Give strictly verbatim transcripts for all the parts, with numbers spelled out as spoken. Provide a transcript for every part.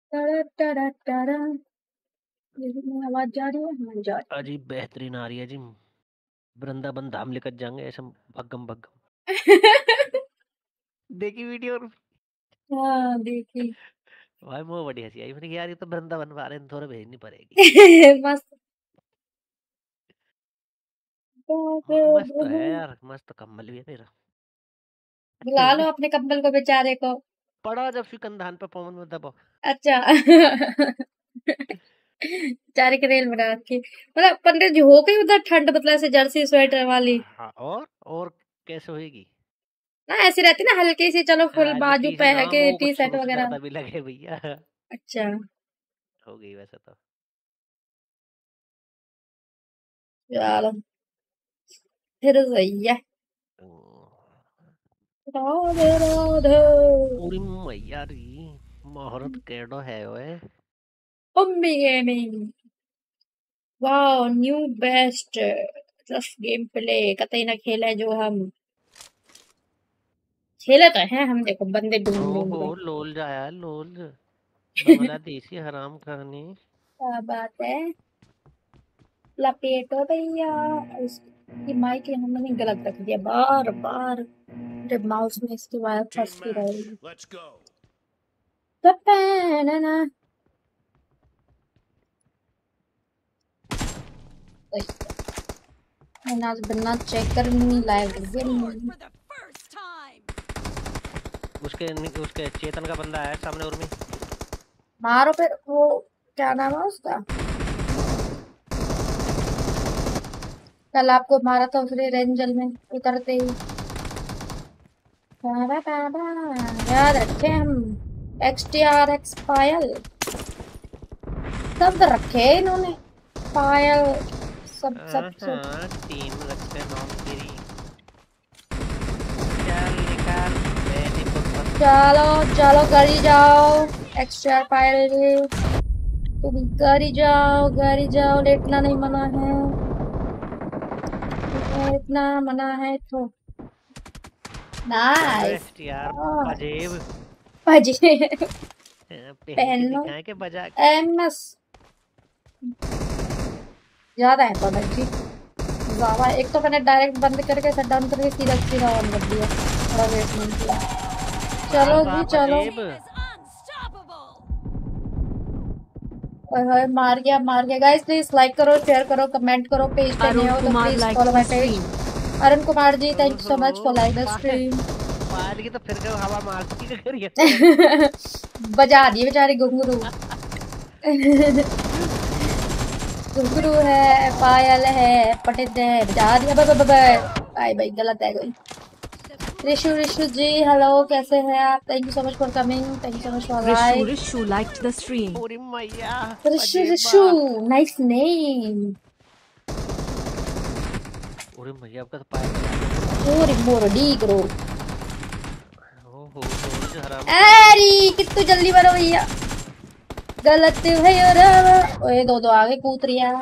टड़ा टड़ा टड़ा आवाज जा रही है हाँ जा रही अजी बेहतरीन आ रही है जी। वृंदावन धाम लेकर जाएंगे ऐसे भगम भगम। देखी वीडियो हाँ देखी भाई मुझे बड़ी हंसी आई। मैंने कहा यार ये तो वृंदावन वाले ने थोड़ा भेजनी पड़ेगी। मस्त मस्त तो है यार, मस्त कम्बल भी है मेरा। बुला लो अपने कंबल को बेचारे को। पड़ा जब सिकंदर पे पवन में दबो। अच्छा बेचारे की रेल बना रखी मतलब पंडित जी हो गई उधर ठंड मतलब ऐसे जर्सी स्वेटर वाली। हाँ और और कैसे होएगी ना ऐसी रहती ना हल्की सी चलो फुल बाजू हल्की सी ना, पहन के वो टी कुछ शर्ट शुरू से वगैरह। ज्यादा भी लगे भैया। अच्छा हो गई वैसे तो। चलो फिर सही है। राधे राधे पूरी मैया री महारत केडो है ओए। Mummy gaming wow new best rough game play कतई ना खेला जो हम खेले तो हैं हम देखो बंदे ढूंढ ढूंढ ओहो के। लोल जाया लोल बांग्लादेशी हराम खानी। क्या बात है लपेटो भैया इसकी माइक यहाँ मैंने गलत रख दिया बार बार जब माउस में इसकी वायर फंसती रहेगी। ना मैंने आज बनना चेक कर नहीं लाइव गेम उसके उसके चेतन का बंदा है सामने उर्मी। मारो फिर वो क्या नाम है उसका कल आपको मारा था उसने रेंजल में उतरते ही। बाबा बाबा याद रखे हम X T R X Payal सब रखे इन्होंने पायल सब सब सब टीम रखते नाम तेरी। चल निकाल मेरी पकड़। चलो चलो गरी जाओ एक्स टी आर पायल तुम गरी जाओ गरी जाओ लेटना नहीं मना है लेटना मना है तो नाइस यार अजीब अजीब पहन के दिखाएं के बजा एमएस ज्यादा है प्रोडक्ट जी ज्यादा। एक तो मैंने डायरेक्ट बंद करके शट डाउन करके सीधा सीधा ऑन कर दिया थोड़ा वेट नहीं किया। चलो जी चलो ओए मार गया मार गया गाइस प्लीज लाइक करो शेयर करो कमेंट करो पेज पे नए हो तो please follow my page Arun Kumar ji thank you so much for like the stream. Payal की तो फिर कब हवा मारती है करिए बजा दिए बेचारे घुंघरू घुंघरू है पायल है पटित है बजा दिया बाय बाय गलत है कोई। रिशु रिशु जी हेलो कैसे हैं आप thank you so much for coming thank you so much for like Rishu liked the stream. पूरी मैया रिशु रिशु नाइस नेम पूरी मैया आपका तो पायल पूरी मोरडी करो। ओहो तो हराम अरे कितनी जल्दी बनो भैया गलत है यार ओए दो दो आगे कूद रिया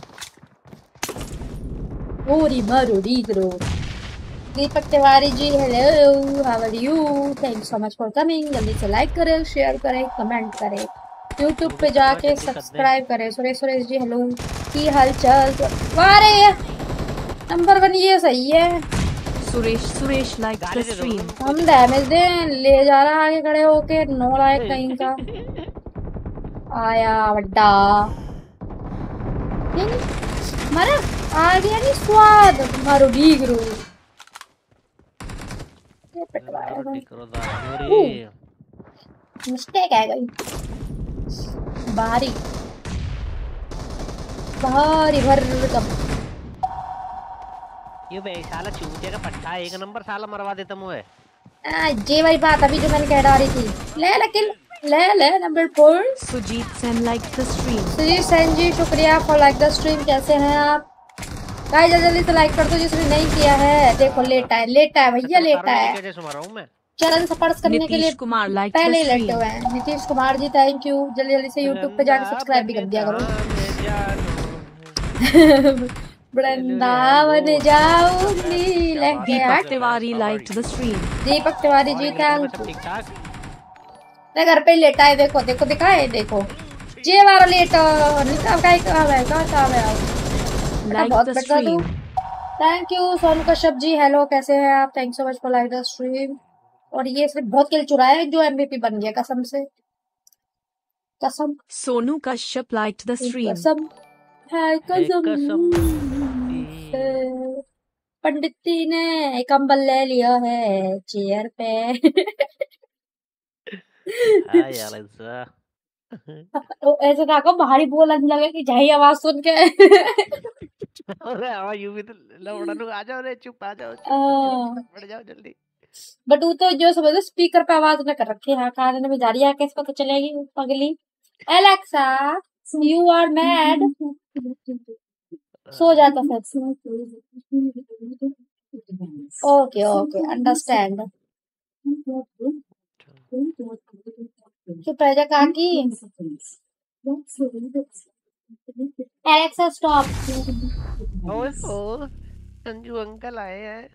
पूरी मोरडी करो। Deepak Tiwari ji hello how are you thank you so much for coming जल्दी से लाइक करें शेयर करें कमेंट करें यूट्यूब पे जाके सब्सक्राइब करें। सुरेश सुरेश जी हेलो की हालचाल वारे नंबर वन ये सही है Suresh Suresh like the stream. हम डैमेज दे ले जा रहा आगे खड़े होके नो लाइक कहीं का आया बड्डा मरा आ गया नहीं स्वाद मारो डीगरू मिस्टेक है गई भारी भारी भर कब ये बे साला चूतिया का पट्टा एक नंबर साला मरवा देता मुझे। जे वाली बात अभी जो मैंने कह डाली थी ले लेकिन ले ले number four. Sujit Sen like the stream. Sujit Sen ji शुक्रिया फॉर लाइक द स्ट्रीम कैसे हैं आप गाइस जल्दी से लाइक कर दो जिसने नहीं किया है। देखो लेटा है लेटा है भैया लेटा है चरण स्पर्श करने के लिए कुमार लाइक पहले ही लेटे हुए हैं। नीतीश कुमार जी थैंक यू जल्दी जल्दी से यूट्यूब पे जाकर सब्सक्राइब भी कर दिया करो। वृंदावन जाऊंगी Deepak Tiwari like the stream. Deepak Tiwari ji thank मैं घर पे ही लेटा है, देखो देखो दिखाए, देखो जे वाला लेटा निकाल का काम है, कहाँ काम है आप? Like बहुत the बढ़िया तू। stream. Thank you Sonu Kashyap ji, hello कैसे हैं आप? Thank so much for like the stream. और ये सिर्फ बहुत किल चुराया है जो एमवीपी बन गया, कसम से, कसम Sonu Kashyap liked the stream. कसम है, है कसम कसम से। ए, पंडित जी ने कंबल ले लिया है चेयर पे। हाँ यार ऐसा तो ऐसे कहा बाहरी बोलने लगे कि जाही आवाज सुन के। अरे आवा यूं भी तो लौड़ा नु आ जाओ रे, चुप आ जाओ, चुप चुप बैठ जाओ जल्दी। बट वो तो जो समझो स्पीकर पे आवाज न कर रखी है, कान में जा रही है, कैसे पता चलेगी पगली? एलेक्सा यू आर मैड, सो जाता फिर। Okay okay understand. चुप रह जा काकी। Alexa stop. ओए ओ संजू अंकल आए हैं,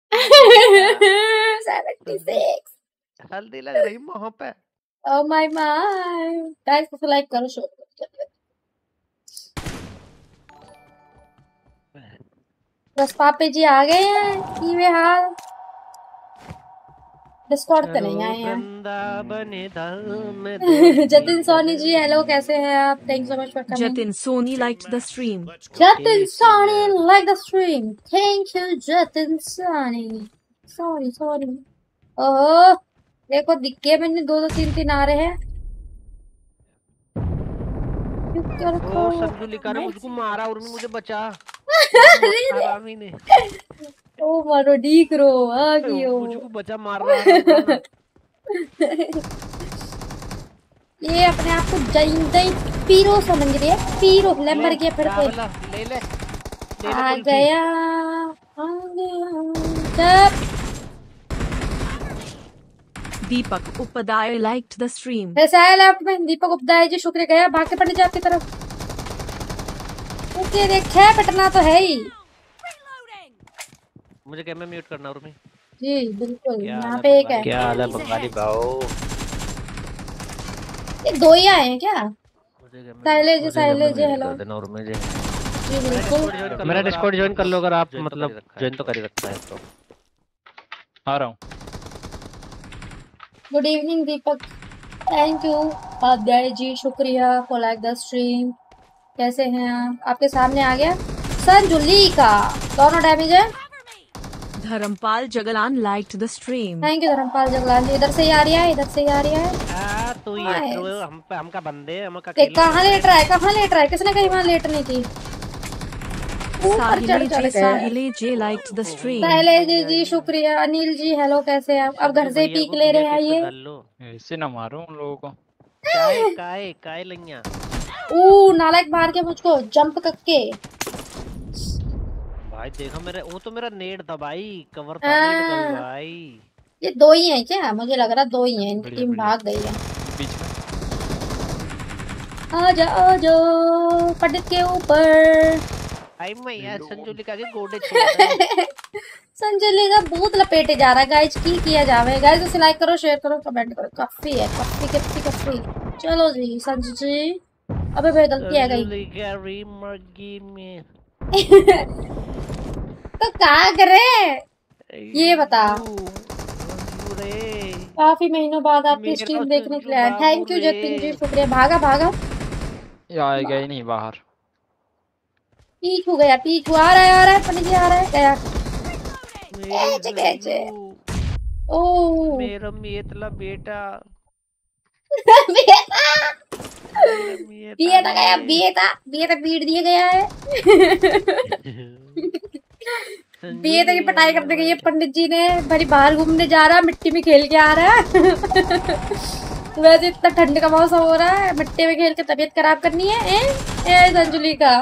सेवेंटी सिक्स। हल्दी लग रही मुंह पे। ओ माय माय गाइस, को लाइक करो, शो बस पापे जी आ गए हैं की वे हाल। डिस्कॉर्ड पे नहीं आए हैं। वृंदावन धाम जतिन सोनी जी हेलो कैसे हैं आप? Thank so much for coming. Jatin Soni liked the stream. Jatin Soni like the stream, thank you Jatin Soni. Sorry sorry. ओहो देखो दिख गए मैंने, दो दो तीन तीन आ रहे हैं। ओ संजू लिखा रहा मुझको मारा और मुझे बचा हरामी ने। ओ मारो डीक रो आ गयो, मुझको बचा मार रहा है। ये अपने आप को जैंदई पीरो समझ रही है, पीरो लंबर के फिर पे ले ले आ गया आ गया जब। Deepak Upadhyay liked the stream. वैसे आया लेफ्ट में दीपक उपाध्याय जी, शुक्रिया गया, भाग के पड़ने आपकी तरफ। ओके देखे पटना तो है ही। मुझे कैमरा म्यूट करना और मैं जी बिल्कुल, यहाँ पे एक है। क्या हाल है बंगाली भाव? ये दो ही आए हैं क्या? साइलेज साइलेज हेलो देना और मुझे जी बिल्कुल। मेरा डिस्कॉर्ड ज्वाइन कर लो अगर आप मतलब ज्वाइन तो कर ही रखता है तो। आ रहा हूँ। Good evening Deepak, thank you Upadhyay ji, शुक्रिया फॉर लाइक द स्ट्रीम। कैसे हैं आप? आपके सामने आ गया संजुली का, दोनों डैमेज है। Dharampal Jagalan liked the stream. Thank you Dharmpal Jaglal ji. इधर से ही आ रही है, इधर से ही आ रही है। हां तो ये हम पे हमका बंदे हम का देख कहां लेट रहा है, कहां लेट रहा है, किसने कहीं वहां लेटने की। ऊपर चढ़ चढ़ Sahile J गए। Sahile J liked the stream. पहले जी जी शुक्रिया। अनिल जी हेलो कैसे हैं आप? अब घर से ही पीक ले रहे हैं ये। ऐसे ना मारो उन लोगों को। काय काय काय लंगिया ओ नालायक मार के मुझको जंप करके। भाई देखो मेरे, वो तो मेरा नेट था भाई, कवर था नेट का भाई। ये दो ही हैं क्या? मुझे लग रहा दो ही हैं, इनकी टीम भाग गई है। बीच में आजा आजा पंडित के ऊपर। आई मैं यार संजुली का के गोडे छोड़ संजली का भूत लपेटे जा रहा है गाइस, की किया जावे गाइस। उसे लाइक करो, शेयर करो, कमेंट करो। काफी है काफी काफी काफी। चलो जी संजू जी, अबे भाई गलती आ गई। संजुली का रीमर्गी में तो क्या करे ये बता। काफी महीनों बाद आपकी स्ट्रीम देखने के लिए आया। थैंक यू जतिन जी, शुक्रिया। भागा भागा ये आएगा ही नहीं बाहर। पीछू गया, पीछू आ रहा है, आ रहा है पंडित जी, आ रहा है गया। कैचे कैचे ओ मेरा मेतला बेटा बेटा बेटा गया, बेटा बेटा पीट दिया गया है। बेटा की पिटाई करने गई है पंडित जी ने। भाई बाहर घूमने जा रहा है, मिट्टी में खेल के आ रहा है। वैसे इतना ठंड का मौसम हो रहा है, मिट्टी में खेल के तबीयत खराब करनी है ए, ए संजुली का।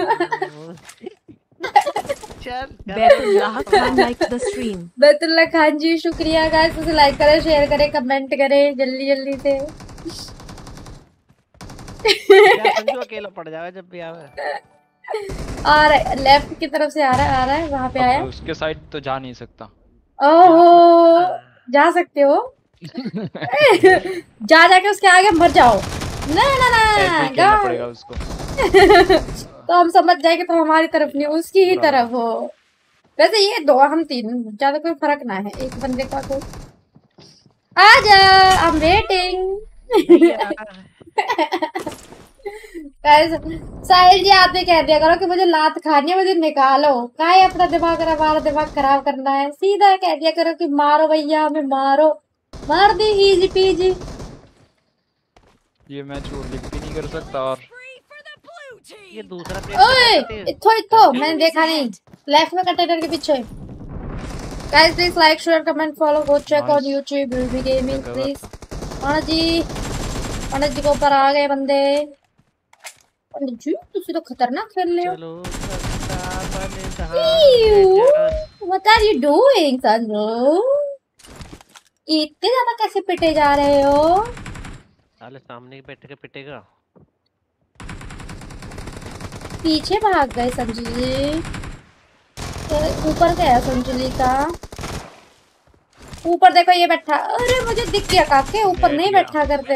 Baitullah Khan liked the stream. Baitullah Khan ji शुक्रिया गाइस। उसे लाइक करें, शेयर करें, कमेंट करें जल्दी जल्दी से। संजू अकेला पड़ जाएगा जब भी आवे। आ रहा है लेफ्ट की तरफ से, आ रहा है आ रहा है वहां पे आया। उसके साइड तो जा नहीं सकता। ओहो जा सकते हो। जा जाके उसके आगे मर जाओ। ना ना ना ऐसे ही खेलना पड़ेगा उसको। तो हम समझ जाएंगे तो हमारी तरफ नहीं उसकी ही तरफ हो। वैसे ये दो हम तीन ज्यादा कोई फर्क ना है, एक बंदे का कोई। आजा, आई एम वेटिंग। साहिल जी आपने कह दिया करो कि मुझे लात खानी है, मुझे निकालो। काहे अपना दिमाग हमारा दिमाग खराब करना है, सीधा कह दिया करो कि मारो भैया हमें मारो, मार दी इजी पीजी। ये मैच वो लिख भी नहीं कर सकता। और ये दूसरा ओए इथो इथो मैंने देखा नहीं, लेफ्ट में कंटेनर के पीछे। Guys please like share comment follow go check on YouTube will be gaming please. Pandit ji Pandit ji के ऊपर आ गए बंदे। पंडित जी तुसी तो खतरनाक खेल रहे हो। What are you doing Sanju? इतने ज्यादा कैसे पिटे जा रहे हो? साले सामने बैठ के पिटेगा। पीछे भाग गए संजू जी। ऊपर गया संजू जी का। ऊपर देखो ये बैठा। अरे मुझे दिख गया काके, ऊपर नहीं बैठा करते।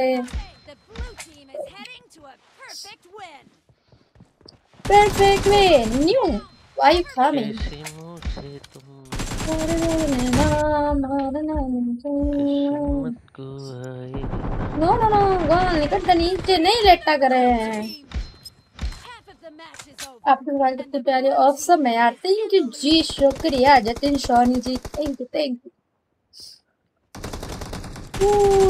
Perfect win new why coming. No no no गाल निकलता नीचे नहीं लेटा करे हैं। आपके मोबाइल कितने प्यारे ऑसम है यार। थैंक यू जी, शुक्रिया Jatin Soni ji, thank you thank you.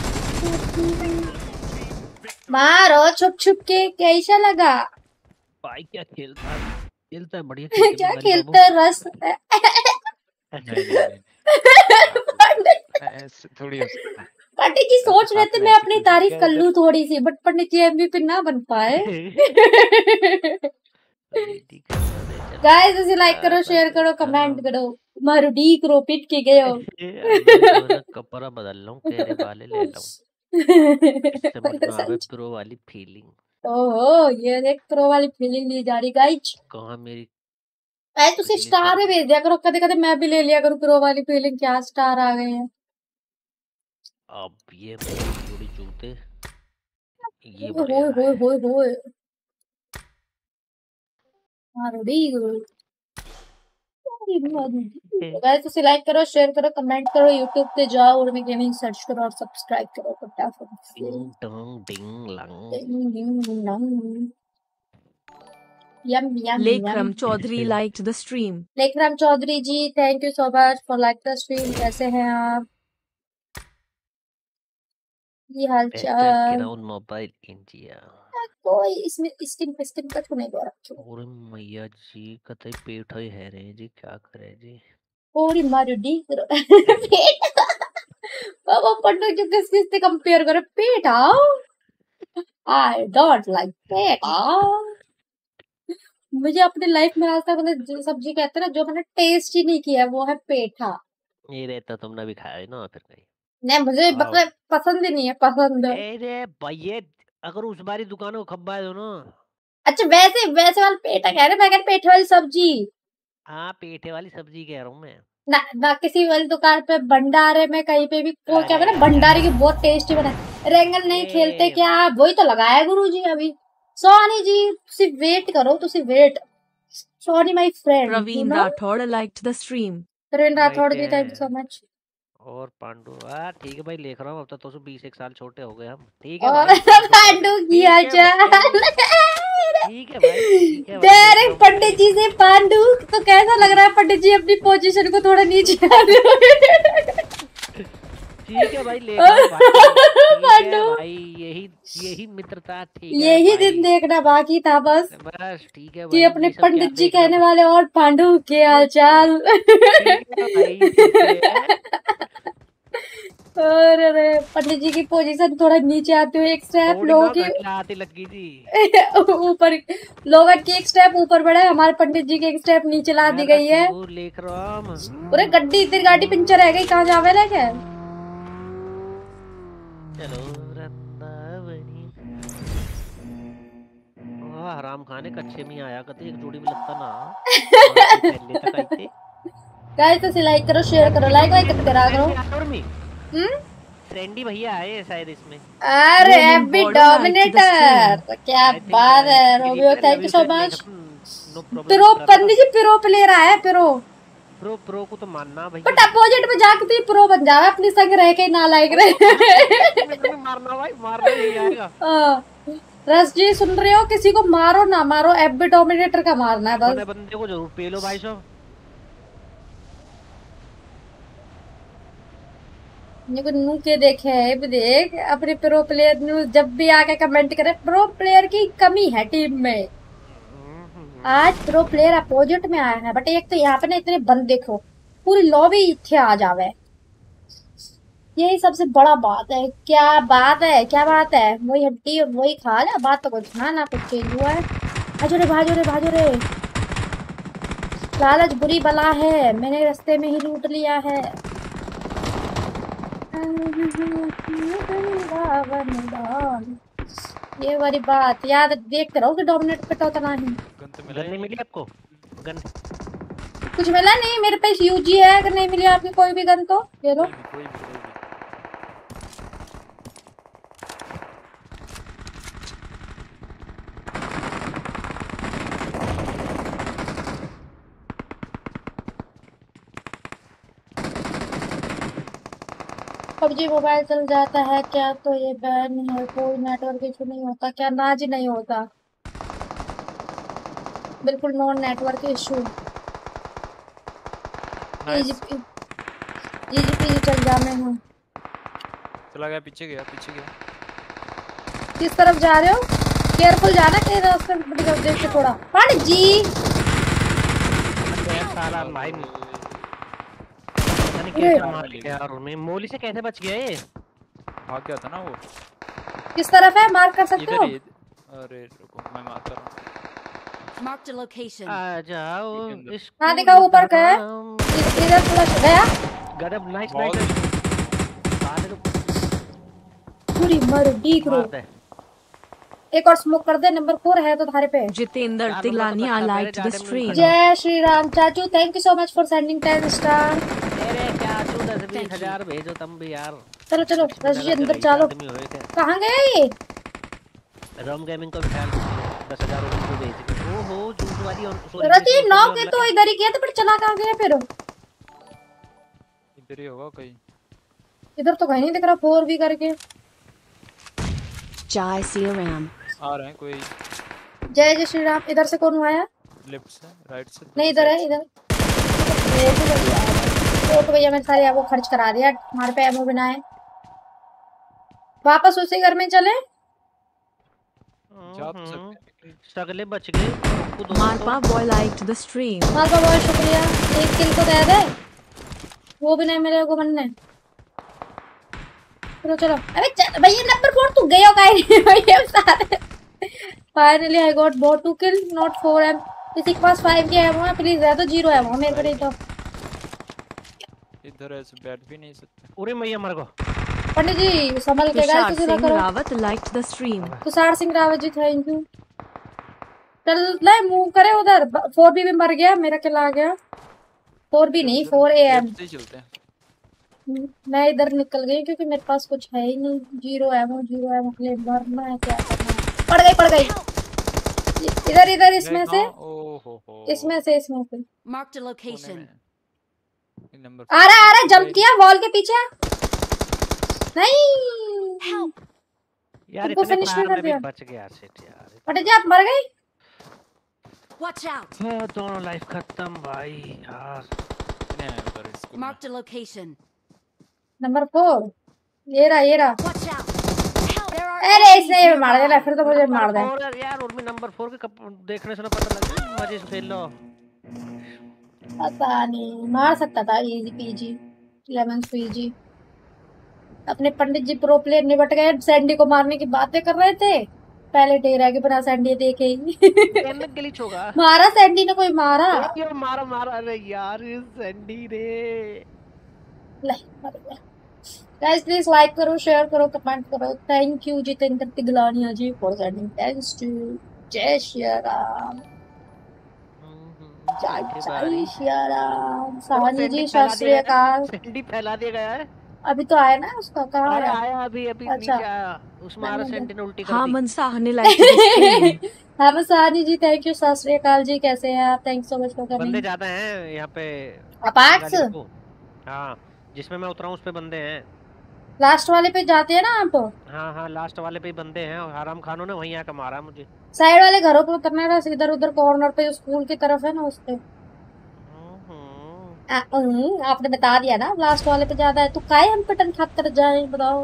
मारो छुप छुप के, कैसा लगा? भाई क्या खेलता है, खेलता है बढ़िया। क्या खेलता है रस? ऐसे थोड़ी हो सकता है। पंडित जी सोच रहे थे मैं अपनी तारीफ कर लूं थोड़ी सी, बट पंडित जी एमवीपी ना बन पाए। गाइस इसे लाइक करो, शेयर करो, कमेंट करो। मरुडी करो, पिट के गए हो। कपड़ा बदल लूं, तेरे वाले ले लूं। प्रो वाली फीलिंग। ओहो ये एक प्रो वाली फीलिंग ली जा रही गाइस। कहां मेरी ऐ तुसी स्टार में भेज दिया करो, कदे कदे मैं भी ले लिया करूं प्रो वाली फीलिंग। क्या स्टार आ गए हैं अब। ये थोड़ी जूते ये होए होए होए होए। मरुडी गाइस तुसी लाइक करो, शेयर करो, कमेंट करो। यूट्यूब पे जाओ और में गेमिंग सर्च करो और सब्सक्राइब करो फटाफट। डिंग डोंग डिंग लंग yum yum. Lekhram Chaudhary liked the stream. Lekhram Chaudhary ji thank you so much for like the stream. कैसे हैं आप? ये हाल चाल? मोबाइल इंडिया कोई इसमें स्किन पे स्किन कट नहीं दे रखी। और मैया जी कतई पेट है रे जी, क्या करे जी। पूरी मरुडी करो बाबा पंडित जी किस किस से कंपेयर करे पेट। आओ आई डोंट लाइक पेट। मुझे अपनी लाइफ में आज तक जो सब्जी कहते हैं ना जो मैंने टेस्ट ही नहीं किया वो है पेठा। ये रहता तुमने भी खाया है ना फिर कहीं? नहीं मुझे मतलब पसंद ही नहीं है। पसंद अरे भैया अगर उस बारी दुकान को खब्बा दो ना। अच्छा वैसे वैसे वाला पेठा कह रहे, मैं कह रही पेठे वाली सब्जी। हाँ पेठे वाली सब्जी कह रहा हूँ मैं। ना ना किसी वाली दुकान पे भंडारे में कहीं पे भी वो क्या बना भंडारे की बहुत टेस्टी बना। रेंगल नहीं खेलते क्या? वही तो लगाया गुरुजी अभी। सोनी जी तुसी वेट करो, तुसी wait. Soni my friend Praveen Rathore liked the stream. Praveen Rathore ji thank you so much. और पांडु हाँ ठीक है भाई लिख रहा हूँ। अब तो तो बीस एक साल छोटे हो गए हम। ठीक है भाई पांडु की हालचाल ठीक है भाई। डायरेक्ट पंडित जी से पांडु तो कैसा लग रहा है? पंडित जी अपनी पोजीशन को थोड़ा नीचे आ रहे। ठीक है भाई ले पांडु भाई। यही यही मित्रता ठीक है। यही दिन देखना बाकी था बस। बस ठीक है कि अपने पंडित जी कहने वाले और पांडु के हालचाल। अरे अरे पंडित जी की पोजीशन थोड़ा नीचे आते हुए एक स्टेप लोगों की लगी जी ऊपर लोगों की एक स्टेप ऊपर बढ़ा है, हमारे पंडित जी की एक स्टेप नीचे ला दी गई है। लेख राम पूरे गड्डी तेरी गाड़ी पंचर है गई, कहाँ जावे लेके? चलो हराम खाने कच्चे में आया कते एक जोड़ी में लगता ना। गाइस तो लाइक करो, शेयर करो, लाइक लाइक करा करो। हम्म सैंडी भैया आए शायद इसमें। अरे एफबी डोमिनेटर, क्या बात है रोबियो, thank you so much. Pro Pandit ji pro player आया है, प्रो प्रो प्रो को तो मानना भैया, बट अपोजिट में जाके तो प्रो बन जावे, अपनी संग रह के ना लाइक रहे। मारना भाई, मारना यही आएगा। रस जी सुन रहे हो, किसी को मारो ना मारो, एफबी डोमिनेटर का मारना है बस। बंदे को जरूर पे लो भाई साहब। नू के देखे है भी देख, अपने प्रो प्लेयर न्यूज जब भी आके कमेंट करे, प्रो प्लेयर की कमी है टीम में। आज प्रो प्लेयर अपोजिट में आया है, बट एक तो यहाँ पे ना इतने बंद देखो, पूरी लॉबी इथे आ जावे, यही सबसे बड़ा बात है। क्या बात है, क्या बात है, वही हड्डी और वही खा ले, बात तो कुछ ना ना कुछ चेंज हुआ है। भाजो रे भाजो रे भाजो रे, लालच बुरी बला है, मैंने रास्ते में ही लूट लिया है। ये वाली बात याद देखते रहो कि डोमिनेट पे तो उतना ही। गन नहीं मिली आपको? गन कुछ मिला नहीं, मेरे पास यूजी है, अगर नहीं मिली आपकी कोई भी गन तो ले लो। पबजी मोबाइल चल जाता है क्या? तो ये बैन है, कोई नेटवर्क इशू नहीं होता क्या? ना जी नहीं होता, बिल्कुल नो नेटवर्क इशू। जीजीपी जीजीपी चल जा में हूँ। चला गया, पीछे गया, पीछे गया। किस तरफ जा रहे हो? केयरफुल जाना, कहीं रास्ते में देख के थोड़ा। पंडित जी साला भाई कैसे मार लिया यार, मैं मोली से कैसे बच गया ये? भाग गया था ना वो। किस तरफ है, मार्क कर सकते हो? अरे रुको मैं मार कर रहा हूं। Mark the location. आ जाओ। हां दिखा ऊपर का है, इधर फ्लश गया। गदब नाइस नाइस। पूरी मर डी करो, एक और स्मोक कर दे, नंबर फोर है तो थारे पे। Jitendra Tilaniya liked the stream. Jai Shri Ram चाचू, thank you so much for sending ten star. अरे चाचू दस बीस हजार भेजो तुम भी यार। चलो चलो रश जी अंदर चलो। कहां गए ये? रोम गेमिंग को दस हजार रुपए भेज के। ओहो झूठ वाली। और रति नौ के तो इधर ही किया था, पर चला कहां गया फिर? इधर ही होगा कहीं। इधर तो कहीं नहीं दिख रहा, फोर भी करके। जय श्री राम। आ रहे हैं कोई। जय जय श्री राम। इधर से कौन आया? लेफ्ट से, राइट से? नहीं इधर है, इधर। तो तो भैया मैं सारे आपको खर्च करा दिया, हमारे पे एमओ बिना है। वापस उसी घर में चले। जा तो सकते, सगले बच गए। मारपा बॉय लाइक्ड द स्ट्रीम। मारपा बॉय शुक्रिया, एक किल को दे दे, वो भी नहीं मिले को बनने। चलो चलो, अबे भैया नंबर फोर तू गया काहे भैया सारे। Finally I got both two kill not four M. किसी के पास फाइव की एमओ है प्लीज? है तो जीरो एमओ मेरे को नहीं तो। इधर ऐसे बैठ भी नहीं सकते। पूरे मैया मर गो। पंडित जी संभल के गाइस, किसी Singh Rawat liked the stream. Tushar Singh Rawat ji thank you. चल ले मूव करे उधर। फोर बी भी मर गया, मेरा किल आ गया। फोर बी नहीं फोर ए एम। चलते हैं। मैं इधर निकल गई क्योंकि मेरे पास कुछ है ही नहीं। जीरो एमओ जीरो एमओ के लिए मरना है, क्या करना है। पड़ गई पड़ गई इधर इधर इसमें से। इसमें से इसमें से मार्क द लोकेशन। आ रहा आ रहा जंप किया वॉल के पीछे। नहीं यार इतने फिनिश नहीं कर दिया। बच गया सेट यार। पंडित जी आप मर गए। Watch out. हां दोनों लाइफ खत्म भाई यार। Mark the location. Number four ये रहा ये रहा। Watch out. अरे इसने ये मार दिया, फिर तो मुझे मार दे यार। और मैं नंबर फोर के देखने से ना पता लग गया, मजे से खेल लो। पता नहीं मार सकता था इजी पीजी लेमन पीजी। अपने पंडित जी प्रो प्लेयर निपट गए, सैंडी को मारने की बातें कर रहे थे। पहले डेरा के बिना सैंडी देखे ही ग्लिच होगा। मारा सैंडी ने, कोई मारा ये मारा मारा। अरे यार ये सैंडी रे। ले मर गया। गाइस प्लीज लाइक करो, शेयर करो, कमेंट करो। Thank you Jitendra Tiglaniya ji for sending thanks to. Jai Shri Ram. जय जय श्री राम। साहनी जी सत श्री अकाल। सैंडी फैला दिया गया है। अभी तो आया ना उसका, कहाँ अरे आया? आया अभी अभी अच्छा नीचे आया, उसमें आ रहा सेंटी ने उल्टी कर हाँ दी। मनसाह ने लाइक द स्ट्रीम। हाँ मसानी जी, थैंक यू, सत श्री अकाल जी, कैसे हैं आप? थैंक्स सो मच फॉर बंदे कमिंग। ज्यादा हैं यहाँ पे अपार्ट्स बंगाली बाबू। हाँ जिसमें मैं उतरा हूँ उस पे बंदे हैं। लास्ट वाले पे जाते हैं ना आप? हाँ हाँ लास्ट वाले पे ही बंदे हैं और हराम खानों ने वहीं आकर मारा मुझे। साइड वाले घरों पे उतरना है, इधर उधर कॉर्नर पे, स्कूल की तरफ है ना उस पे। हम्म, आ, हम्म, आपने बता दिया ना लास्ट वाले पे ज्यादा है, तो काहे हम पटन खातर जाए बताओ।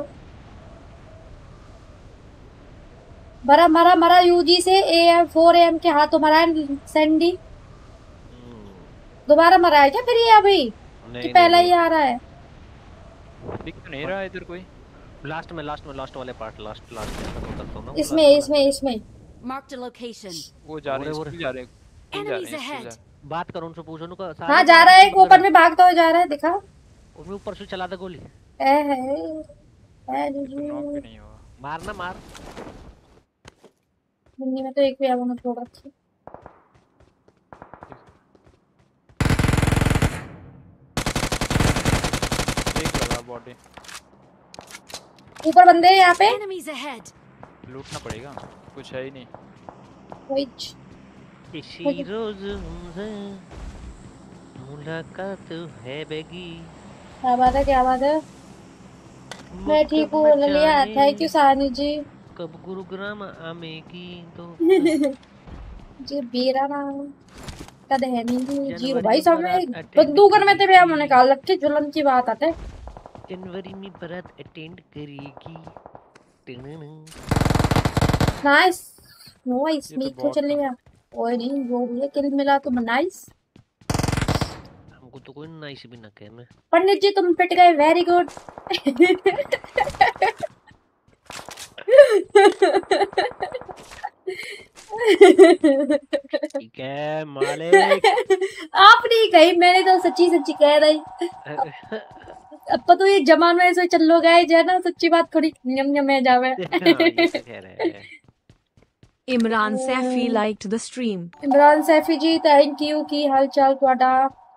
मरा मरा मरा यूजी से A M four A M के हाथों मरा है सैंडी। हम्म, दोबारा मरा है क्या फिर ये अभी, कि नहीं नहीं पहला ही नहीं आ रहा है? दिख तो नहीं रहा इधर कोई। लास्ट में लास्ट में लास्ट वाले पार्ट लास्ट लास्ट में मैं उतरता हूँ ना वो इसमें लास्ट वाला। इसमें इसमें Marked a location. वो जा रहे ओरे हैं, ओरे स्कूल जा रहे हैं, स्कूल जा रहे Enemies हैं, स्कूल जा ahead. रहे बात करो उनसे, पूछो उनका हाँ सारे जा रहा गाड़ी है, शुरू ओपन करो। में भागता हुआ जा रहा है, दिखा। उनमें ऊपर से चला दे गोली। ए है, ए हैं। तो नॉक भी जीजू। नहीं हुआ। मारना मार। दिल्ली में तो एक भी आवाज छोड़ रखी। एक लगा बॉडी। ऊपर बंदे हैं यहाँ पे। Enemies ahead. लूटना पड़ेगा, कुछ है ही नहीं। वही इसी रोज हमसे मुलाकात है बेगी। क्या बात है, क्या बात है। मैं ठीक हूँ लिया, थैंक यू सानी जी। कब गुरुग्राम आमेगी तो जी बीरा नाम कद है नहीं जीरो जनवरी भाई, में सब बारात में अटेंड बंदूकन में ते करेगी। मैंने कहा लक्की जुलन की बात आते। जनवरी में बारात अटेंड करेगी। नाइस नाइस, ये तो मीट तो बॉट चल था। गया। ओए नहीं, जो भी है किल मिला तो नाइस। हमको तो कोई नाइस भी ना कहे। मैं पंडित जी तुम पिट गए, वेरी गुड। ठीक है मालिक। आपने ही कही, मैंने तो सच्ची सच्ची कह रही। अब तो ये जमाना ऐसे चल लो गए जो है ना, सच्ची बात थोड़ी नियम नियम है जावे। हाँ ये तो कह रहे हैं। Imran Saifi liked the stream. Imran Saifi ji thank you, की हाल चाल ਤੁਹਾਡਾ?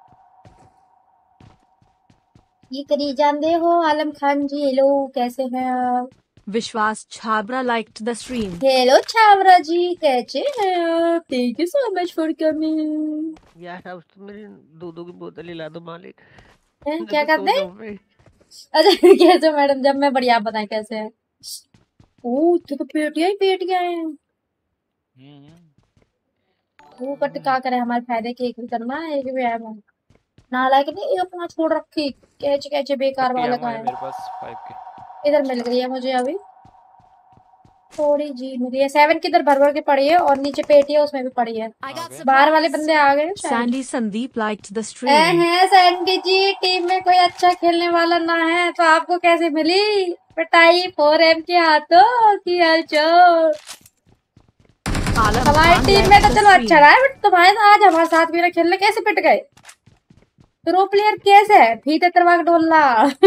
ये करी जानते हो आलम खान जी, हेलो कैसे हैं आप? Vishwas Chhabra liked the stream. Hello Chhabra ji, कैसे हैं आप? Thank you so much for coming. यार अब तो मेरी दो दो की बोतल ही ला दो मालिक। क्या तो कहते हैं? जाऊं मैं। अच्छा कैसे मैडम, जब मैं बढ़िया, आप बताएं कैसे हैं? ओह तो, तो पेटियां ही पेटियां हैं। हम्म। वो कट का करे, हमारे फायदे के एक भी करना है, एक भी आया नालायक नहीं, ये अपना छोड़ रखी कैचे कैचे बेकार वाला एमओ का है है। मेरे पास फाइव के। इधर मिल गई है मुझे अभी थोड़ी जी, मिली है सेवन की, इधर भर भर के पड़ी है, और नीचे पेटी है उसमें भी पड़ी है। I got Okay. बाहर वाले supplies. बंदे आ गए शायद। Sandy Sandeep liked the a stream. हैं सैंडी जी, टीम में कोई अच्छा खेलने वाला ना है तो आपको कैसे मिली पिटाई फोर एम के हाथों की हलचल? आलम हमारी खान टीम में liked तो the चलो अच्छा stream। रहा है, बट तुम्हारे साथ आज हमारे साथ भी ना खेलने कैसे पिट गए? प्रो प्लेयर कैसे है, फीते तरवाक डोला।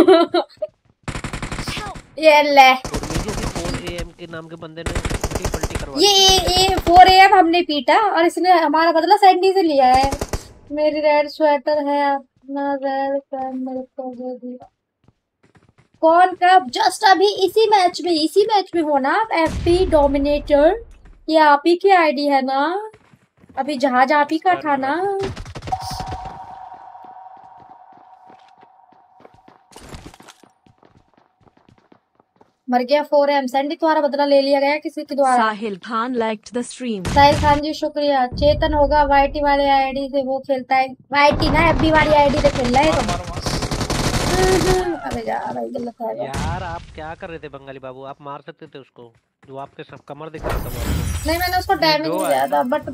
ये ले फोर ए एम के नाम के बंदे ने उल्टी पलटी करवा ये दी। ये फोर ए एम हमने पीटा और इसने हमारा बदला सैंडी से लिया है। मेरी रेड स्वेटर है, अपना रेड पैंट मेरे को दे दिया। कौन कब? जस्ट अभी इसी मैच में, इसी मैच में हो ना आप? एफपी डोमिनेटर, ये आप ही की आईडी है ना? अभी जहाज आप ही का था ना? मर गया फोर एम। सैंडी तुम्हारा बदला ले लिया गया किसी के द्वारा? Sahil Khan liked the stream. Sahil Khan ji शुक्रिया। चेतन होगा वाईटी वाले आईडी से, वो खेलता है वाईटी ना, एफबी वाली आईडी से खेल रहा है तो। मारो मारो। अरे यार भाई गलत है वो। यार आप क्या कर रहे थे बंगाली बाबू? आप मार सकते थे उसको, जो आपके सब कमर दिख रहा था वो आपको। नहीं मैंने उसको डैमेज दो नहीं आए दिया ना। था, बट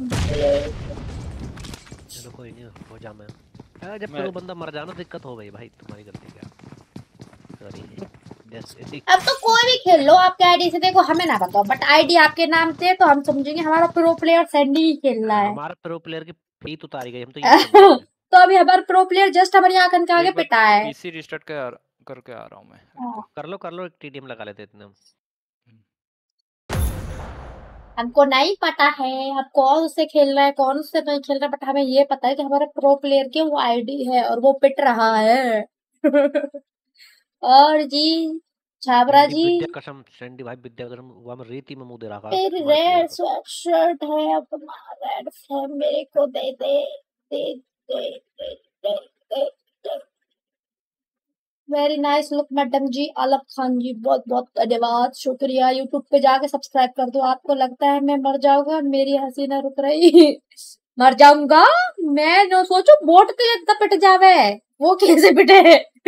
चलो कोई नहीं, हो जा। मैं हाँ, जब मैं- प्रो बंदा मर जाना दिक्कत हो गई भाई, तुम्हारी गलती क्या? सॉरी जैसे अब तो कोई भी खेल लो आपके आईडी से, देखो हमें ना बताओ, बट आईडी आपके नाम से है तो हम समझेंगे हमारा प्रो प्लेयर सैंडी ही खेल रहा है। हमारा प्रो प्लेयर की फीत उतारी गई, हम तो ये समझते तो अभी हमारा प्रो प्लेयर जस्ट हमारी आंखन के आगे एक बार पिटा है। पीसी रिस्टार्ट कर करके आ रहा हूँ मैं। हाँ। कर लो कर लो, एक टीडीएम लगा लेते इतने हम। हमको नहीं पता है अब कौन उससे खेल रहा है कौन उससे नहीं खेल रहा है, बट हमें ये पता है कि हमारे प्रो प्लेयर की वो आईडी है और वो पिट रहा है। और जी छाबरा सैंडी जी विद्या कसम सैंडी भाई विद्या कसम वो हम रेती में मुंह दे रखा मेरी तुम्हारे प्लेयर रेड को। स्वेट शर्ट है अपना रेड है मेरे को दे दे दे दे दे दे दे दे very nice look madam ji. Alam Khan ji बहुत बहुत धन्यवाद शुक्रिया। यूट्यूब पे जाके सब्सक्राइब कर दो। आपको लगता है मैं मर जाऊंगा? मेरी हंसी ना रुक रही मर जाऊंगा मैं? जो सोचो बोट के इतना पिट जावे वो कैसे पिटे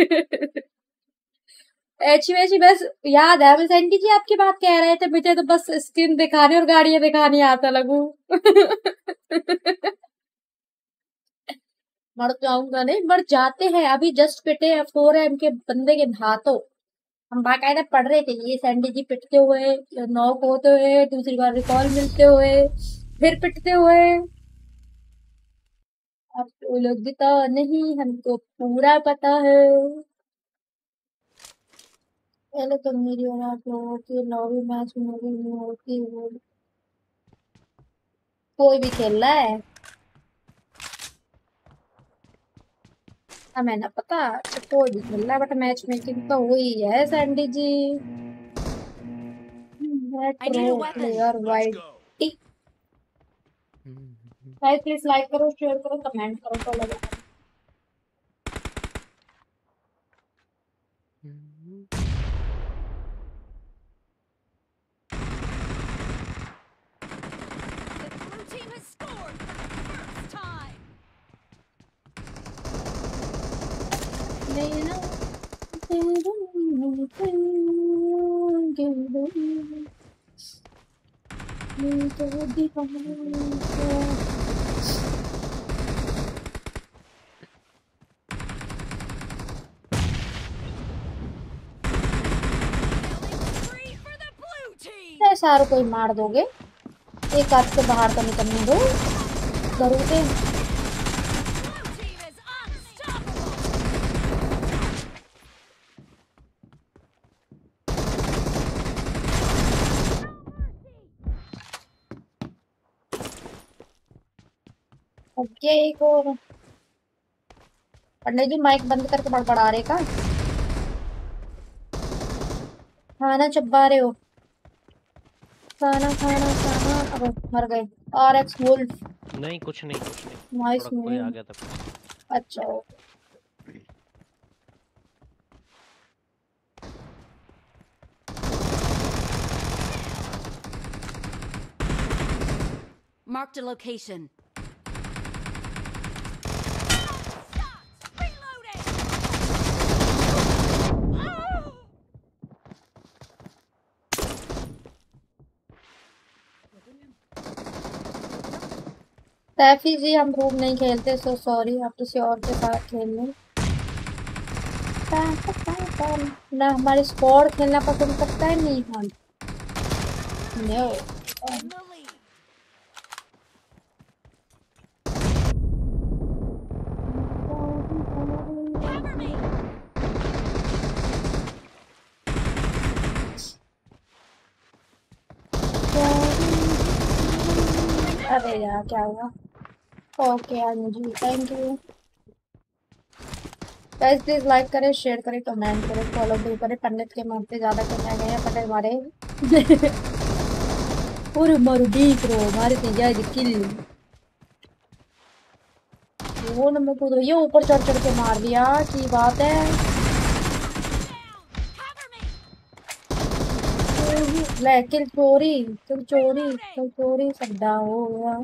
ऐसी वैसी बस याद है। मैं सेंटी जी आपकी बात कह रहे थे मुझे तो बस स्किन दिखाने और गाड़ियां दिखानी आता लगू मर जाऊंगा नहीं मर जाते हैं। अभी जस्ट पिटे हैं फोर एम के बंदे के हाथों। हम बाकायदा पढ़ रहे थे ये सैंडी जी पिटते हुए नॉक होते हुए दूसरी बार रिकॉल मिलते हुए फिर पिटते हुए। अब तो लोग दिता नहीं हमको पूरा पता है। पहले तो मेरी और आप लोगों की लॉबी मैच मेरी नहीं होती वो कोई भी खेल रहा है। हमें ना पता कि कोई भी खेल रहा है बट मैच मेकिंग तो हुई है Sandy ji. I need a weapon. Player wide भाई प्लीज लाइक करो शेयर करो कमेंट करो फॉलो करो। The blue team has scored for the first time. नहीं ना Three for the blue team. सारों को ही मार दोगे एक हाथ से बाहर तो निकलने दो जरूर से। Blue team is unstoppable. Okay एक और पंडित जी माइक बंद करके बड़बड़ा रहे का खाना चबा रहे हो खाना खाना खाना। अब मर गए आर एक्स वुल्फ। नहीं कुछ नहीं कुछ नहीं नाइस थोड़ा कोई आ नेम। गया था। अच्छा Marked a location. Reloading. Oh! Saifi जी हम रूम नहीं खेलते सो सॉरी आप किसी और के साथ खेल लें। ना हमारे स्क्वाड खेलना पसंद करता है नहीं हम no. In the lead. Cover me. अरे यार क्या हुआ? Okay Anuji thank you. Guys please like करें शेयर करें कमेंट करें फॉलो भी करें। पंडित के मुंह पे ज्यादा करने गए हैं पंडित मारे और मारो देख रो मारे ते जाए किल वो नंबर को ये ऊपर चढ़ चढ़ के मार दिया की बात है। ले किल चोरी किल चोरी किल चोरी सद्दा हो गया।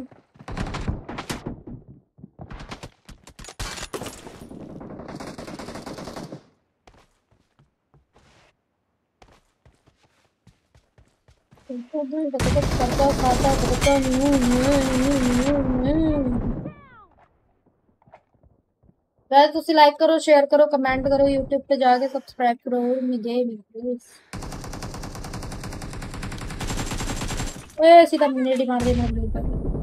करता खाता करता गाइस तुसी लाइक करो शेयर करो कमेंट करो यूट्यूब पे जाके सब्सक्राइब करो मुझे प्लीज। ए सीधा मिनट मार दे मेरे ऊपर।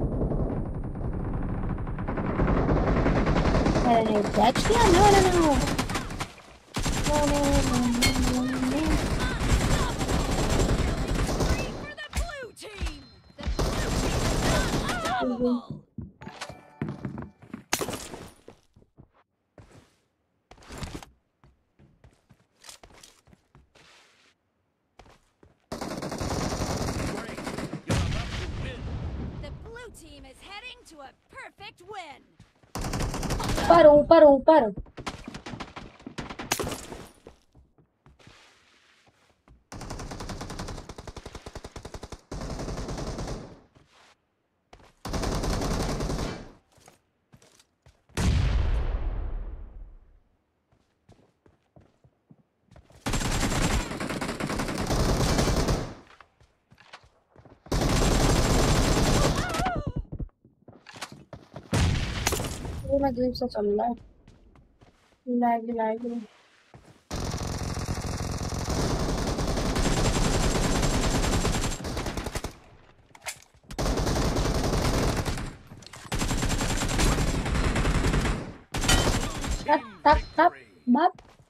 अरे कैच किया no no no no no no Unstoppable. to a perfect win. ऊपर ऊपर ऊपर वो मैं अजीब सा चल रहा है लैग लैग टप टप मत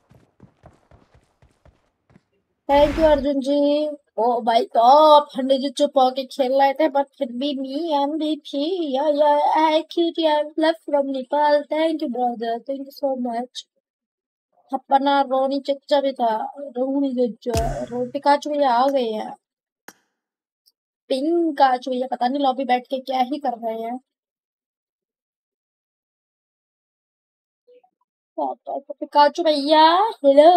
थैंक यू अर्जुन जी ओ भाई टॉप हंड्रेड जी चुप होके खेल रहे थे बट फिर भी मी MVP yeah yeah I cutie I love from Nepal thank you brother thank you so much अपना रोनी चच्चा भी था रोनी चच्चा रो पिकाचू भैया आ गए हैं पिंक काचू भैया पता नहीं लॉबी बैठ के क्या ही कर रहे हैं पिकाचू भैया हेलो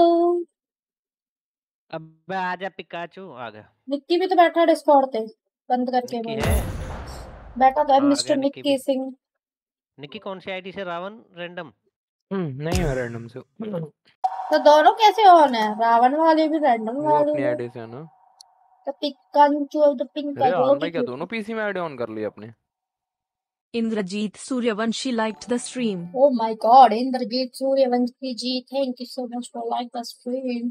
अब आजा पिकाचू आ गया। निक्की भी तो बैठा डिस्कॉर्ड पे बंद करके निक्की बोल है बैठा था हाँ, आ मिस्टर गया निक्की निक्की भी। सिंह निक्की कौन सी आईडी से रावण रैंडम? हम्म नहीं है रैंडम से। तो दोनों कैसे ऑन है रावण वाले भी रैंडम वो वाले अपनी भी आईडी से है ना। तो पिकाचू तो पिंक अरे का आन भाई की क्या दोनों पीसी में आईडी ऑन कर ली अपने? Indrajit Suryavanshi liked the stream. Oh my God, Indrajit Suryavanshi ji, thank you so much for like the stream.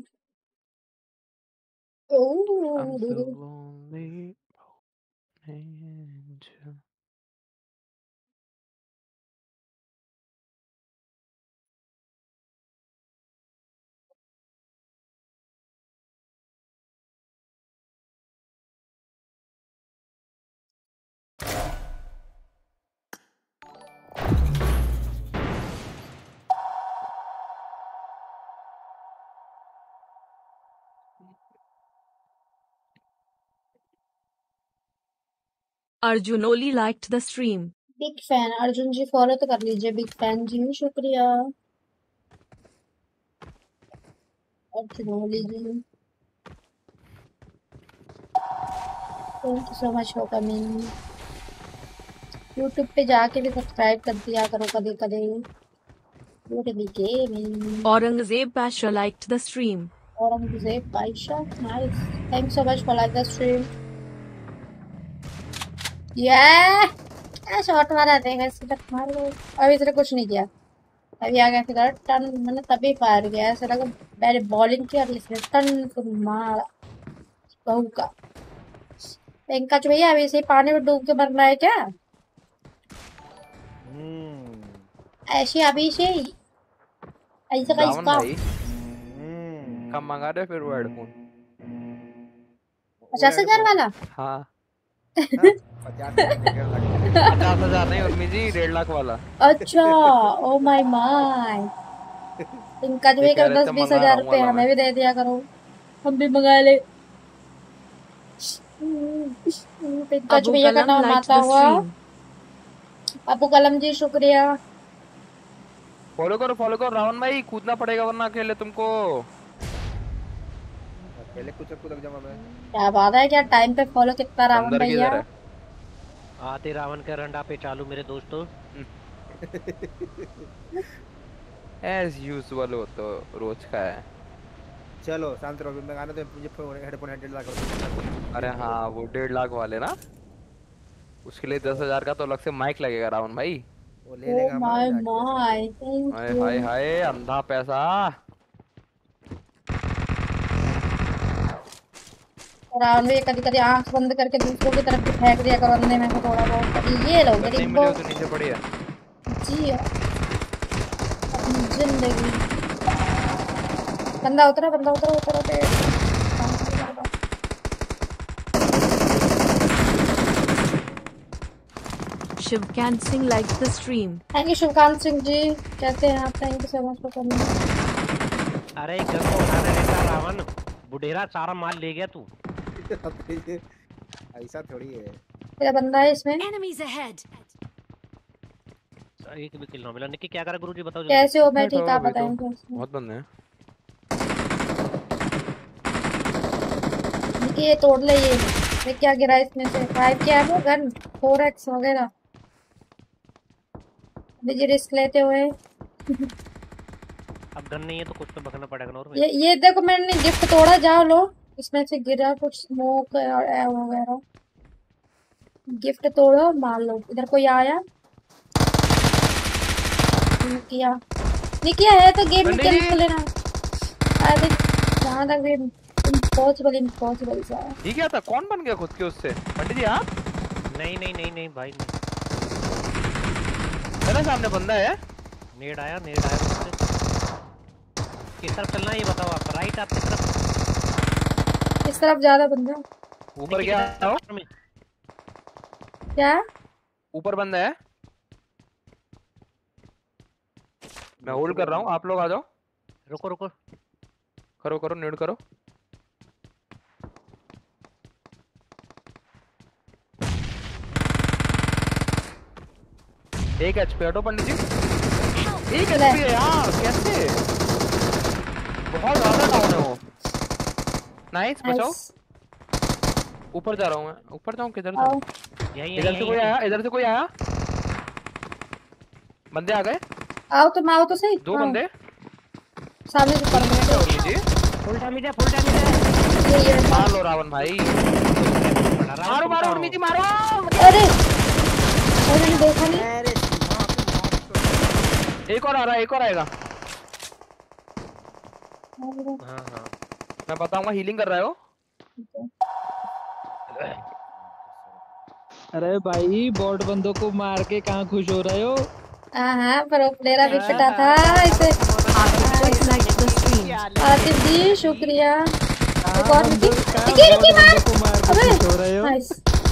I'm so Oh, lonely. Angel. Arjun only liked the stream. big fan. Arjun ji follow तो कर लीजिए big fan जी शुक्रिया Arjun Oli ji thank you so much for coming YouTube पे जाके भी subscribe कर दिया करो कभी कभी What a big gaming. Aurangzeb Pasha liked the stream. Aurangzeb Paisha, nice. Thanks so much for like the stream. Yeah. क्या शॉट मारा देगा इसके तक मार लो अभी इसने कुछ नहीं किया अभी आ गया फिर टन मैंने तभी फायर किया ऐसा लगा मैंने बॉलिंग की और इसने टन फिर मारा बहू का पंकज भैया अभी इसे पानी में डूब के मरना है क्या ऐसे अभी से ही ऐसा का रावण इसका भाई कम मंगा दे फिर वो हेडफोन। पचास हजार वाला हाँ पचास हजार नहीं उर्मी जी डेढ़ लाख वाला। अच्छा ओ माय माय पंकज भैया का दस बीस हजार रुपए हमें भी दे दिया करो हम भी मंगा ले पंकज भैया का नाम आता हुआ अबू कलम जी शुक्रिया फॉलो करो फॉलो करो रावण भाई कूदना पड़ेगा वरना अकेले तुमको अकेले कुछ कूद जाऊंगा मैं क्या बात है क्या टाइम पे फॉलो कितना रावण अंदर भैया किधर है? आते रावण का रंडा पे चालू मेरे दोस्तों एज यूजुअल वो तो रोज का है। चलो शांत रहो मैं गाना तो मुझे हेडफोन हेड लगा कर अरे हाँ वो डेढ़ लाख वाले ना उसके लिए दस हजार का तो अलग से माइक लगेगा रावण भाई। वो ले लेगा माय माय हाय हाय हाय अंधा पैसा। रावण भैया कभी कभी आंख बंद करके दूसरों की तरफ भी फेंक दिया करो अंधे में से थोड़ा बहुत कभी ये लो मेरी नहीं मिले तो नीचे पड़ी है। जी अपनी जिंदगी बंदा उतरा बंदा उतरा उतरा पे Shivkant Singh liked the stream. Thank you Shivkant Singh ji कैसे हैं आप thank you so much for coming अरे घर को उठाने देता रावण बुढ़ेरा सारा माल ले गया तू ऐसा थोड़ी है तेरा बंदा है इसमें Enemies ahead. एक भी किल ना मिला। निकी क्या करा गुरुजी बताओ जल्दी। कैसे हो? मैं मैं ठीक, तो आप अभी तो बताएं कैसे हो? बहुत बंदे हैं। निकी ये तोड़ ले ये। ये क्या गिरा इसमें से? फाइव क्या है वो गन? फोर एक्स वगैरह। अभी जी रिस्क लेते हुए। अब गन नहीं है तो कुछ तो बकना पड़ेगा ना। और में ये ये देखो मैंने गिफ्ट तोड़ा, जाओ लो। इसमें से गिरा कुछ स्मोक और ए वगैरह। गिफ्ट तोड़ो मार लो। इधर कोई आया? निकिया निकिया है तो गेम में पंडित खेल जी तो लेना। अरे जहाँ तक भी इम्पॉसिबल इम्पॉसिबल सा है। ये क्या था? कौन बन गया खुद के उससे? पंडित जी आप? नहीं नहीं नहीं नहीं भाई नहीं। मेरे सामने बंदा है। नेड आया नेड आया मुझसे। किस तरफ चलना है ये बताओ आप। राइट आप किस तरफ? इस तरफ ज्यादा बंदा। ऊपर निकी क्या किधर हो? में? क्या? ऊपर बंदा है। मैं होल्ड कर रहा हूँ, आप लोग आ जाओ। रुको रुको। करो करो नेड करो। एक एचपी हटो पंडित जी। एक ले। एचपी है यार, कैसे? बहुत ज्यादा डाउन है वो। नाइस, बचाओ। नाइस। ऊपर जा रहा हूँ मैं। ऊपर जाऊँ किधर आओ। जाऊँ? यही इधर से यही कोई आया, इधर से कोई आया। बंदे आ गए। आओ तुम आओ तो सही। दो हाँ बंदे। सामने से पर क्या हो रही जी? फुल डैमेज है फुल डैमेज है। ये ये मार लो रावण भाई। मारो मारो उर्मी जी मारो। अरे अरे मैंने देखा नहीं। अरे एक और आ रहा है, एक और आएगा। हाँ हाँ। मैं बताऊंगा हीलिंग कर रहा है वो। अरे भाई बॉट बंदों को मार के कहाँ खुश हो रहे हो? हाँ हाँ पर वो प्लेयर भी पिटा था इसे। Arthur just liked the stream. Atif जी शुक्रिया। कहाँ एक और बंदों निकी कहाँ निकी बॉट निकी मार। बंदों को मार के अबे खुश हो रहे हो? नाइस।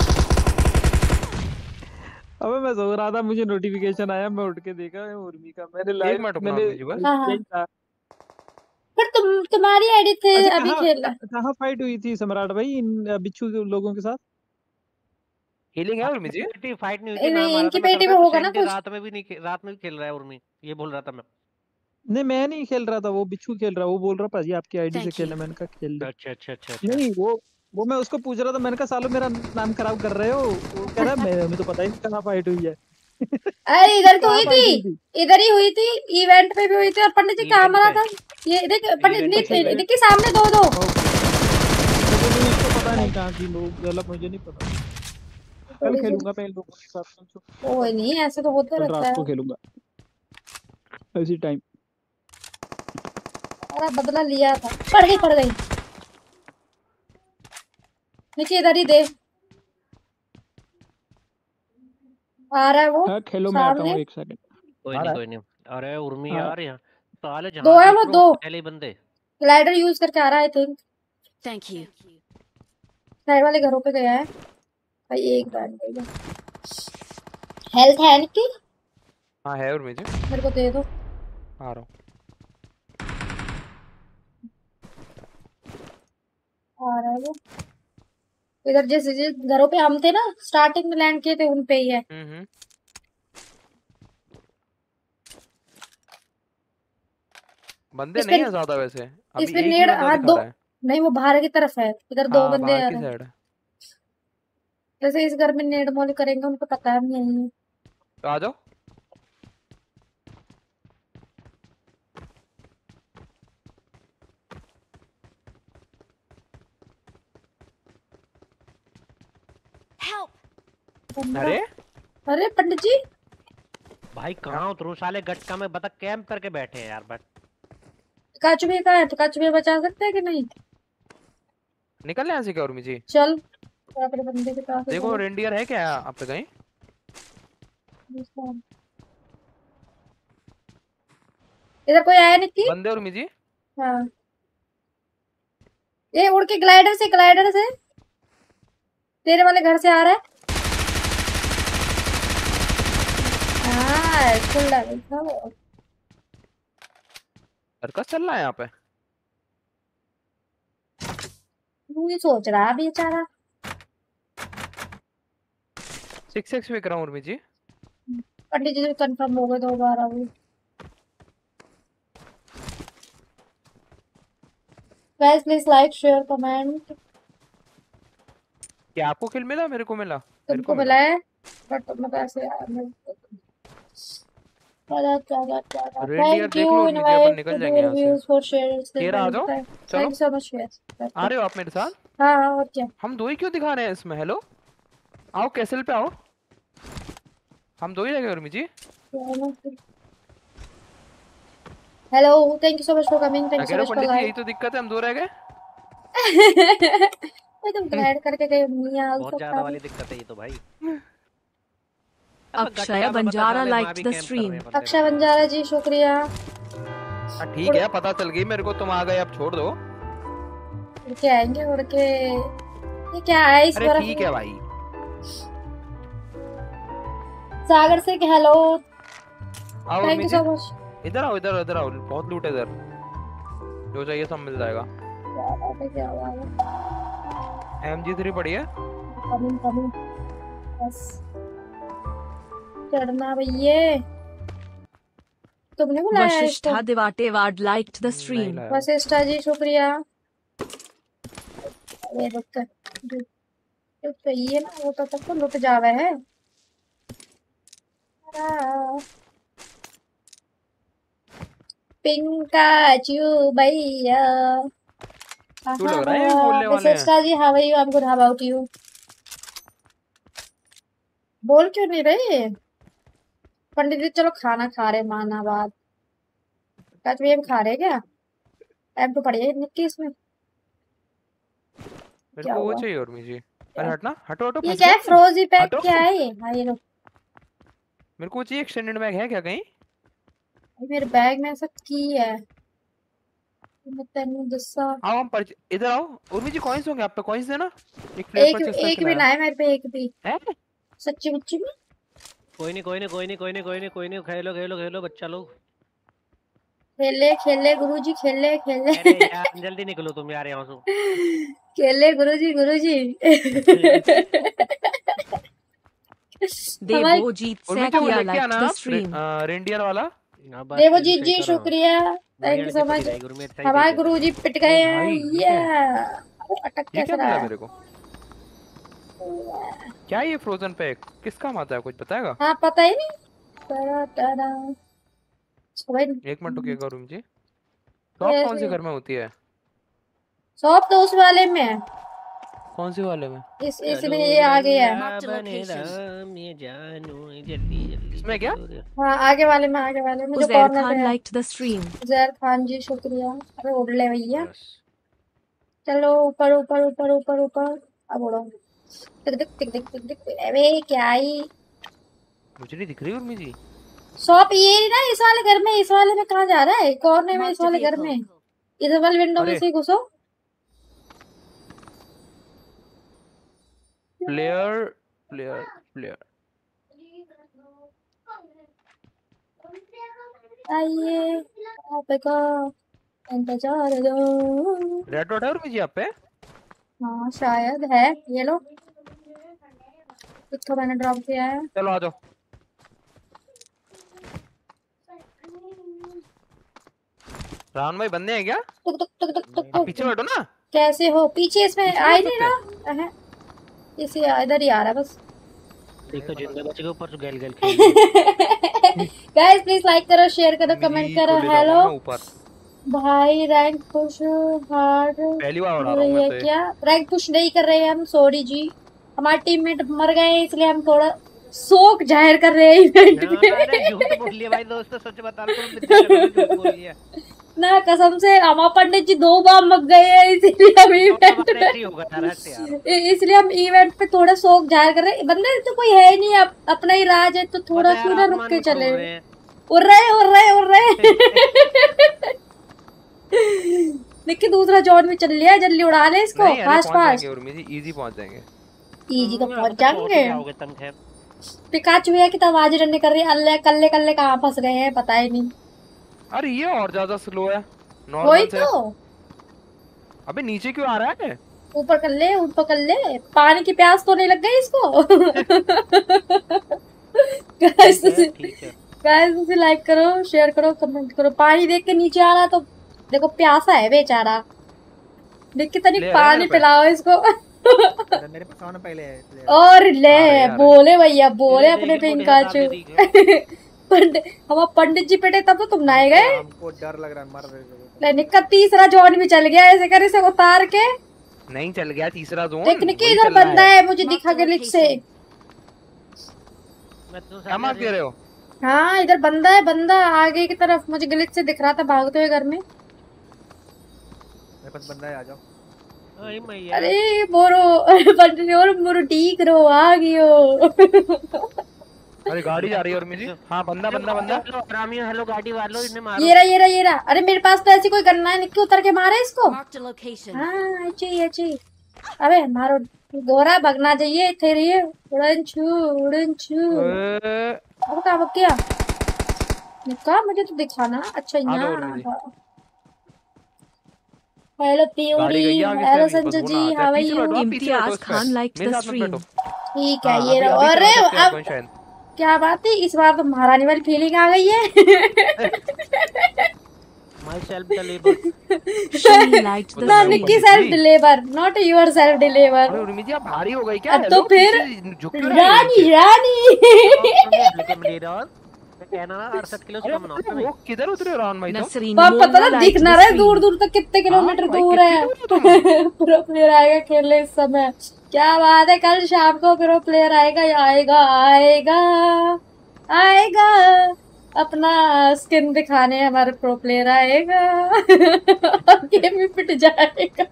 अबे मैं सो रहा था, मुझे नोटिफिकेशन आया, मैं उठ के देखा उर्मी का। मैंने एक लाइव मिनट रुकना मैंने उर्मी जी बस। हाँ हाँ यही था। पर तुम तुम्हारी आईडी थे अच्छा अभी कहाँ खेल रहा। कहाँ कहाँ फाइट हुई थी सम्राट भाई इन अ, बिच्छू के लोगों के साथ? हीलिंग है उर्मी जी? बेटी फाइट नहीं हुई थी नहीं नाम आ रहा इनकी था। मैं कल पेटी में गया तो होगा ना सैंडी कुछ। रात में भी नहीं खे- रात में भी खेल रहा है उर्मी। ये बोल रहा था मैं। नहीं मैं नहीं खेल रहा था, वो बिच्छू खेल रहा। वो बोल रहा भाजी आपकी आईडी से Thank खेलना। you. मैंने कहा खेल ले। अच्छा अच्छा अच्छा अच्छा। नहीं वो वो मैं उसको पूछ रहा था। मैंने कहा सालों मेरा नाम खराब कर रहे हो। वो कह रहा है मैं हमें तो पता ही नहीं कहाँ फाइट हुई है। अरे इधर तो कहाँ हुई फाइट हुई थी। थी? इधर ही हुई थी। इवेंट पे भी हुई थी और पंडित जी कहाँ इवेंट मरा पे था? ये देख पंडित इवेंट अच्छा पे नी- इवेंट। निकी सामने दो दो। मुझे नहीं उसको पता नहीं कहाँ थी लोग, मतलब मुझे नहीं पता। कल थोड़ी सी खेलूंगा मैं इन लोगों के साथ। कल कोई नहीं ऐसे तो होते कल रहता रात है। को खेलूंगा इसी टाइम। अरे बदला लिया था। पड़ गई पड़ गई। निकी इधर ही दे। आ रहा है वो हाँ खेलो, मैं आता सामने। हूँ एक सेकंड। कोई नहीं कोई नहीं। अरे उर्मी हाँ यार यहाँ साले दो जहाँ है वो देखो दो। पहले ही बंदे। ग्लाइडर यूज करके आ रहा है I think. Thank you. Side वाले घरों पे गया है भाई। एक बैंड गई है। हेल्थ है निकी? हाँ है उर्मी जी। मेरे को दे दो। आ रहा हूँ। आ रहा है वो। इधर जैसे जिस घरों पे हम थे ना स्टार्टिंग में लैंड किए थे उन पे ही है। हम्म हम्म। बंदे इस नहीं पे है ज्यादा वैसे। इस अभी पे एक ही नेड़ बंदा हाँ दिखा दो। रहा है। नहीं वो बाहर की तरफ है। इधर दो हाँ बंदे बाहर आ की रहे हैं। साइड है। जैसे इस घर में नेड़ मोल करेंगे उनको पता नहीं है। तो आ जाओ। Help! बंदा। अरे अरे पंडित जी भाई कहाँ उतरू साले गटका में बतख कैंप करके बैठे हैं यार। बट काचुबे का है तो काचुबे बचा सकते हैं कि नहीं? निकल यहाँ से क्या उर्मी जी? चल अपने बंदे के पास देखो चलो। रेंडियर है क्या आप पे कहीं? इधर कोई आया निकी? बंदे उर्मी जी। हाँ ये उड़ के ग्लाइडर से ग्लाइडर से तेरे वाले घर से आ रहा है। हाँ फुल डैमेज था वो। सर्कस चल रहा है यहाँ पे। तू ही सोच रहा है बेचारा। सिक्स एक्स पे कर रहा हूँ उर्मी जी। पंडित जी कंफर्म हो गए दो बार अभी। Guys please like share comment. क्या आपको किल मिला? मेरे को मिला। मेरे तुमको को मिला है बट मैं कैसे रेंडियर थैंक देख यू लो मुझे, अपन इनवाइट निकल टू जाएंगे यहाँ से। Reviews for shares. तेरह आ जाओ, थैंक चलो यू सो मच शेयर। आ रहे हो आप मेरे साथ? हाँ हाँ और क्या। हम दो ही क्यों दिखा रहे हैं इसमें? हेलो आओ कैसल पे आओ, हम दो ही रहेंगे Urmi ji. Hello thank you so much for coming. Thank you so अकेले मच फॉर पंडित जी, यही लाइक। तो दिक्कत है, हम दो रह गए। मैं तुम ग्रैड करके गई नहीं यार बहुत ज्यादा वाली दिक्कत है ये तो भाई। Akshay Banjara like the stream. Akshay Banjara ji शुक्रिया। हाँ ठीक है, पता चल गई मेरे को, तुम आ गए, अब छोड़ दो। उड़ के आएंगे उड़ के। ये क्या है इस अरे बर्फ ठीक में? है भाई। सागर से हेलो आओ thank Urmi you ji, so much. इधर आओ इधर इधर आओ, बहुत लूट है इधर, जो चाहिए सब मिल जाएगा। क्या बात है क्या बात है। एम जी थ्री पड़ी है। कमिंग कमिंग बस चढ़ना भैया। तुमने बुलाया है इसको? वशिष्ठा दिवाटेवाड लाइक्ड द नहीं स्ट्रीम। लाया। वशिष्ठा जी शुक्रिया। ये रुक रुक तो ये ना वो तो तक तो लुट जावे है। पिंकाचू भैया। तू लग रहा है ये बोलने वाले हैं। Vashishtha ji how are you? I am good, how about you? बोल क्यों नहीं रहे पंडित जी? चलो खाना खा रहे माना बात कच भी हम खा रहे क्या? टाइम तो पड़ी है निक्की इसमें। मेरे क्या को वो हुआ? चाहिए उर्मी जी। अरे हटना, हटो हटो, ये फंस क्या है? गए। फ्रोजी पैक हटो। क्या है ये? हाँ ये लो। मेरे को चाहिए एक्सटेंडेड बैग, है क्या कहीं? ये मेरे बैग में ऐसा की है। मैं तेनू दसा आओ हम पर इधर आओ उर्मी जी, कॉइंस होंगे आप पे, कॉइंस देना। एक प्लेट एक परचेस एक करके भी लाया ना है मेरे पे, एक भी है। सच्ची मुच्ची में। कोई नहीं कोई नहीं कोई नहीं कोई नहीं कोई नहीं कोई नहीं, खेलो खेलो खेलो बच्चा लोग। खेले खेले गुरुजी खेले खेले अरे यार जल्दी निकलो तुम यार यहाँ से। खेले गुरुजी गुरुजी। हमारे देवोजीत उर्मी जी सैकिया वो लेके लाइक्ड आना द आप, स्ट्रीम। रेंडियर वाला। देवोजीत जी शुक्रिया। Thank you so much. हमारे गुरुजी पिट गए हैं। भाई, ये ये अटक ये कैसे क्या रहा मिला है? मेरे को? क्या ये फ्रोजन पैक किस काम आता है, कुछ बताएगा? हाँ पता ही नहीं। टारा टारा इसको भाई एक मिनट रुकिएगा उर्मी जी। शॉप कौन से घर में होती है? शॉप तो उस वाले में है। कौन से वाले में? इस इसमें ये आ गया है। Marked location. इसमें क्या? हाँ आगे वाले में, आगे वाले में जो उजैर कॉर्नर खान पे है। Liked the stream. Uzair Khan ji शुक्रिया। अरे उड़ ले भैया। चलो ऊपर ऊपर ऊपर ऊपर ऊपर अब उड़ो। टिक टिक टिक टिक टिक टिक। अबे क्या ही मुझे नहीं दिख रही उर्मी जी। शॉप ये ना इस वाले घर में। इस वाले में कहाँ जा रहा है? कॉर्नर में इस वाले घर में। इधर वाले विंडो में अरे। से घुसो। प्लेयर प्लेयर प्लेयर आइए आपका इंतजार दो। रेड डॉट है उर्मी जी आप पे? हाँ शायद है। ये लो इसको मैंने ड्रॉप किया है। चलो आ जाओ। राहुल भाई बंदे हैं क्या? टुक टुक टुक टुक टुक आप टुक। पीछे बैठो ना। कैसे हो? पीछे इसमें पीछे आई हो नहीं ना। अहं। इसे इधर ही आ रहा है बस। देखो जिंदा बच्चे के ऊपर गैल गैल खेल। गाइस प्लीज लाइक करो, शेयर करो, कमेंट मेरी करो। को ले जाऊंगा हेलो मैं ऊपर। भाई रैंक पुश हार्ड पहली बार उड़ा हो रहा हूँ रही मैं है तो ये। क्या? रैंक पुश नहीं कर रहे हैं हम, सॉरी जी। हमारे टीममेट मर गए हैं इसलिए हम थोड़ा शोक जाहिर कर रहे हैं इवेंट में। अरे झूठ बोल लिया भाई दोस्तों, सच बता रहा हूँ तुम झूठ बोल लिया। ना कसम से हमारे पंडित जी दो बार मर गए हैं इसीलिए हम इवेंट ऐसे ही में होगा यार, ऐसे यार। इ- इसलिए हम इवेंट पे थोड़ा शोक जाहिर कर रहे हैं। बंदे तो कोई है ही नहीं, अप, अपना ही राज है तो थोड़ा पता है क्यों ना यार, रुक आसमान के में चले। घूम रहे हैं। उड़ रहे उड़ रहे उड़ रहे। देखिए दूसरा जॉन भी चल लिया है, जल्दी उड़ा ले इसको नहीं अरे फास्ट पहुंच फास्ट। जाएंगे उर्मी जी, इजी पहुंच जाएंगे। इजी तो हम्म, पहुंच अब तो पहुंच ही जाएंगे। जाओगे तुम खैर। पिकाचू भैया की तो आवाज रन कर रही है। अल्ले कल्ले कल्ले कहाँ फंस गए हैं पता ही नहीं। अरे ये और ज्यादा स्लो है वही नॉर्मल से। तो अबे नीचे क्यों आ रहा है? ऊपर कर ले ऊपर कर ले। पानी की प्यास तो नहीं लग गई इसको? Guys, ठीक है, ठीक गाइस उसे लाइक करो, शेयर करो, कमेंट करो। पानी देख के नीचे आ रहा तो देखो प्यासा है बेचारा, देख के तनिक ले पानी मेरे पे। पिलाओ इसको। अरे मेरे पास आना पहले है, इसलिए। और ले अरे यार। बोले भैया बोले तेरे अपने देख के पिंकाचू। मुझे दाब पंडित हम पंडित जी पेटे तब तो तुम नहाए गए। हमको डर लग रहा है, मर रहे ले निक्का तीसरा जोन भी चल गया, ऐसे करे से उतार के। नहीं चल गया तीसरा जोन। देख निक्की वही इधर चल रहा बंदा है, मुझे दिखा के लिख से। मैं तो क्या मार दे रहे हो? हाँ इधर बंदा है, बंदा आगे की तरफ मुझे गिलिच से दिख रहा था भागते हुए घर में। मेरे पास बंदा है, आ जाओ। ओए मैया अरे मोरो पंडित और मोरो ठीक रो आ गयो। अरे गाड़ी जा रही है उर्मी जी। हाँ बंदा बंदा बंदा। हेलो रामियो, हेलो गाड़ी वालों, इन्हें मारो। ये रहा ये रहा ये रहा। अरे मेरे पास तो ऐसी कोई गन्ना है, निक्की उतर के मारे इसको। Marked a location. हाँ अच्छी अच्छी। अबे मारो गोरा भगना चाहिए थे रही उड़न छू उड़न छू। ए, अब क्या अब क्या निक्का मुझे तो दिखाना। अच्छा आ जाओ यहाँ उर्मी जी। हेलो गाड़ी पीयूरी, गई है आगे से हेलो अभी, संजय बस जी, वो ना हाउ आते। आर पीछे यू? बैठो, आप पीछे बैठो इम्तियाज इस पे। खान liked मेरे the साथ मत stream. बैठो। ठीक है हाँ, ये अभी- रहो। अभी अरे चला सकते हैं अब अपन शायद। क्या बात है, इस बार तो महारानी वाली फीलिंग आ गई है। Myself deliver. She liked the ना मैं Nikki stream. Self deliver, not yourself deliver. अरे उर्मी जी आप भारी हो गई क्या? अब तो हेलो, फिर पीछे झुक क्यों रहे हो रानी नीचे? रानी। लेके मिलीरॉन मैं कहना ना अड़सठ किलो अरे कम ना वो किधर उतरे रान भाई तुम? Nasreen तो आप पता Mona ना liked दिख ना the रहे stream. दूर दूर तक कितने किलोमीटर हाँ भाई, दूर कितनी है। दूर हो तुम? प्रो प्लेयर आएगा खेलने इस समय। क्या बात है, कल शाम को प्रो प्लेयर आएगा आएगा आएगा आएगा अपना स्किन दिखाने हमारे प्रो प्लेयर आएगा। और गेम में पिट जाएगा।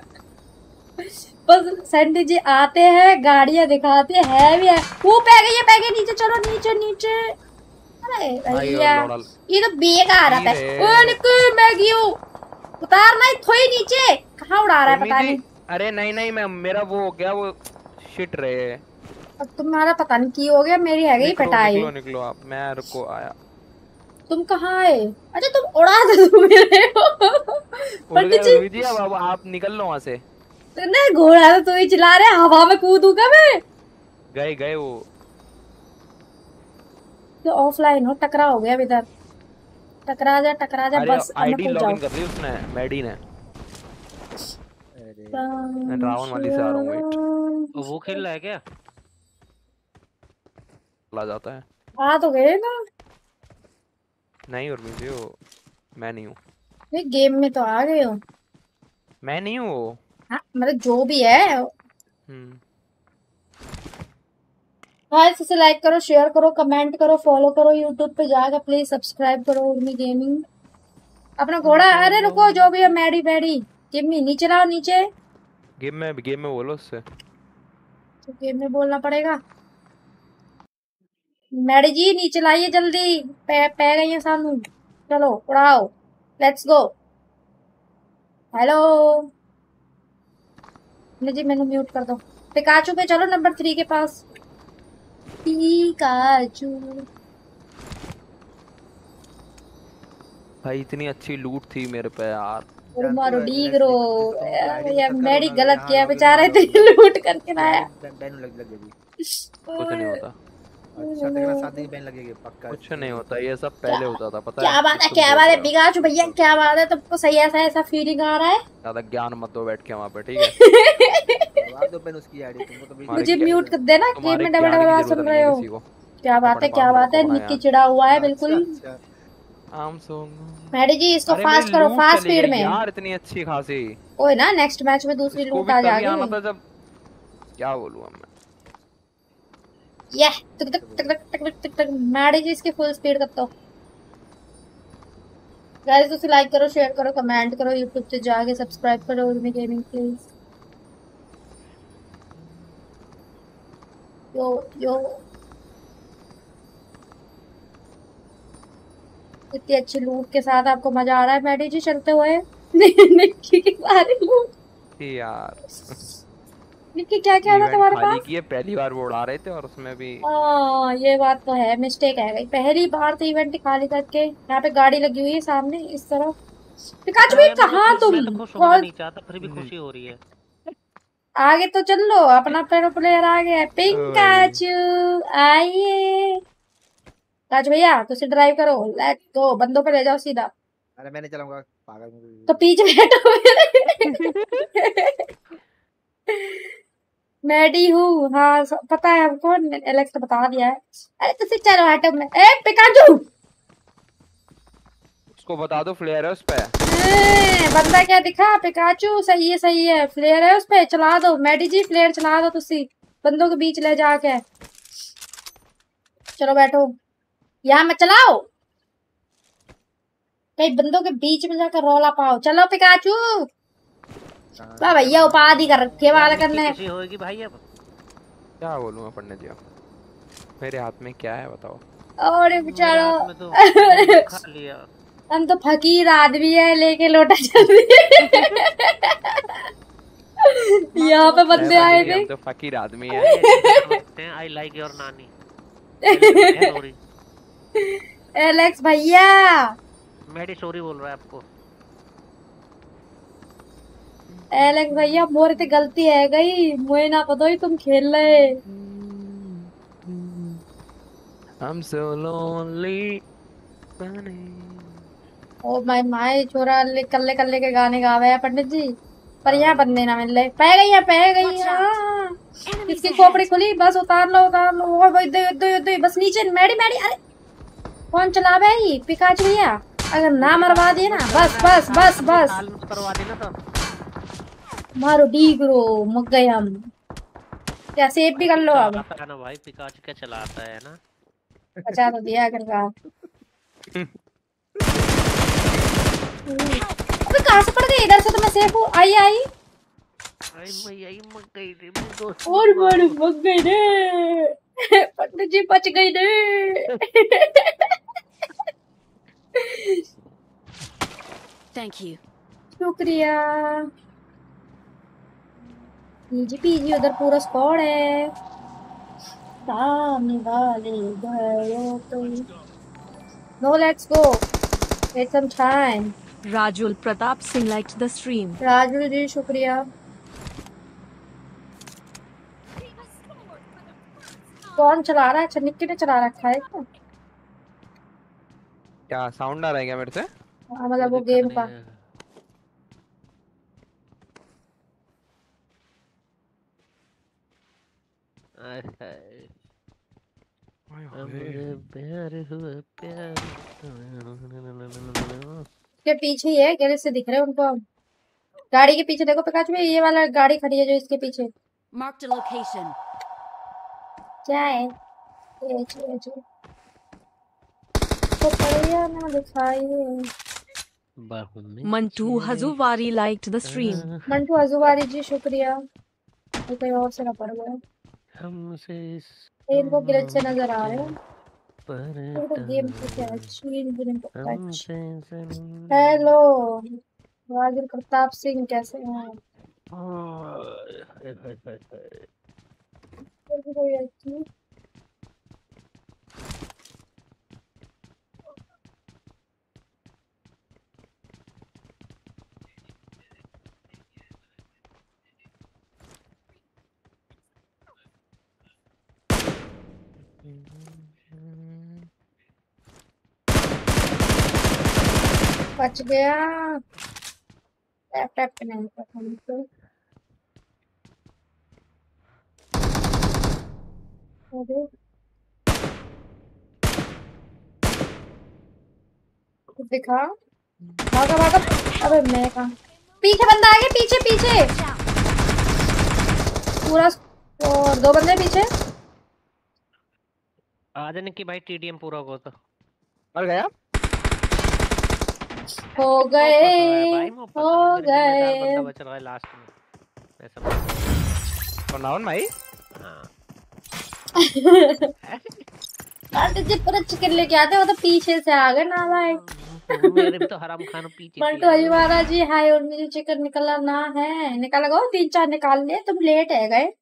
बस सैंडी जी आते हैं, गाड़ियां दिखाते हैं भी है। वो पै गई है पै गई, नीचे चलो नीचे नीचे। अरे भाई भैया और लौड़ा। ये तो बेग आ रहा था। ये ओ निक्की मैं गियो उतारना ही थोड़ी नीचे, कहाँ उड़ा रहा है उर्मी पता जी, नहीं। अरे नहीं नहीं मैं मेरा वो हो गया वो शिट रहे। अब तुम्हारा पता नहीं की हो गया, मेरी है गई निकलो, पटाई। निकलो निकलो आप, मैं रुको आया। तुम कहाँ आए? अच्छा तुम उड़ा दे तुम मेरे को। उड़ पंडित गए जी उर्मी जी, अब अब आप निकल लो वहाँ से। तूने घोड़ा तो तू ही चला रहे, हवा में कूदूंगा मैं। गए गए वो। तो ऑफलाइन हो, टकरा हो गया अब इधर। टकरा जा टकरा जा अरे बस अब आईडी मैं लॉगिन जाऊँ। कर ली उसने, मैडी ने। अरे मैं रावण वाली से आ रहा हूँ, वेट। वो खेल रहा है क्या? ला जाता है। आ तो गए ना। नहीं उर्मी जी वो मैं नहीं हूँ। नहीं गेम में तो आ गए हो। मैं नहीं हूँ वो। हाँ मतलब जो भी है। हम्म। गाइस इसे लाइक करो, शेयर करो, कमेंट करो, फॉलो करो, यूट्यूब पे जाकर प्लीज सब्सक्राइब करो उर्मी गेमिंग। अपना घोड़ा अरे रुको जो भी है मैडी मैडी जिम्मी नीचे लाओ नीचे। गेम में गेम में बोलो उससे। तो गेम में बोलना पड़ेगा। मैडी जी नीचे लाइए जल्दी, पै पै गई है सानू। चलो उड़ाओ, लेट्स गो। हेलो जी मैंने म्यूट कर दो। पिकाचू पे चलो नंबर थ्री के पास। पिकाचू भाई इतनी अच्छी लूट थी मेरे पे यार। और मारो जानते हो, डीगरो ऐसे- ऐसे यार तुम यार आईडी मैडी चक्कर गलत में किया यहाँ बेचारे लॉगिन थे लूट करके लाया। बैन बैन लग लग गई। कुछ नहीं होता, अच्छा देखना शादी की बैन लगेगी पक्का। कुछ नहीं होता, ये सब पहले होता था पता है। क्या बात है तुम क्या बोल बात है रहे हो। पिकाचू भैया क्या बात है, तुमको सही ऐसा ऐसा फीलिंग आ रहा है। ज्यादा ज्ञान मत दो बैठ के वहाँ पे, ठीक है। करवा दो बैन उसकी आईडी, तुमको तो तुम्हारे मुझे क्या- म्यूट कर देना, गेम तुम्हारे में डबल ज्ञान डबल की आवाज जरूरत सुन नहीं रहे है हो। किसी को। क्या बात है अपने क्या बाप बात है, को निक्की बनाया। चिड़ा हुआ है अच्छा, बिल्कुल। अच्छा। आम सोंग। मैडी जी इसको अरे फास्ट मेरी करो, लूट फास्ट चली स्पीड गई में। यार इतनी अच्छी खासी। ओए ना नेक्स्ट मैच में दूसरी इसको लूट भी आ तभी आना जाएगी। था जब, क्या बोलूं अब मैं। ये टक टक टक टक टक टक टक टक मैडी जी इसकी फुल स्पीड कर दो। गाइस उसे लाइक करो, शेयर करो, कमेंट करो, यूट्यूब पे जाके सब्सक्राइब करो Urmi gaming please. Yo yo इतनी अच्छी लूट के साथ आपको मजा आ रहा है मैडी जी चलते हुए। निक्की की सारी लूट। यार निक्की क्या क्या था इवेंट तुम्हारे खाली पास? किए, पहली बार वो उड़ा रहे थे और उसमें भी। हाँ ये बात तो है, मिस्टेक है गई। पहली बार तो इवेंट खाली करके यहाँ पे गाड़ी लगी हुई है सामने इस तरफ। पिकाचू भाई कहाँ तुम? मैं तो खुश होना कौन नहीं चाहता, फिर भी खुशी हो रही है। आगे तो चल लो, अपना प्रो प्लेयर आ गया है। पिकाचू आइए राज भैया तुसी ड्राइव करो, लेट्स गो, बंदों पे ले जाओ सीधा। अरे मैं नहीं चलाऊंगा पागल मुझे। तो पीछे बैठो मेरे। मैडी हूँ, हाँ स- पता है हमको, एलेक्स ने बता दिया है। अरे तुसी चलो हटो में, ए पिकाचू। उसको बता दो फ्लेयर है उस पे। ए, बंदा क्या दिखा, पिकाचू सही है सही है, फ्लेयर है उस पे, चला दो मैडी जी, फ्लेयर चला दो तुसी बंदों के बीच ले जाके। चलो बैठो, यहाँ मत चलाओ, कई बंदों के बीच में जाकर रौला पाओ। चलो पिकाचू। वाह भैया उपाधि कर रखी है वाला करने। खुशी होगी भाई अब। क्या बोलूं मैं पंडित जी अब? मेरे हाथ में क्या है बताओ? और मेरे बेचारा हाथ में तो खा लिया। हम तो फकीर आदमी है, लेके लोटा चल रही है। यहाँ पे बंदे है आए पंडित जी, थे। हम तो फकीर आदमी है। आई लाइक योर नानी। एलेक्स भैया मैडी सॉरी बोल रहा है आपको। एलेक्स भैया मोरे ते गलती है गई, मुझे ना पता ही तुम खेल रहे। I'm so lonely. Oh my my छोरा ले कल्ले कल्ले के गाने गावे है पंडित जी, पर यहाँ बंदे ना मिल रहे। पै गई है पै गई है। हाँ। किसकी खोपड़ी खुली, बस उतार लो उतार लो। ओ भाई दे दे दे बस नीचे मैडी मैडी। अरे कौन चला भाई, पिकाचू भैया, अगर ना मरवा दिए ना, बस बस बस बस करवा देना तो मारो डीगरो, मुक गए हम। क्या सेव भी कर लो अब। चलाता है ना भाई, पिकाचू क्या चलाता है ना। बचा तो दिया कर रहा। अबे कहाँ से पड़ गई, इधर से तो मैं सेफ हूँ। आई आई आई मैं यही मर गई थी मेरे दोस्त। और बड़ी मक गई रे, पंडित जी बच गई रे। Thank you. शुक्रिया। पीजी पीजी उधर पूरा स्क्वाड है। सामने वाले घरों पे। No let's go, take some time. Rajul Pratap Singh liked the stream. Raju ji शुक्रिया। कौन चला रहा है, अच्छा निक्की ने चला रखा है क्या? क्या साउंड आ रहा है क्या मेरे से? हाँ, मतलब वो गेम का। प्यार हुआ प्यार। के पीछे ही है, गैरेज से दिख रहे हैं उनको। गाड़ी के पीछे देखो पिकाचू में, ये वाला गाड़ी खड़ी है जो इसके पीछे। Marked a location. क्या है ये ये ये तो बढ़िया ना दिखाइए। Mantu Hazuwari liked the stream. Mantu हजूवारी जी शुक्रिया। ये कोई और से ना पड़ गया। हमसे इनको गिरज से नजर आ रहे हैं। पर तो गेम तो क्या है, चीन गिरन टच। हमसे हेलो राजू प्रताप सिंह कैसे हैं? कोई अच्छी बच गया। टैप टैप पे नहीं पता मुझको। अरे दिखा, भागा भागा। अबे मैं कहाँ, पीछे बंदा आ गया, पीछे पीछे पूरा। और दो बंदे पीछे। आ जाने की भाई, टीडीएम पूरा हो तो मर गया। हो गए हो गए। बंदा बच रहा है लास्ट में ऐसा। नाउन भाई हाँ काटे जी पूरा चिकन लेके आते हो तो पीछे से आ गए नालायक। मेरे भी तो हराम खाना पीछे मंटू हजीवारा जी हाय, और मुझे चिकन निकला ना है। निकाला गो, तीन चार निकाल लिए, तुम लेट है गए।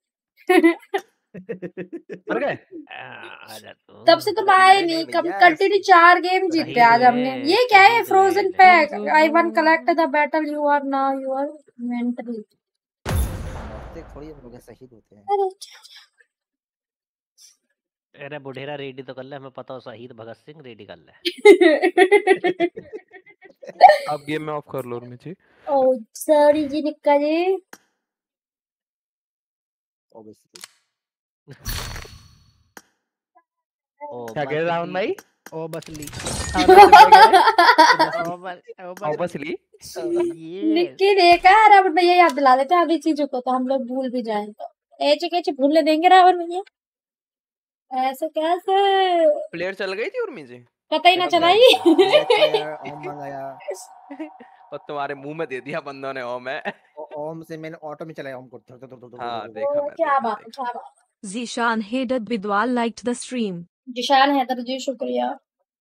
मर गए। तब से तुम आए नहीं, कम कंटिन्यू चार गेम जीते आज हमने। ये क्या है, frozen pack. I won collect the battle you are now you are mentally. थोड़ी हम लोग शहीद होते हैं। अरे अरे बुढ़ेरा रेडी तो कर ले, हमें पता हो शहीद भगत सिंह रेडी कर ले। अब गेम में ऑफ कर लो मुझे। ओ सॉरी जी निक्का जी। Obviously. ओ क्या कह रहे राहुल भाई? ओ बसली ऑब्वियसली निक्की देखा रावण भैया याद दिला देते हैं आधी चीजों को तो हम लोग भूल भी जाएं तो ऐसे कैसे भूलने देंगे रावण भैया ऐसे कैसे प्लेयर चल गई थी उर्मी जी, पता ही ना चला ही ओम मंगाया और तुम्हारे मुंह में दे दिया बंदों ने ओम है। ओम से मैंने ऑटो में चलाया ओम को धर धर धर धर हाँ धर देखा मैं, क्या देखा, बात देखा। क्या बात Zishan Haydar Bidwal liked the stream. Zeeshan Haider जी शुक्रिया।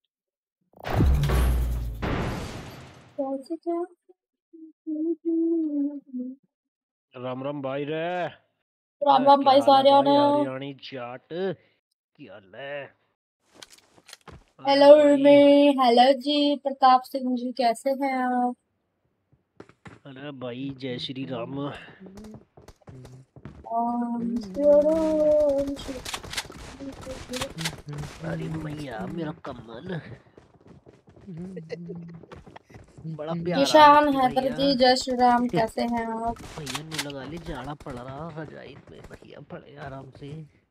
कैसे क्या राम राम भाई रे। राम राम भाई सारे आना। हरियाणी जाट क्या हाल है? हेलो उर्मी, हेलो जी प्रताप सिंह जी कैसे हैं आप? अरे भाई जय श्री राम। ओम शिवम अरे मैया मेरा कमल बड़ा प्यारा। जिशान हैदर जी जय श्री राम कैसे हैं आप? भैया ने लगा ली, जाड़ा पड़ रहा रजाई में, भैया पड़े आराम से।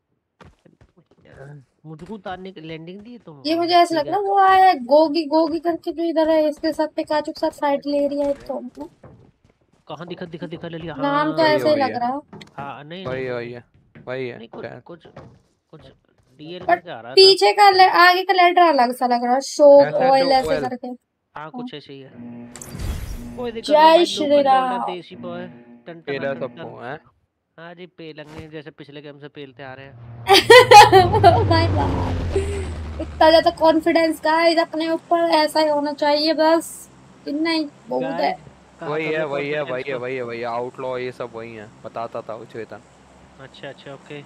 मुझको उतारने की लैंडिंग दी तुम। ये मुझे ऐसा लग रहा है वो आया गोगी गोगी करके जो इधर है इसके साथ पिकाचू के साथ फाइट ले रही है तो कहाँ दिखा दिखा दिखा ले लिया। हाँ, नाम तो वही ऐसे ही वही लग है। रहा है। हाँ नहीं वही नहीं, वही है वही है नहीं कुछ शायद। कुछ कुछ डीएल पर करके आ रहा है ना। पीछे का ले, आगे का लेटर अलग सा लग रहा है शोक ऐसे ऑयल तो ऐसे oil। करके। हाँ कुछ ऐसे ही है। कोई दिक्कत जय नहीं भाई, श्री लोकल राम। लौंडा देसी बॉय टन पेला टन सबको टन। है। हाँ जी पेलेंगे जैसे पिछले गेम से पेलते आ रहे हैं। माय गॉड इतना ज्यादा कॉन्फिडेंस गाइस अपने ऊपर ऐसा ही होना चाहिए बस इतना ही बहुत है। कहा वही तुमने है वही है confidence वही है को? वही है वही है आउटलॉ ये सब वही है, बताता था वो चेतन। अच्छा अच्छा ओके।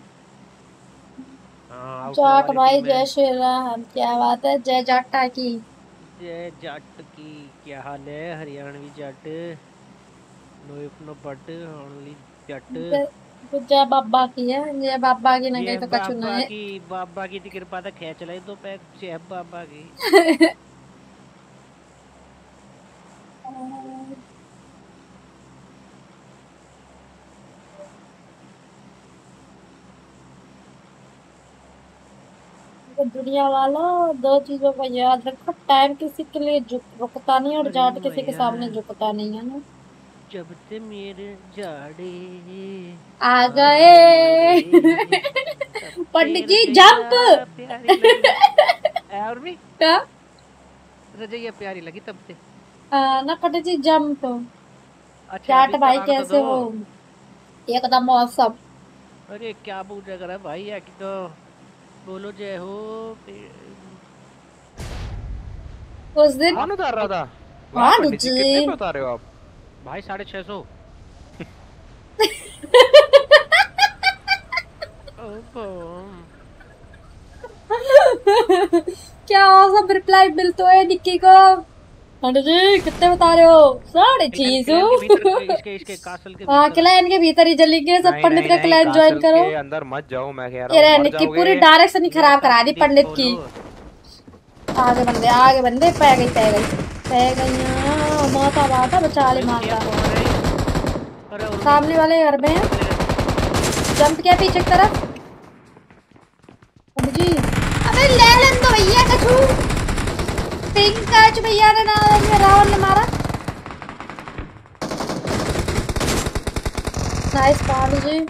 हाँ outlaw जाट वाली भाई टीम है। जय श्री राम क्या बात है जय जाटा की। जय जट की क्या हाल है? Haryanvi Jat no if no but only Jat. जय जय बाबा की है जय बाबा की ना जय कहीं तो कछु ना बाबा है। की, बाबा की तो कृपा था खेच लाई तो पैक जय बाबा की। तो दुनिया वालों दो चीजों को याद रखो टाइम किसी के लिए झुक रुकता नहीं और अरे जाट किसी के मैया, सामने झुकता नहीं है ना। जब से मेरे जाड़े आ गए पंडित जी जंप और भी क्या रजैया प्यारी लगी तब से। आ, ना पंडित जी जंप अच्छा जाट अभी भाई चलान तो कैसे दो। हो एकदम मौसम अरे क्या पूछ रहा है भाई या कि तो बोलो जय हो। उस दिन कौन उतार रहा था? हाँ वाह, पंडित जी रुचि कितने पे उतारे हो आप? भाई साढ़े छह सौ। क्या औसम रिप्लाई मिलता है निक्की को। पंडित जी कितने बता रहे हो? साढ़े छह सौ। इसके इसके कासल के हाँ भीतर। क्लैन के भीतर ही जलेंगे सब नहीं, पंडित नहीं, का नहीं, क्लैन ज्वाइन कासल करो। के अंदर मत जाओ, मैं कह ये रहा रहे हूँ मर निक्की पूरी जाओगे। डायरेक्शन ही खराब करा दी देख पंडित खोलो। की। आगे बंदे आगे बंदे पै गई पै गई पै गई हाँ, माता माता बचा ले भाई, ये माता। कौन है? अरे उर्मी, सामने वाले घर में है जंप किया पीछे की तरफ। पंडित जी अबे ले लेन दो भैया कछु पिंक कैच भैया ने ना रावण ने मारा। नाइस पंडित जी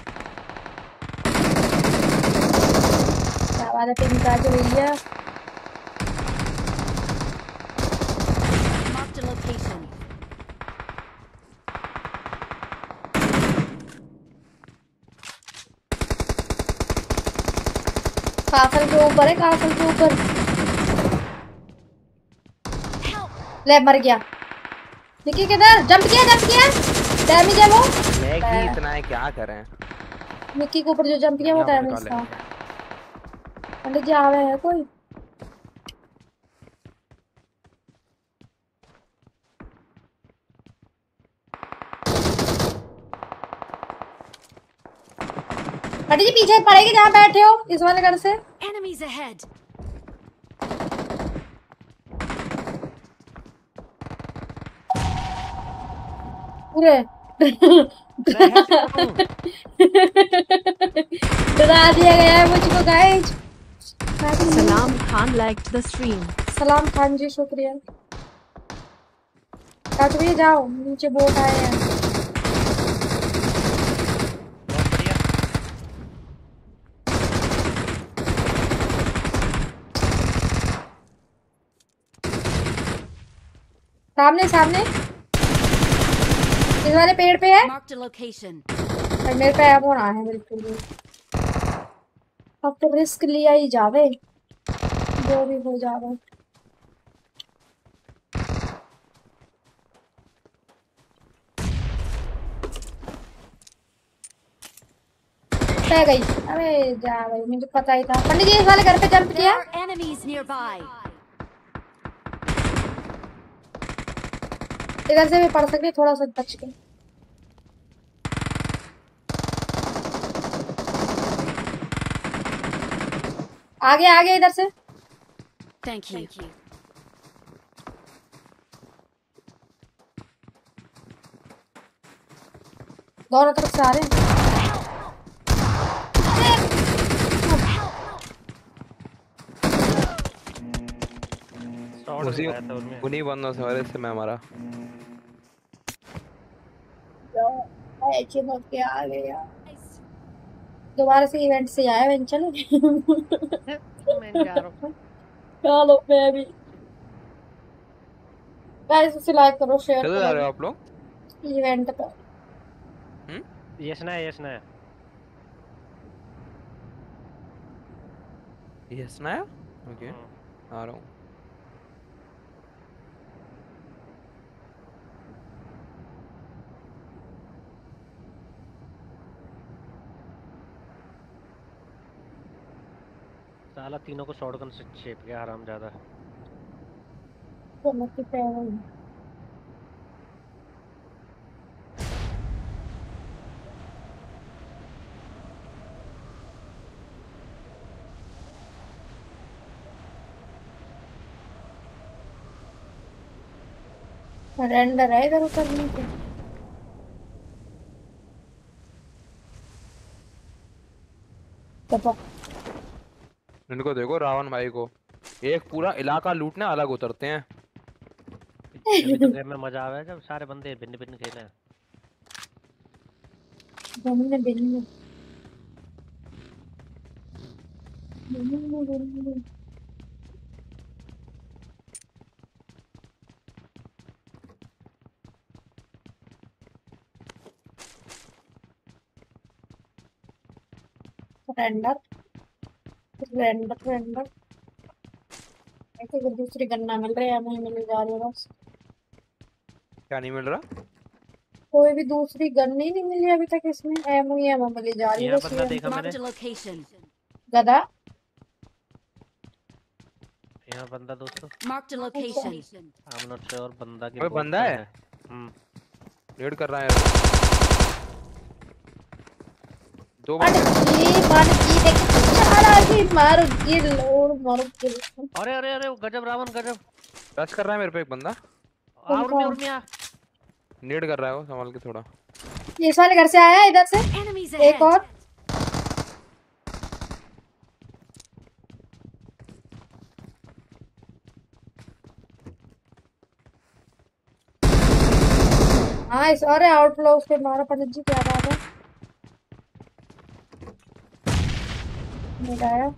क्या बात है पिंक कैच भैया। Marked a location. कासल के ऊपर है कासल के ऊपर। Help! ले मर गया निकी किधर जंप किया जंप किया डैमेज है वो। लैग ही इतना है क्या करें। निकी के ऊपर जो जंप किया वो यहाँ पे डैमेज निकाले। था। पंडित जी आवे है कोई? पंडित जी पीछे पड़ेगी जहाँ बैठे हो इस वाले घर से। Enemies ahead. पूरे डरा दिया गया है मुझको guys. Salam Khan liked the stream. सलाम खान जी शुक्रिया। काट भी जाओ नीचे बोट आए हैं। बहुत बढ़िया। सामने सामने इस वाले पेड़ पे है। Marked a location. और मेरे पे अब होना है बिल्कुल भी। अब तो रिस्क लिया ही जावे जो भी हो जावे। पै गई। अबे जा भाई मुझे पता ही था। पंडित जी इस वाले घर पे जंप There किया। are enemies nearby. इधर से भी पड़ सकते थोड़ा सा बच के। आगे आगे इधर से। Thank you. Thank you. दोनों तरफ से आ रहे हैं। शॉट उसी लगाया था उनमें। उन्हीं बंदों से वाले से मैं मारा। ऐसे मत के आ गए यार। दोबारा से इवेंट से आया मैं चलो। मैं जा रहा हूँ। चलो मैं भी। गाइस इसे लाइक करो शेयर किधर जा रहे करो हो आप लोग? इवेंट पर। हम्म यस ना यस ना। यस ना ओके आ रहा हूँ। साला तीनों को शॉटगन से चेप गया हरामजादा। तो मत की पैर रेंडर है इधर ऊपर नीचे। देखो इनको देखो रावण भाई को। एक पूरा इलाका लूटने अलग उतरते हैं। अभी तो गेम में मजा आया जब सारे बंदे भिन्न भिन्न खेले हैं। बिन्ने बिन्ने बिन्ने बिन्ने रेंडर रेंडर रेंडर ऐसे कोई दूसरी गन्ना मिल रही है हमें मिल जा रही है बस। क्या नहीं मिल रहा? कोई भी दूसरी गन ही नहीं मिली अभी तक इसमें। एमओ ही एमओ मिली जा रही है यहाँ बस। बंदा देखा मैंने। Marked a location. गधा यहाँ बंदा दोस्तों। Marked a location. I am not sure बंदा की। ओए बंदा है? हम्म रेड कर रहा है। दो अरे बंदे ये मान की देख चारा की मार गिर और मार गिर। अरे अरे अरे वो गजब रावण गजब। रश कर रहा है मेरे पे एक बंदा। और में और में आ। नीड कर रहा है वो संभाल के थोड़ा। ये इस वाले घर से आया है इधर से। Enemies एक ahead. और हाँ इस और आउटफ्लो उसके मारा पंडित जी क्या बात है। नहीं आया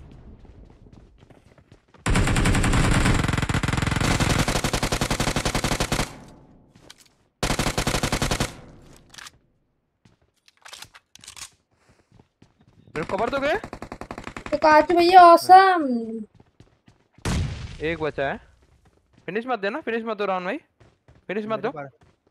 मेरे कवर तो गए। तो काटू भैया ऑसम। एक बचा है। फिनिश मत देना फिनिश मत दो राउंड भाई। फिनिश मत दो।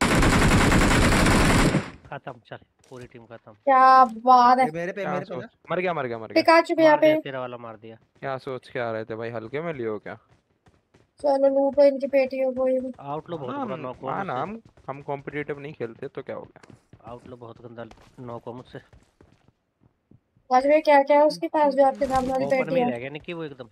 खत्म चल पूरी टीम खत्म। क्या बात है। ये मेरे पे क्या मेरे पे सोच ना। मर गया मर गया मर गया। पिकाचू भैया मार पे। दिया तेरा वाला मार दिया। क्या सोच के आ रहे थे भाई हल्के में लियो क्या? चलो लूटो इनकी पेटियों को ही। आउटलो बहुत हाँ, बुरा नॉक हुआ हाँ मुझसे। हम हम कॉम्पिटिटिव नहीं खेलते तो क्या हो गया? आउटलो बहुत गंदा नॉक हुआ मुझसे। आज में क्या क्या है उसके पास जो आपके सामने वाली ओपन में पेटी ही है? रह गया निक्की वो एकदम।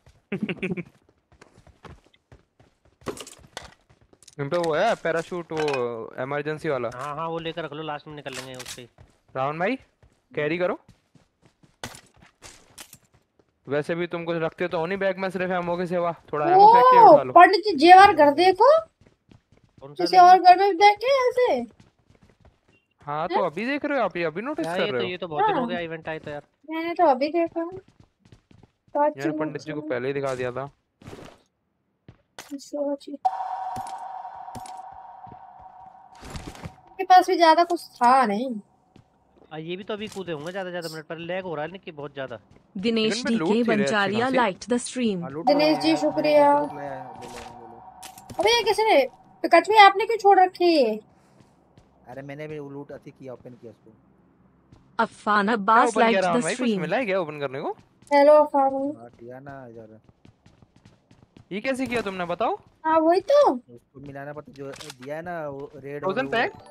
इन पे वो है पैराशूट, वो इमरजेंसी वाला। हाँ हाँ वो लेकर रख लो, लास्ट में निकल लेंगे उससे। राहुल भाई कैरी करो। वैसे भी तुम कुछ रखते तो हो नहीं बैग में, सिर्फ एमओ के सिवा। थोड़ा एमो फेंक के ओ उठा लो। पंडित जी जेवर घर देखो, कौन सा किसी देखो? और घर में देखे ऐसे? हाँ तो अभी देख रहे हो आप, ये अभी नोटिस यार कर ये रहे तो हो? ये तो बहुत दिन हो हाँ। गया इवेंट आए तो यार। मैंने तो अभी देखा। तो आज यार पंडित जी को पहले ही दिखा दिया था। सोची के पास भी ज्यादा कुछ था नहीं। आ, ये भी तो अभी कूदे होंगे ज्यादा ज्यादा मिनट पर, लैग हो रहा है निक्की बहुत ज्यादा। दिनेश लेकिन मैं डीके लूट थी रे अच्छी बंचारिया खासी। Liked the stream. हाँ, लूट दिनेश लो, जी मैं- शुक्रिया। मैं लूट लाया है, ले लो, ले लो। अबे ये किसी ने पिकाचू आपने क्यों छोड़ रखी है? अरे मैंने भी वो लूट अति किया, ओपन किया उसको। अफान क्या अब्बास ओपन किया लाइक्ड द राहुल भाई? कुछ स्ट्रीम। मिला है क्या ओपन करने को? हेलो फारू। हाँ किया ना इधर। ये कैसे किया तुमने बताओ? हाँ वही तो। उसको मिलाना पड़ता, जो दिया है ना वो रेड और फ्रोजन वो- पैक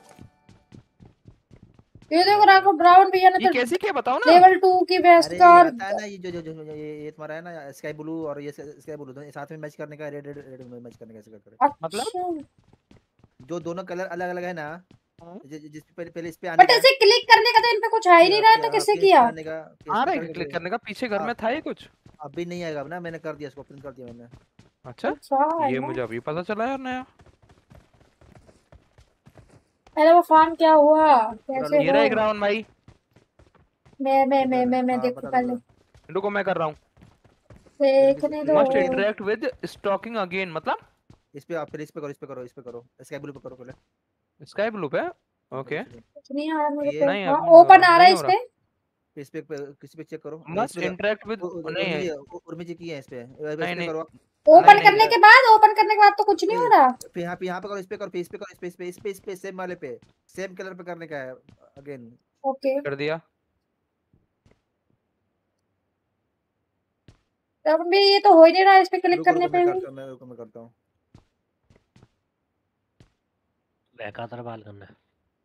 ये देखो राघव ब्राउन भैया ने ये तो कैसे किया बताओ ना। लेवल टू की वेस्ट अरे का ये और आता है ना, ये जो जो जो जो- ये ये तुम्हारा है ना स्काई ब्लू और ये स्काई ब्लू दोनों साथ में मैच करने का, रेड रेड रेड में मैच करने का ऐसे कर। अच्छा जो दोनों कलर अलग अलग है ना, हाँ। जि- जि- जिस पे पहले पहले इस पे आने बट का, ऐसे क्लिक करने का तो इन पे कुछ आ ही नहीं रहा है, तो फिर- किससे फिर इस पे किया? आने का, फिर इस आ पे रहा है करके क्लिक फिर- करने का, पीछे घर में था ये कुछ। अभी नहीं आएगा अब ना, मैंने कर दिया इसको, प्रिंट कर दिया मैंने। अच्छा अच्छा ये मुझे अभी पता चला यार नया। अरे वो फार्म क्या हुआ कैसे ये रहा एक हो? राउंड भाई। मैं मैं मैं मैं मैं हाँ, देखो बता, पहले बता। रुको मैं कर रहा हूँ। देखने दो। Must interact with stalking again, मतलब इस पे आप फिर इस पे करो, इस पे करो, इस पे करो, स्काई ब्लू पे करो पहले। स्काई ब्लू पे। ओके कुछ नहीं आ रहा मेरे ये- पे। नहीं, हाँ अभी नहीं हो ओपन रहा, आ रहा है नहीं इस हो पे। इस पे पे- किसी पे चेक करो। मस्ट इस पे इंटरेक्ट विद उ- उ- नहीं उर्मी है। जी उ- उर्मी जी की है इस पे, इस नहीं, पे नहीं। करो। ओपन नहीं, करने नहीं। के बाद ओपन करने के बाद तो कुछ नहीं हो रहा। फिर यहाँ पे यहाँ पे करो, इस पे करो, फिर इस पे करो, इस पे इस पे इस पे इस पे सेम वाले पे, सेम कलर पे करने का है अगेन। ओके कर दिया। तब भी ये तो हो ही नहीं रहा, इस पे क्लिक रुको करने रुको पे मैं भी। करता हूँ, मैं रुको मैं करता हूँ। बेकार बाल करना है।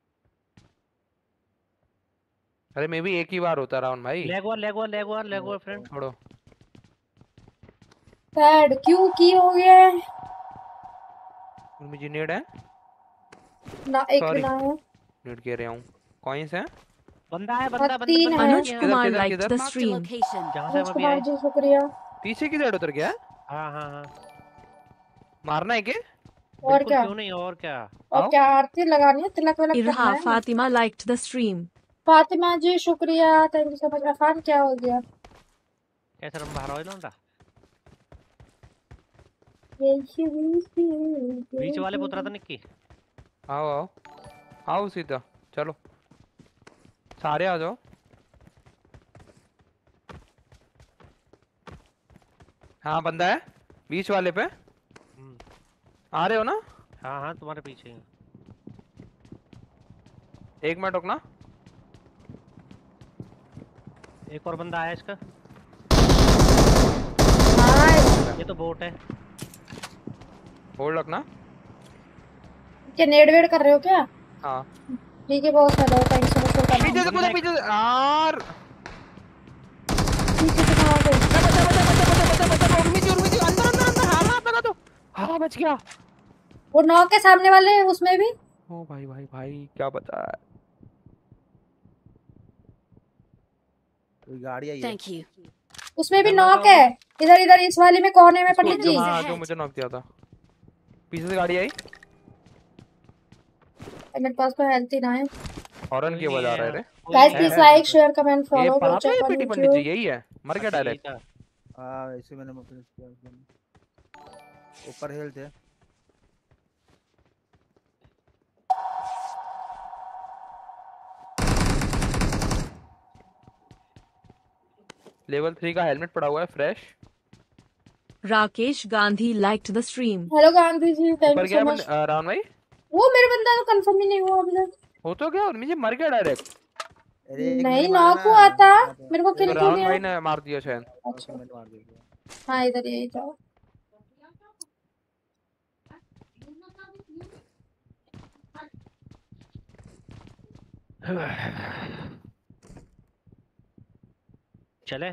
अरे मे भी एक ही बार होता राउंड भाई। लैग हुआ लैग हुआ लैग हुआ लैग हुआ फ्रेंड। छोड़ो। सैड क्यों की हो गया है? मुझे नीड है। ना एक Sorry. ना है। नीड कह रहा हूँ। कॉइंस हैं। बंदा है बंदा बंदा तीन बंदा है। अनुज है। कुमार किधर, लाइक्ड किधर? The Marked a stream. location. जहाँ से हम अनुज अभी कुमार आए। जी शुक्रिया। पीछे की साइड उतर गया है? हाँ हाँ हाँ मारना है क्या? और बिल्कुल क्या क्यों नहीं, और क्या। और आओ। क्या आरती लगानी है, तिलक विलक करना इरहा है। Fatima liked the stream. Fatima ji शुक्रिया, thank you so much. Afan क्या हो गया? कैसे रम बाहर हो लौंडा। बीच वाले पुतरा था निक्की। आओ आओ आओ सीधा चलो, सारे आ जाओ। हाँ बंदा है बीच वाले पे। हम्म, आ रहे हो ना? हाँ हाँ तुम्हारे पीछे ही। एक मिनट रुकना। एक और बंदा आया इसका। हाँ ये तो बोट है। होल्ड रखना। क्या नेड वेड कर रहे हो क्या? हाँ ठीक है boss, hello thank you so much for पीछे कमिंग। से पूछो, पीछे से यार। पीछे से कहाँ गए? उर्मी जी, उर्मी जी, अंदर अंदर अंदर। हाँ हाँ लगा दो। हाँ बच गया। वो नौ के सामने वाले उसमें भी। ओ भाई भाई भाई क्या बता है। कोई गाड़ी आई है। Thank you. उसमें भी इधर नॉक लगाओ। है। इधर इधर इस वाली में कोने में पड़ी इसको- जी। जो हाँ ahead. जो मुझे नॉक दिया था। पीछे से गाड़ी आई। मेरे पास तो हेल्थ ही ना है। हॉर्न कोई की आवाज नहीं आ रहा है है। रे। कोई गाइस नहीं प्लीज है। लाइक शेयर कमेंट ये फॉलो पढ़ा गो तो चेक ये ऑन पेटी पंडित जी यूट्यूब। यही है, मर गया डायरेक्ट। यही था। हाँ इसी मैंने मतलब किया। ऊपर हेल्थ है। लेवल थ्री का हेलमेट पड़ा हुआ है fresh. Rakesh Gandhi liked the stream. Hello Gandhi ji thank ऊपर यू गया सो बंद- मच। अ, राहुल भाई वो मेरे बंदा तो कंफर्म ही नहीं हुआ अभी तक। हो तो गया और मुझे मर गया डायरेक्ट। अरे एक नहीं मैंने मारा नॉक ना। हुआ था, हाँ, तो- मेरे को तो किल क्यों राहुल गया? भाई ने मार दिया शायद। अच्छा मैंने मार दिया। हाँ इधर यही था। चले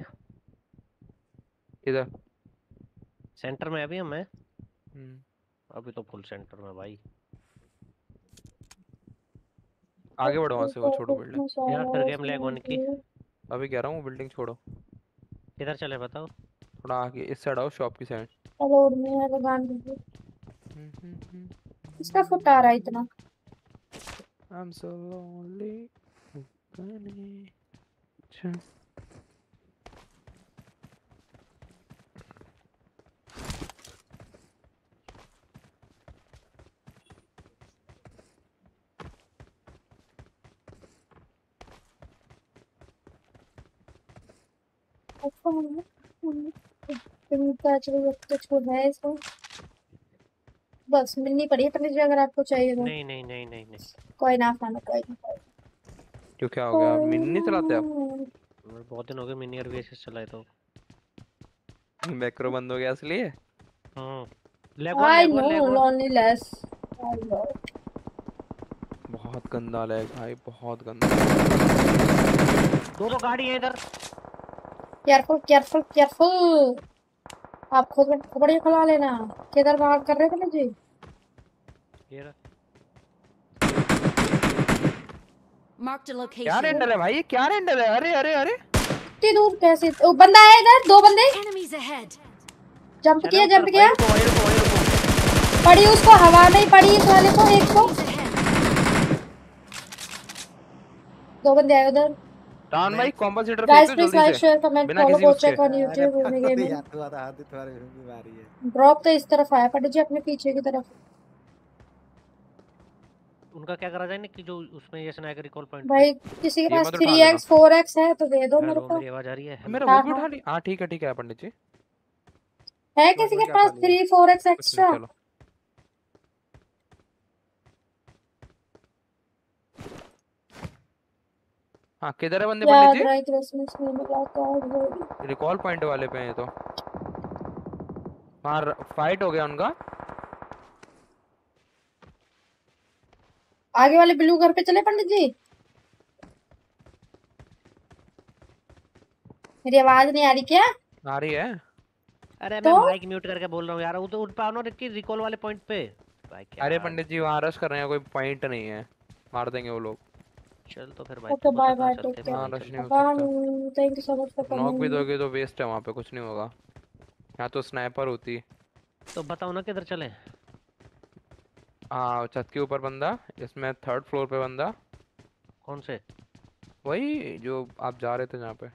इधर। सेंटर में अभी हम हैं। हम्म, अभी तो फुल सेंटर में भाई। आगे बढ़ो वहां से, वो छोड़ो बिल्डिंग। यार फिर गेम लैग होने की। अभी कह रहा हूँ बिल्डिंग छोड़ो, किधर चले बताओ। थोड़ा आगे इस साइड आओ, शॉप की साइड। रोड में है दुकान पे। इसका फुट आ रहा है इतना। I'm so lonely. है इसको बस मिलनी पड़ी है पंडित जी अगर आपको चाहिए तो। नहीं नहीं नहीं नहीं नहीं। कोई ना खाना, कोई ना। क्यों, क्या हो गया? आप मिनी नहीं चलाते आप? मैं बहुत दिन हो गए मिनी और वीएसएस चलाए तो। मैक्रो बंद हो गया इसलिए। Hmm lag one I lag one no lag one. Loneliness. I know. बहुत गंदा लैग भाई, बहुत गंदा। दो दो गाड़ी है इधर। Careful careful careful. आप खुद बढ़िया खुला लेना। किधर भाग कर रहे थे जी? ये रहा। Marked a क्या location. रेंडल है भाई, ये क्या रेंडल है? अरे अरे अरे इतनी दूर कैसे? ओ, बंदा है इधर, दो बंदे। Enemies ahead. जंप चले किया ऊपर, जंप किया। वहीं रुको, वहीं रुको, वहीं रुको। पड़ी उसको हवा में ही पड़ी इस वाले को, एक को। Enemies ahead. तो दो बंदे आए उधर। डाउन भाई, कॉम्पोसिटर फेंक गाइस दो प्लीज जल्दी लाइक से, शेयर कमेंट बिना फॉलो किसी गो उसके। चेक ऑन अरे यूट्यूब पकड़ गेमिंग। यार, तू आता हाथ तुम्हारे बीमारी है। ड्रॉप तो इस तरफ आया पंडित जी, अपने पीछे की तरफ। उनका क्या करा जाए ना कि जो उसमें ये स्नाइपर रिकॉल पॉइंट पे। भाई किसी के ये पास मत उठा थ्री लेना। एक्स फोर एक्स है तो दे दो मेरे हेलो को। मेरी आवाज आ रही है? हेलो। मेरा हाँ वो भी हाँ उठा ली। हाँ ठीक है ठीक है पंडित जी। है कौन किसी कौन के क्या पास उठा लिया? थ्री फोर एक्स कुछ नहीं, एक्स्ट्रा? चलो। हाँ किधर है बंदे पंडित याद जी? रहे क्रिसमस में मुलाकात होगी। रिकॉल पॉइंट वाले पे हैं तो। हाँ फाइट हो गया उनका। आगे वाले ब्लू घर पे चले पंडित जी। मेरी आवाज नहीं आ रही क्या? आ रही है। अरे तो? मैं माइक म्यूट करके बोल रहा हूँ यार। वो तो उठ पाओ ना कि रिकॉल वाले पॉइंट पे। भाई क्या। अरे पंडित जी वहाँ रश कर रहे हैं, कोई पॉइंट नहीं है, मार देंगे वो लोग। चल तो फिर भाई ओके तेरे को बाय तो कहाँ बाय, टेक चलते केयर। हाँ भाई रश चल। नहीं हो सकता। Thank you so much for knock भी कमिंग। दोगे तो वेस्ट है, वहाँ पे कुछ नहीं होगा। यहाँ तो स्नाइपर होती। तो बताओ ना किधर चले। हाँ छत के ऊपर बंदा, इसमें थर्ड फ्लोर पे बंदा। कौन से? वही जो आप जा रहे थे जहाँ पे।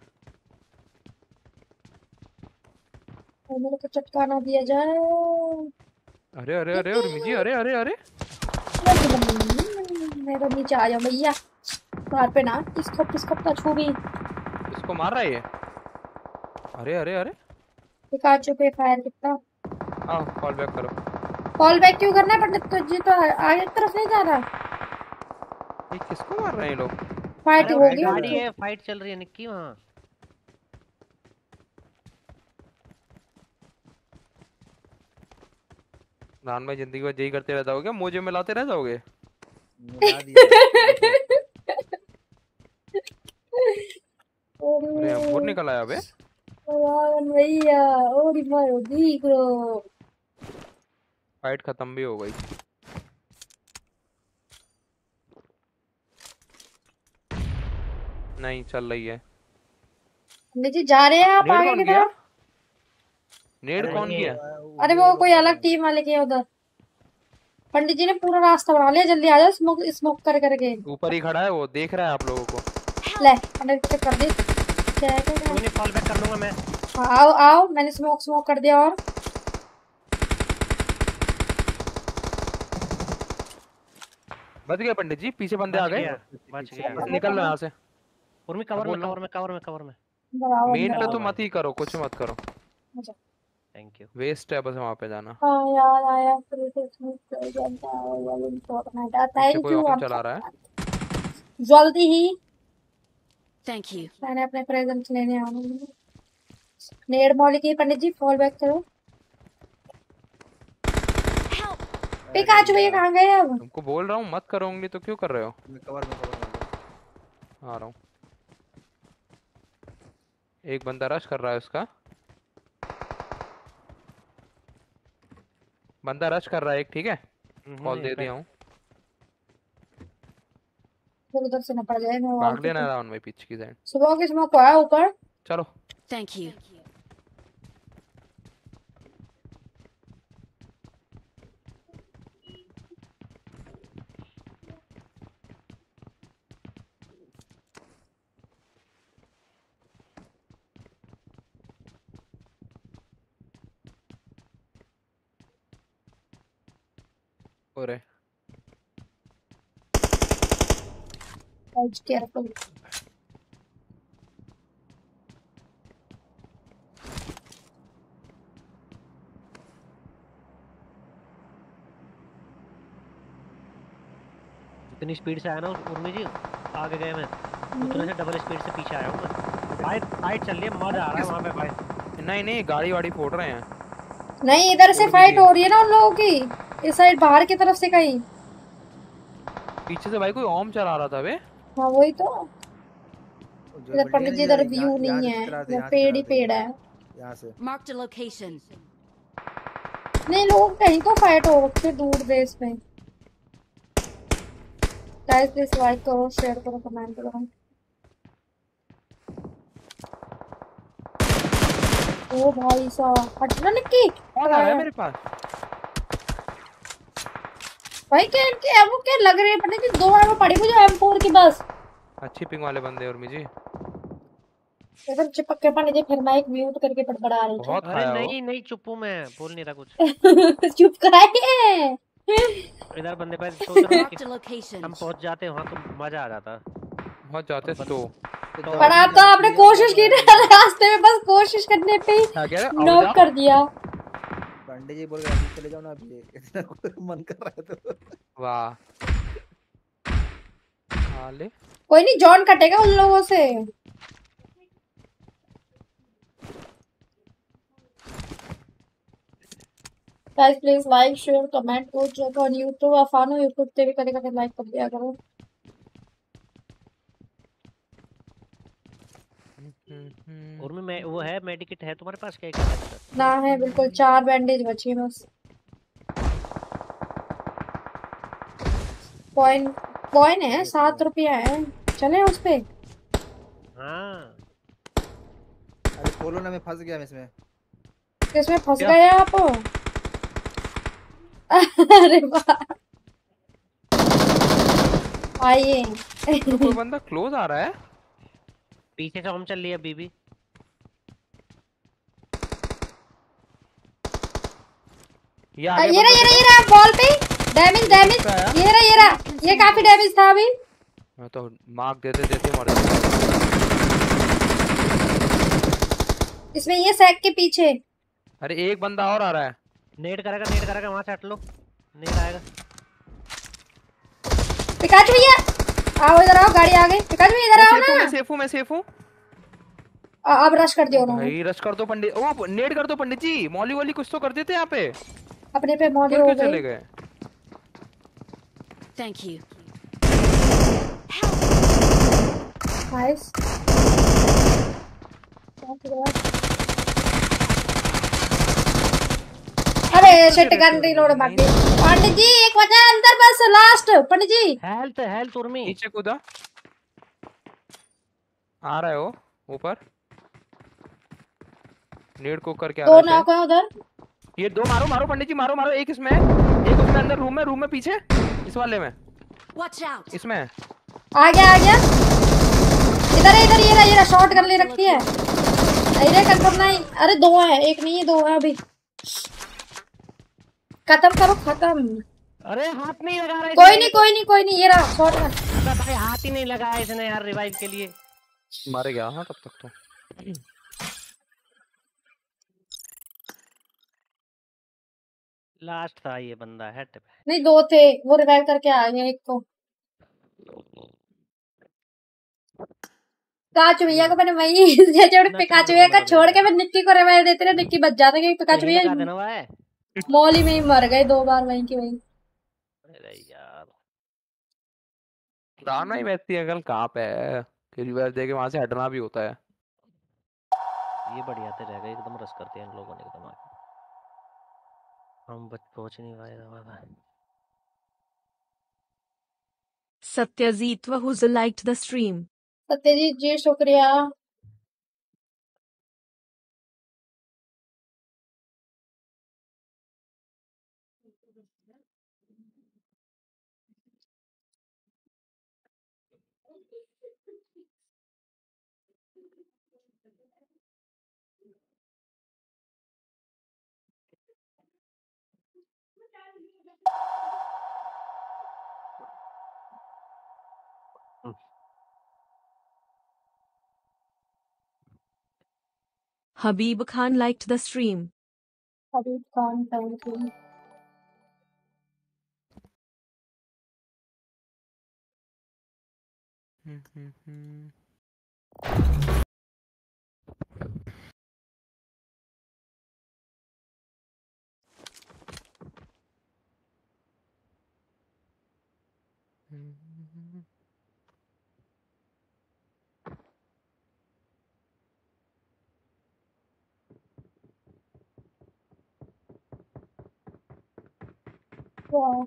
मेरे को चटका ना दिया जाए। अरे अरे अरे उर्मी जी, अरे अरे अरे मेरे नीचे आ जाओ भैया। बाहर पे ना किसको किसको टच हो गई। इसको मार रहा है ये। अरे अरे अरे पिकाचू पे फायर कितना। आओ कॉल बैक करो। कॉल बैक क्यों करना है पंडित जी? तो आगे की तरफ नहीं जा रहा। ये किसको मार रहे हैं ये लोग? फाइट अरे होगी वो गाड़ी उनकी। है, फाइट चल रही है निक्की वहाँ। रान भाई जिंदगी में यही करते रह जाओगे, मुझे मिलाते रह जाओगे? मिला दिया। अरे अंकुर निकल आया बे। भैया ओरी मारो दी करो। फाइट खत्म भी हो गई। नहीं चल रही है। पंडित जी जा रहे हैं आप नेड आगे कौन की किया? तरफ? नेड अरे कौन ये- किया? अरे वो कोई अलग टीम वाले के उधर। पंडित जी ने पूरा रास्ता बना लिया, जल्दी आ जाओ स्मोक स्मोक कर करके। ऊपर ही खड़ा है वो, देख रहा है आप लोगों को। ले पंडित जी कर दी। क्या है क्या है? कोई नहीं, कॉल बैक कर लूंगा मैं। हाँ, आओ आओ, मैंने स्मोक स्मोक कर दिया। और बच गए पंडित जी, पीछे बंदे आ बच गए। गया, बच गया। बस निकल लो यहाँ से। उर्मी कवर में, बोल रहा कवर में, कवर में, कवर में। बराबर मेन पे तो बराबर। मत ही करो, कुछ मत करो, थैंक यू। वेस्ट है बस वहाँ पे जाना। हाँ यार आया क्रिसमस जनता वाली इम्पोर्टेंट है। पीछे थैंक कोई यू। और चला रहा है। जल्दी ही Thank you. मैंने अपने प्रेजेंट लेने आना है। नेड मौली की पंडित जी फॉल बैक करो। Help! पिकाचू भैया कहाँ गए अब? तुमको बोल रहा हूँ मत करो, उंगली तो क्यों कर रहे हो? मैं कवर में कवर में आ रहा हूँ। एक बंदा रश कर रहा है उसका, बंदा रश कर रहा है एक, ठीक है कॉल दे दिया हूँ। फिर उधर से न पड़ जाए मैं भाग लेना राउंड में पीछे की साइड। सुबह के स्मोक आया ऊपर। चलो Thank you. हो रहे केयरफुल। इतनी स्पीड से आया ना उर्मी जी, आगे गए मैं उतने से डबल स्पीड से पीछे आया हूँ मैं। फाइट फाइट चल रही है, मजा आ रहा है वहाँ पे भाई। नहीं नहीं गाड़ी वाड़ी फोड़ रहे हैं। नहीं इधर से फाइट हो रही है ना उन लोगों की, इस साइड बाहर की तरफ से कहीं पीछे से भाई कोई ओम चला रहा था बे। हाँ वही तो। जो इधर बिल्डिंग है पंडित ना, जी इधर यहाँ- व्यू यहाँ नहीं से है, चला रहे थे, वो यहाँ से पेड़ चला ही रहे थे, पेड़ है। यहाँ से। Marked a location. नहीं लोग कहीं तो फाइट हो रखे दूर देश में। गाइस प्लीज लाइक करो, शेयर करो, कमेंट करो। ओ भाई साहब हटना निक्की। कौन आ रहा है मेरे पास? भाई क्या इनकी एमओ क्या लग रही है, पता नहीं दो एमओ पड़ी मुझे एम फोर की बस। अच्छी पिंग वाले बंदे उर्मी जी। इधर चिपक के पानी जी, फिर मैं एक म्यूट करके बड़बड़ा रही थी। बहुत अरे खाया हो। नहीं नहीं चुप हूँ मैं, बोल नहीं रहा कुछ। चुप कराइए। इधर बंदे पे सोच रहा हूँ Marked कि a location. हम पहुँच जाते वहाँ तो मजा आ जाता। बहुत जाते तो तो पर आप तो आपने कोशिश की ना रास्ते में, बस कोशिश करने पे ही क्या कह रहे? आओ नॉक जाओ। कर दिया। पंडित जी बोल रहे हैं चले जाओ ना अभी, इतना मन कर रहा है तो। वाह हाले कोई नहीं जॉन कटेगा उन लोगों से। Guys please like share comment को जो ऑन यूट्यूब आफानो यूट्यूब पे भी करेगा तो लाइक कर दिया करो। उर्मी में वो है मेडिकेट है तुम्हारे पास क्या? एक ना है बिल्कुल, चार बैंडेज बची है बस। कॉइन कॉइन है, सात रुपया है, चले उस पे। हाँ अरे खोलो ना, मैं फंस गया मैं इसमें। किसमें फंस गए आप? अरे वाह आइए। तो कोई बंदा क्लोज आ रहा है। पीछे से हम चल रही है बीबी। ये आ, आगे ये रहा बंदा ये रहा देखो। ये रहा बॉल पे डैमेज डैमेज। किसका है? ये रहा ये रहा, ये काफी डैमेज था अभी। मैं तो मार्क देते देते मर जाता। इसमें ये सैक के पीछे। अरे एक बंदा और आ रहा है। नेट करेगा नेट करेगा वहां से हट लो, नेट आएगा। पिकाचू भैया आओ इधर आओ, गाड़ी आ गई। पिकाचू भैया इधर आओ मैं सेफ हूँ, ना। मैं सेफ हूँ, मैं सेफ हूँ। आ- अब रश कर दियो उन्होंने। भाई रश कर दो पंडित, ओ नेट कर दो पंडित जी। मौली वाली कुछ तो कर देते यहाँ पे। अपने पे मौली ऊपर हो क्यों चले गई। गए? Thank you. नाइस। अरे शिट गन रीलोड मार दी। पंडित जी एक बचा है अंदर बस last. Pandit ji health health Urmi. नीचे कूदा आ रहा है वो ऊपर। नेट को करके आ दो रहा है नॉक है उधर। शायद। ये दो मारो मारो पंडित जी, मारो मारो। एक इसमें है, एक उसमें अंदर रूम में, रूम में पीछे इस वाले में, Watch out. इसमें है। आ गया आ गया। इधर है इधर, ये रहा ये रहा, शॉट कर ले रखी है। अरे कंफर्म नहीं, अरे दो है, एक नहीं है दो है अभी। खत्म करो खत्म। अरे हाथ नहीं लगा रहा है कोई नहीं कोई नहीं कोई नहीं, ये रहा शॉट कर। इसने। भाई हाथ ही नहीं लगाया इसने यार रिवाइव के लिए। मारे गया हाँ तब तक तो। लास्ट था ये बंदा हेड पे। नहीं दो थे, वो रिवाइव करके आ गए एक को। पिकाचू भैया को मैंने वही छोड़, पिकाचू भैया का छोड़ के मैं निक्की को रिवाइव देते रहे, निक्की बच जाता क्योंकि पिकाचू यही लगा भैया देना हुआ है। मौली में ही मर गए दो बार वहीं की वहीं। अरे यार दाना ही वैसी अकल कहाँ पे है कि रिवर्स दे के वहां से हटना भी होता है। ये बढ़िया थे रहेगा एकदम रस करते हैं इन लोगों ने एकदम आके। हम बच पहुंच नहीं पाए दवा Satyajit Wahuza liked the stream. Satyajit जी शुक्रिया। Habib Khan liked the stream. Habib Khan thank you. वाह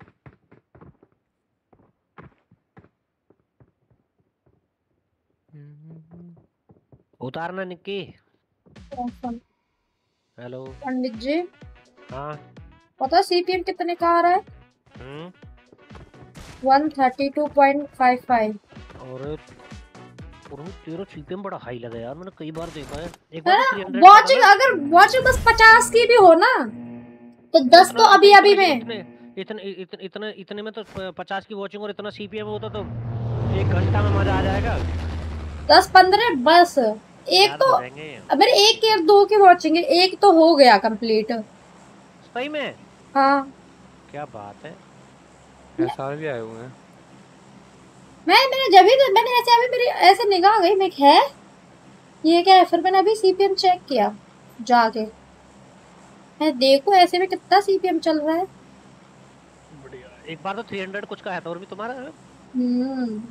उतारना निक्की। awesome। हेलो। पंडित जी हाँ। पता सीपीएम कितने का आ रहा है? हम्म। One thirty two point five five. और और तेरा सीपीएम बड़ा हाई लगा यार, मैंने कई बार देखा है। एक बार तो तीन सौ वॉचिंग अगर वॉचिंग बस पचास की भी हो ना तो दस तो अभी अभी में इतने इतने इतने इतने इतने में तो पचास की वॉचिंग और इतना सीपीएम होता तो एक घंटा में मजा आ जाएगा। दस पंद्रह बस एक तो मेरे एक या दो की वॉचिंग है, एक तो हो गया कंप्लीट। सही में? हाँ क्या बात है। ऐसा भी आए हुए हैं। मैं मैंने जब भी मैंने ऐसे अभी मेरी ऐसे निगाह गई, मैं है ये क्या है, फिर मैंने अभी सीपीएम चेक किया जाके, मैं देखो ऐसे में कितना सीपीएम चल रहा है। बढ़िया। एक बार तो तीन सौ कुछ का है तो और भी तुम्हारा है। हम्म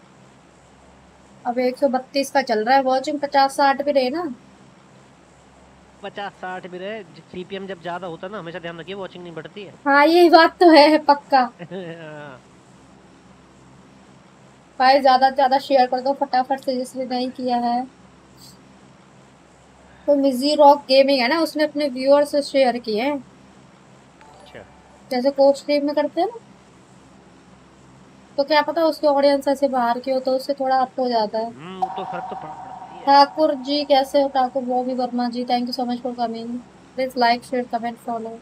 अब एक सौ बत्तीस का चल रहा है, वॉचिंग पचास साठ भी रहे ना। पचास साठ भी रहे, सीपीएम जब ज्यादा होता है ना हमेशा ध्यान रखिए वॉचिंग नहीं बढ़ती है। हाँ ये बात तो है पक्का। भाई ज्यादा से ज्यादा शेयर कर दो फटाफट से जिसने नहीं किया है। तो मिजी रॉक गेमिंग है ना, उसने अपने व्यूअर्स से शेयर किए हैं। अच्छा। जैसे को स्ट्रीम में करते हैं ना, तो क्या पता उसके ऑडियंस ऐसे बाहर की हो तो उससे थोड़ा अप हो जाता है। हम्म तो फर्क तो पड़ता है। ठाकुर जी कैसे हो? Thakur Bobby Verma ji thank you so much for coming. Please like share comment follow.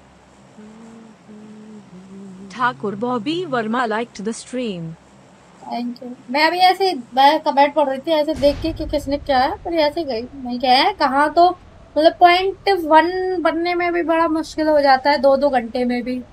Thakur Bobby Verma liked the stream. Thank you. मैं अभी ऐसे मैं कमेंट पढ़ रही थी ऐसे देख के कि किसने क्या है, पर ऐसे गई नहीं क्या है कहाँ, तो मतलब पॉइंट वन बनने में भी बड़ा मुश्किल हो जाता है, दो दो घंटे में भी।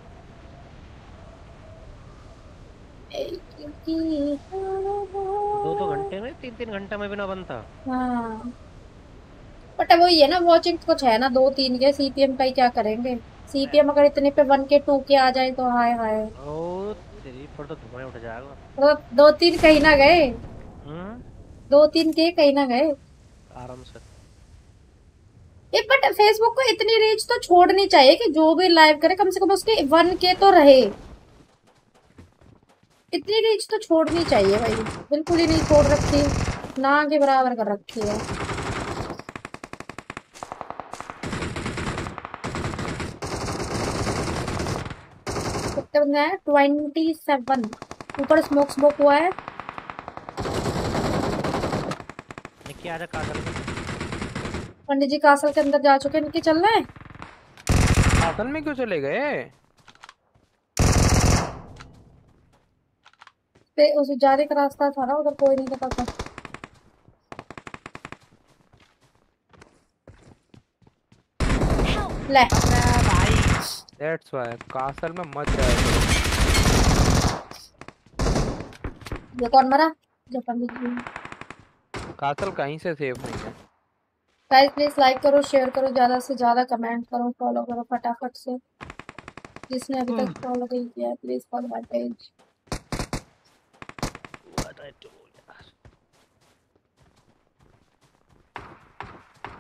दो दो घंटे में तीन तीन घंटे में भी ना बनता। हाँ बट अब वही है ना, वॉचिंग कुछ है ना दो तीन के, सीपीएम का ही क्या करेंगे। सीपीएम अगर इतने पे वन के टू के आ जाए तो हाय हाय। ओ तेरी पर तो धुआं उठ जाएगा। तो दो तीन कहीं ना गए, हम्म दो तीन के कहीं ना गए। आराम से। ये बट फेसबुक को इतनी रीच तो छोड़नी चाहिए कि जो भी लाइव करे कम से कम उसके वन के तो रहे। इतनी रीच तो छोड़नी चाहिए भाई, बिल्कुल ही नहीं छोड़ रखी, ना के बराबर कर रखी है। कितने बंदे हैं? Twenty seven. ऊपर स्मोक स्मोक हुआ है। निक्की आजा कासल में। पंडित जी कासल के अंदर जा चुके हैं, निक्की चल रहे हैं। कासल में क्यों चले गए? पे उस जाने का रास्ता था ना उधर, कोई नहीं पता था। ले भाई दैट्स व्हाई कासल में मत जाओ। ये कौन मरा? जो पंडित जी। कासल कहीं से सेफ नहीं है। गाइस प्लीज लाइक करो, शेयर करो, ज्यादा से ज्यादा कमेंट करो, फॉलो करो फटाफट से। जिसने अभी तक फॉलो नहीं किया please follow my page. What I do यार।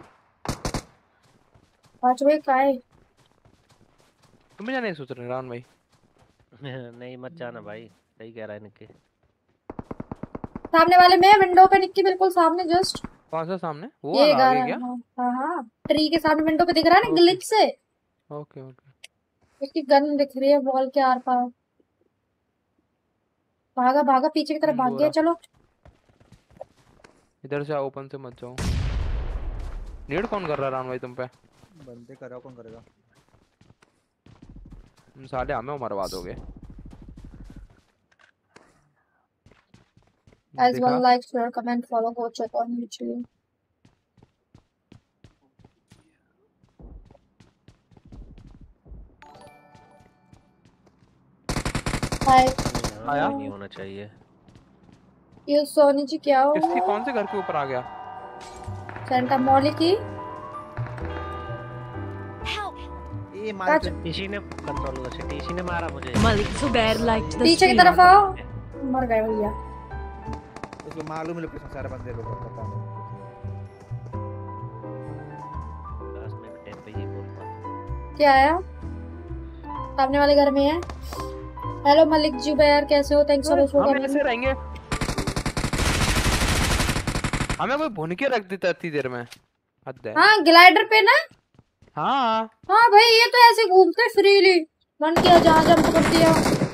पांच बजे का है? तुम्हें जाने सोच रहे रान भाई? नहीं मत जाना भाई, सही कह रहा है निक्की। सामने वाले में विंडो पे निक्की, बिल्कुल सामने जस्ट। कौन सा सामने? वो ये वाला आगे गाना। क्या? हाँ हाँ, ट्री के सामने विंडो पे दिख रहा है ना, ओके ग्लिच से। Okay okay. उसकी गन दिख रही है वॉल के आर पार। भागा भागा, पीछे की तरफ भाग गया। बोरा चलो इधर से ओपन से मत जाओ। नीड कौन कर रहा है रान भाई तुम पे? बंदे कर रहा कौन करेगा? तुम साले हमें मरवा दोगे। as देखा? one like share comment follow go check on YouTube। हाय आया? नहीं होना चाहिए। ये सोनी जी क्या हो? किसकी कौन से घर के ऊपर आ गया? सेंटा मॉली की। ये मार काच- इसी ने कंट्रोल हुआ से, इसी ने मारा मुझे। Malik Zubair liked the पीछे की stream. तरफ आओ। मर गए भैया। उसको मालूम है लोकेशन सारे बंदे लोग पता नहीं। बस मैं भी टेन पे ही बोल पाता। क्या आया? सामने वाले घर में है। हेलो मलिक जुबैर, कैसे हो? थैंक्स फॉर हम कमेंट। ऐसे रहेंगे। हमें कोई भून के रख देता इतनी देर में। हद है। हाँ ग्लाइडर पे ना। हाँ हाँ भाई, ये तो ऐसे घूमते फ्रीली। मन किया जहाँ जंप कर दिया।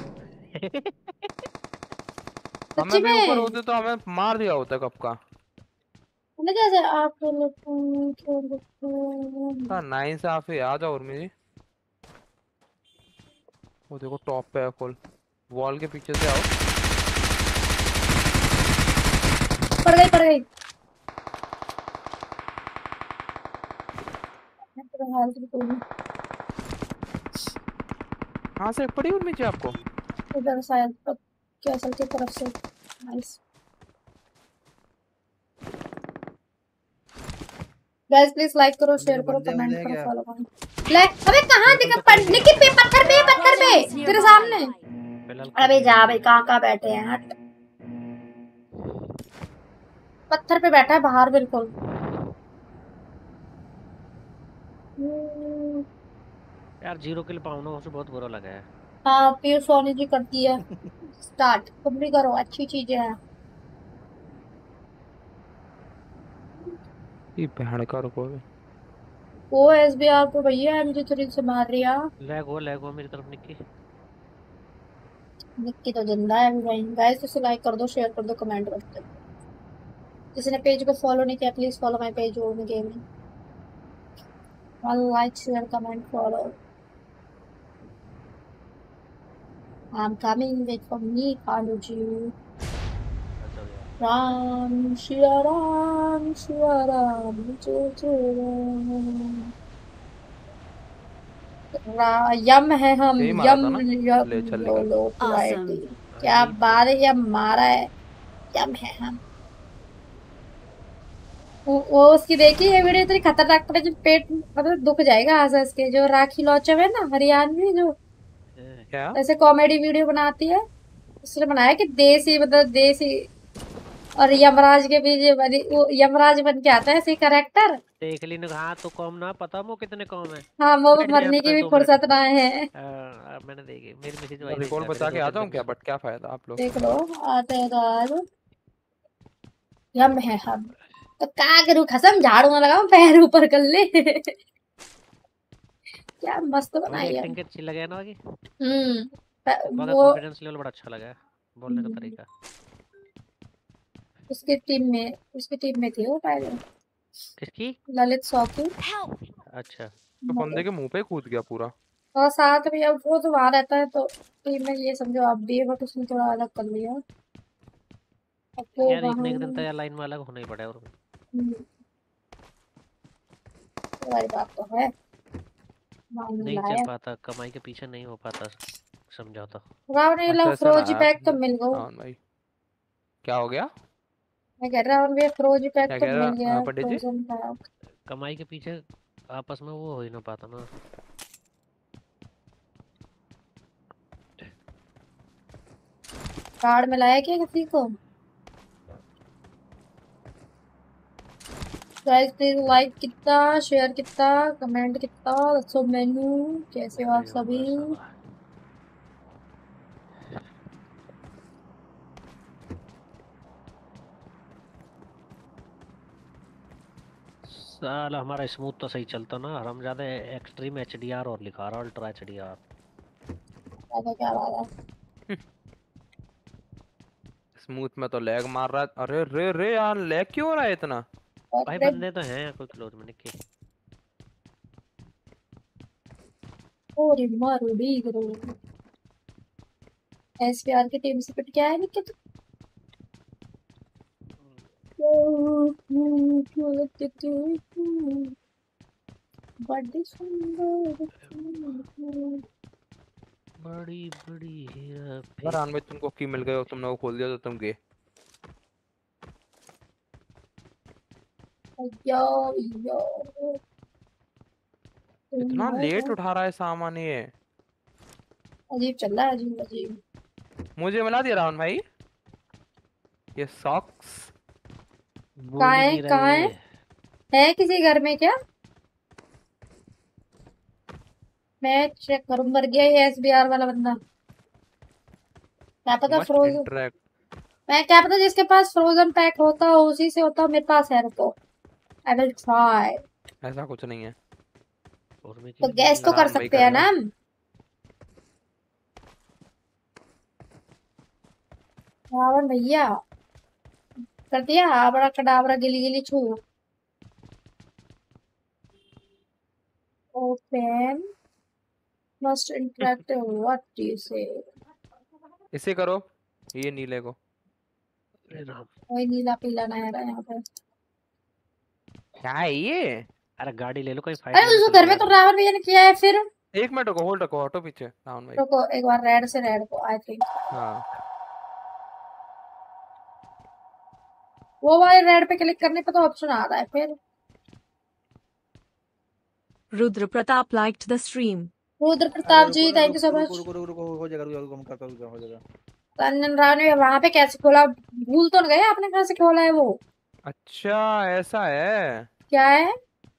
सच्ची हमें भी ऊपर में होते तो हमें मार दिया होता कब का। मतलब कैसे आपको लोग। हाँ नाइन से आप आ जाओ उर्मी जी। वो देखो टॉप पे है फुल। वॉल के पीछे से आओ। पड़ गई पड़ गई। हाल बिल्कुल नहीं। कहाँ से पड़ी उर्मी जी आपको? इधर शायद कैसल की तरफ से। नाइस गाइस, प्लीज लाइक करो, शेयर करो, बंदे कमेंट बंदे करो, क्या? फॉलो करो। लाइक अबे कहाँ दिखा पढ़ने की पे पत्थर पे पत्थर पे तेरे सामने। फिलहाल अबे जा भाई, कहाँ कहाँ बैठे हैं? हट। पत्थर पे बैठा है बाहर बिल्कुल। हम्म, यार जीरो किल पाऊँ ना, उसे बहुत बुरा लगा है। हाँ पीर सोनी जी करती है स्टार्ट। तुम भी करो, अच्छी चीजें हैं। ये बहन का रुको। ओ एस बी आर को भैया एम जी थ्री से मार रिया। लैग हो लैग हो मेरी तरफ निक्की। निक्की तो जिंदा है अभी भाई। गाइस इसे लाइक कर दो, शेयर कर दो, कमेंट कर दो। जिसने पेज को फॉलो नहीं किया please follow my page Om gaming. Like share comment follow. I'm coming, wait for me, Kaluji। Ram, Shri Ram, Shri Ram, Jai Jai Ram। रा- यम है हम, यही मारा यम था ना? यम ले चल लो निकल। लो Awesome। variety। क्या बात है, यम मारा है। यम है हम। वो, वो उसकी देखी ये वीडियो इतनी खतरनाक पड़े, जो पेट मतलब दुख जाएगा हंस हंस के। जो राखी लौचम है ना, हरियाणवी, जो क्या? ऐसे कॉमेडी वीडियो बनाती है, उसने बनाया कि देसी मतलब देसी। और यमराज के पीछे बनी वो यमराज बन के आता है ऐसे करेक्टर। देख ली ना, हाँ तो कॉम ना पता वो कितने कॉम है। हाँ वो बैठ मरने जाना की है भी दो मिनट। फुर्सत ना है। हाँ, मैंने देखी मेरी मैसेज वाइज रिकॉल बचा के आ जाऊं क्या? बट क्या फायदा आप लोग। देख लो आते हैं तो आज। यम है हम। तो क्या करूं, खसम झाड़ू ना लगाऊं, पैर ऊपर कर ले। क्या मस्त बनाई है। एक्टिंग की अच्छी लगे ना बाकी। हम्म प- बाकी वो कॉन्फिडेंस लेवल बड़ा अच्छा लगा है, बोलने का तरीका। उसकी टीम में उसकी टीम में थी वो पहले, किसकी? ललित सौकी। अच्छा तो बंदे के मुंह पे कूद गया पूरा। और साथ में अब वो तो वहां रहता है तो टीम में ये समझो आप भी है, बट उसने थोड़ा अलग कर लिया। अब वो यार एक ना एक दिन तो वहाँ। यार लाइन में अलग होना ही पड़ेगा। और हम्म, वही बात तो है। मान नहीं लाया चल पाता, कमाई के पीछे नहीं हो पाता समझौता। राव ने ला अच्छा ऐसा फ्रोजी ना पैक तो मिल गया। हाँ भाई। क्या हो गया? मैं कह रहा हूँ भैया फ्रोजी पैक क्या तो कह मिल गया रहा है, पंडित जी? Frozen pack. कमाई के पीछे आपस में वो हो ही ना पाता ना। कार्ड में लाया क्या किसी को? गाइस प्लीज लाइक कितना, शेयर कितना, कमेंट कितना, दसो मेनू कैसे हो आप अरे सभी। होगा साला। साला हमारा स्मूथ तो सही चलता ना, हम ज्यादा एक्सट्रीम एचडीआर और लिखा रहा अल्ट्रा एचडीआर। ऐसा क्या बात है। स्मूथ में तो लैग मार रहा है। अरे रे रे यार, लैग क्यों हो रहा है इतना? भाई अरे बंदे तो हैं कोई क्लोज में निके। ओरे मारो डीगरो। एसपीआर की टीम से पिट के आया निके तो। बड़ी सुंदर। बड़ी बड़ी हेरा अगर फेरी। आन में तुमको की मिल गए और तुमने वो खोल दिया तो तुम गए। अयो यो इतना लेट उठा रहा है सामान ये। अजीब चल रहा है, अजीब अजीब। मुझे मिला दिया राहुल भाई ये सॉक्स। बोल कहाँ ही है नहीं कहाँ रहे। है है किसी घर में क्या? मैं चेक करूं, मर गया ये एसबीआर वाला बंदा। क्या पता मस्ट फ्रोजन, इंटरेक्ट। मैं क्या पता जिसके पास फ्रोजन पैक होता हो उसी से होता, मेरे पास है तो आई विल ट्राई। ऐसा कुछ नहीं है। और मैं तो किल गैस मिल तो रहा कर राहुल भाई सकते हैं करेगा। ना हम। रावण भैया कर दिया आबड़ा कडाबड़ा गिली गिली छू। Open must interact what do you say. इसे करो ये नीले को। अरे राम। कोई नीला पीला नहीं आ रहा यहाँ पे। क्या है ये? अरे गाड़ी ले लो, कहीं फाइट अरे में उस निकल घर गया में तो तो। रावण भैया ने किया है फिर। एक मिनट को होल्ड रखो, ऑटो पीछे राहुल भाई। रुको एक बार रेड से रेड को आई थिंक हाँ वो वाले रेड पे क्लिक करने पे तो ऑप्शन आ रहा है फिर। Rudra Pratap liked the stream. Rudra अरे प्रताप रुको जी ना, थैंक यू रुको सो रुको मच। रुको रुको रुको, हो जाएगा रुको रुको, हम करता हूँ, हो जाएगा। तंजन राव ने वहां पे कैसे खोला, भूल तो नहीं गए आपने कहाँ से खोला है वो? अच्छा ऐसा है। क्या है?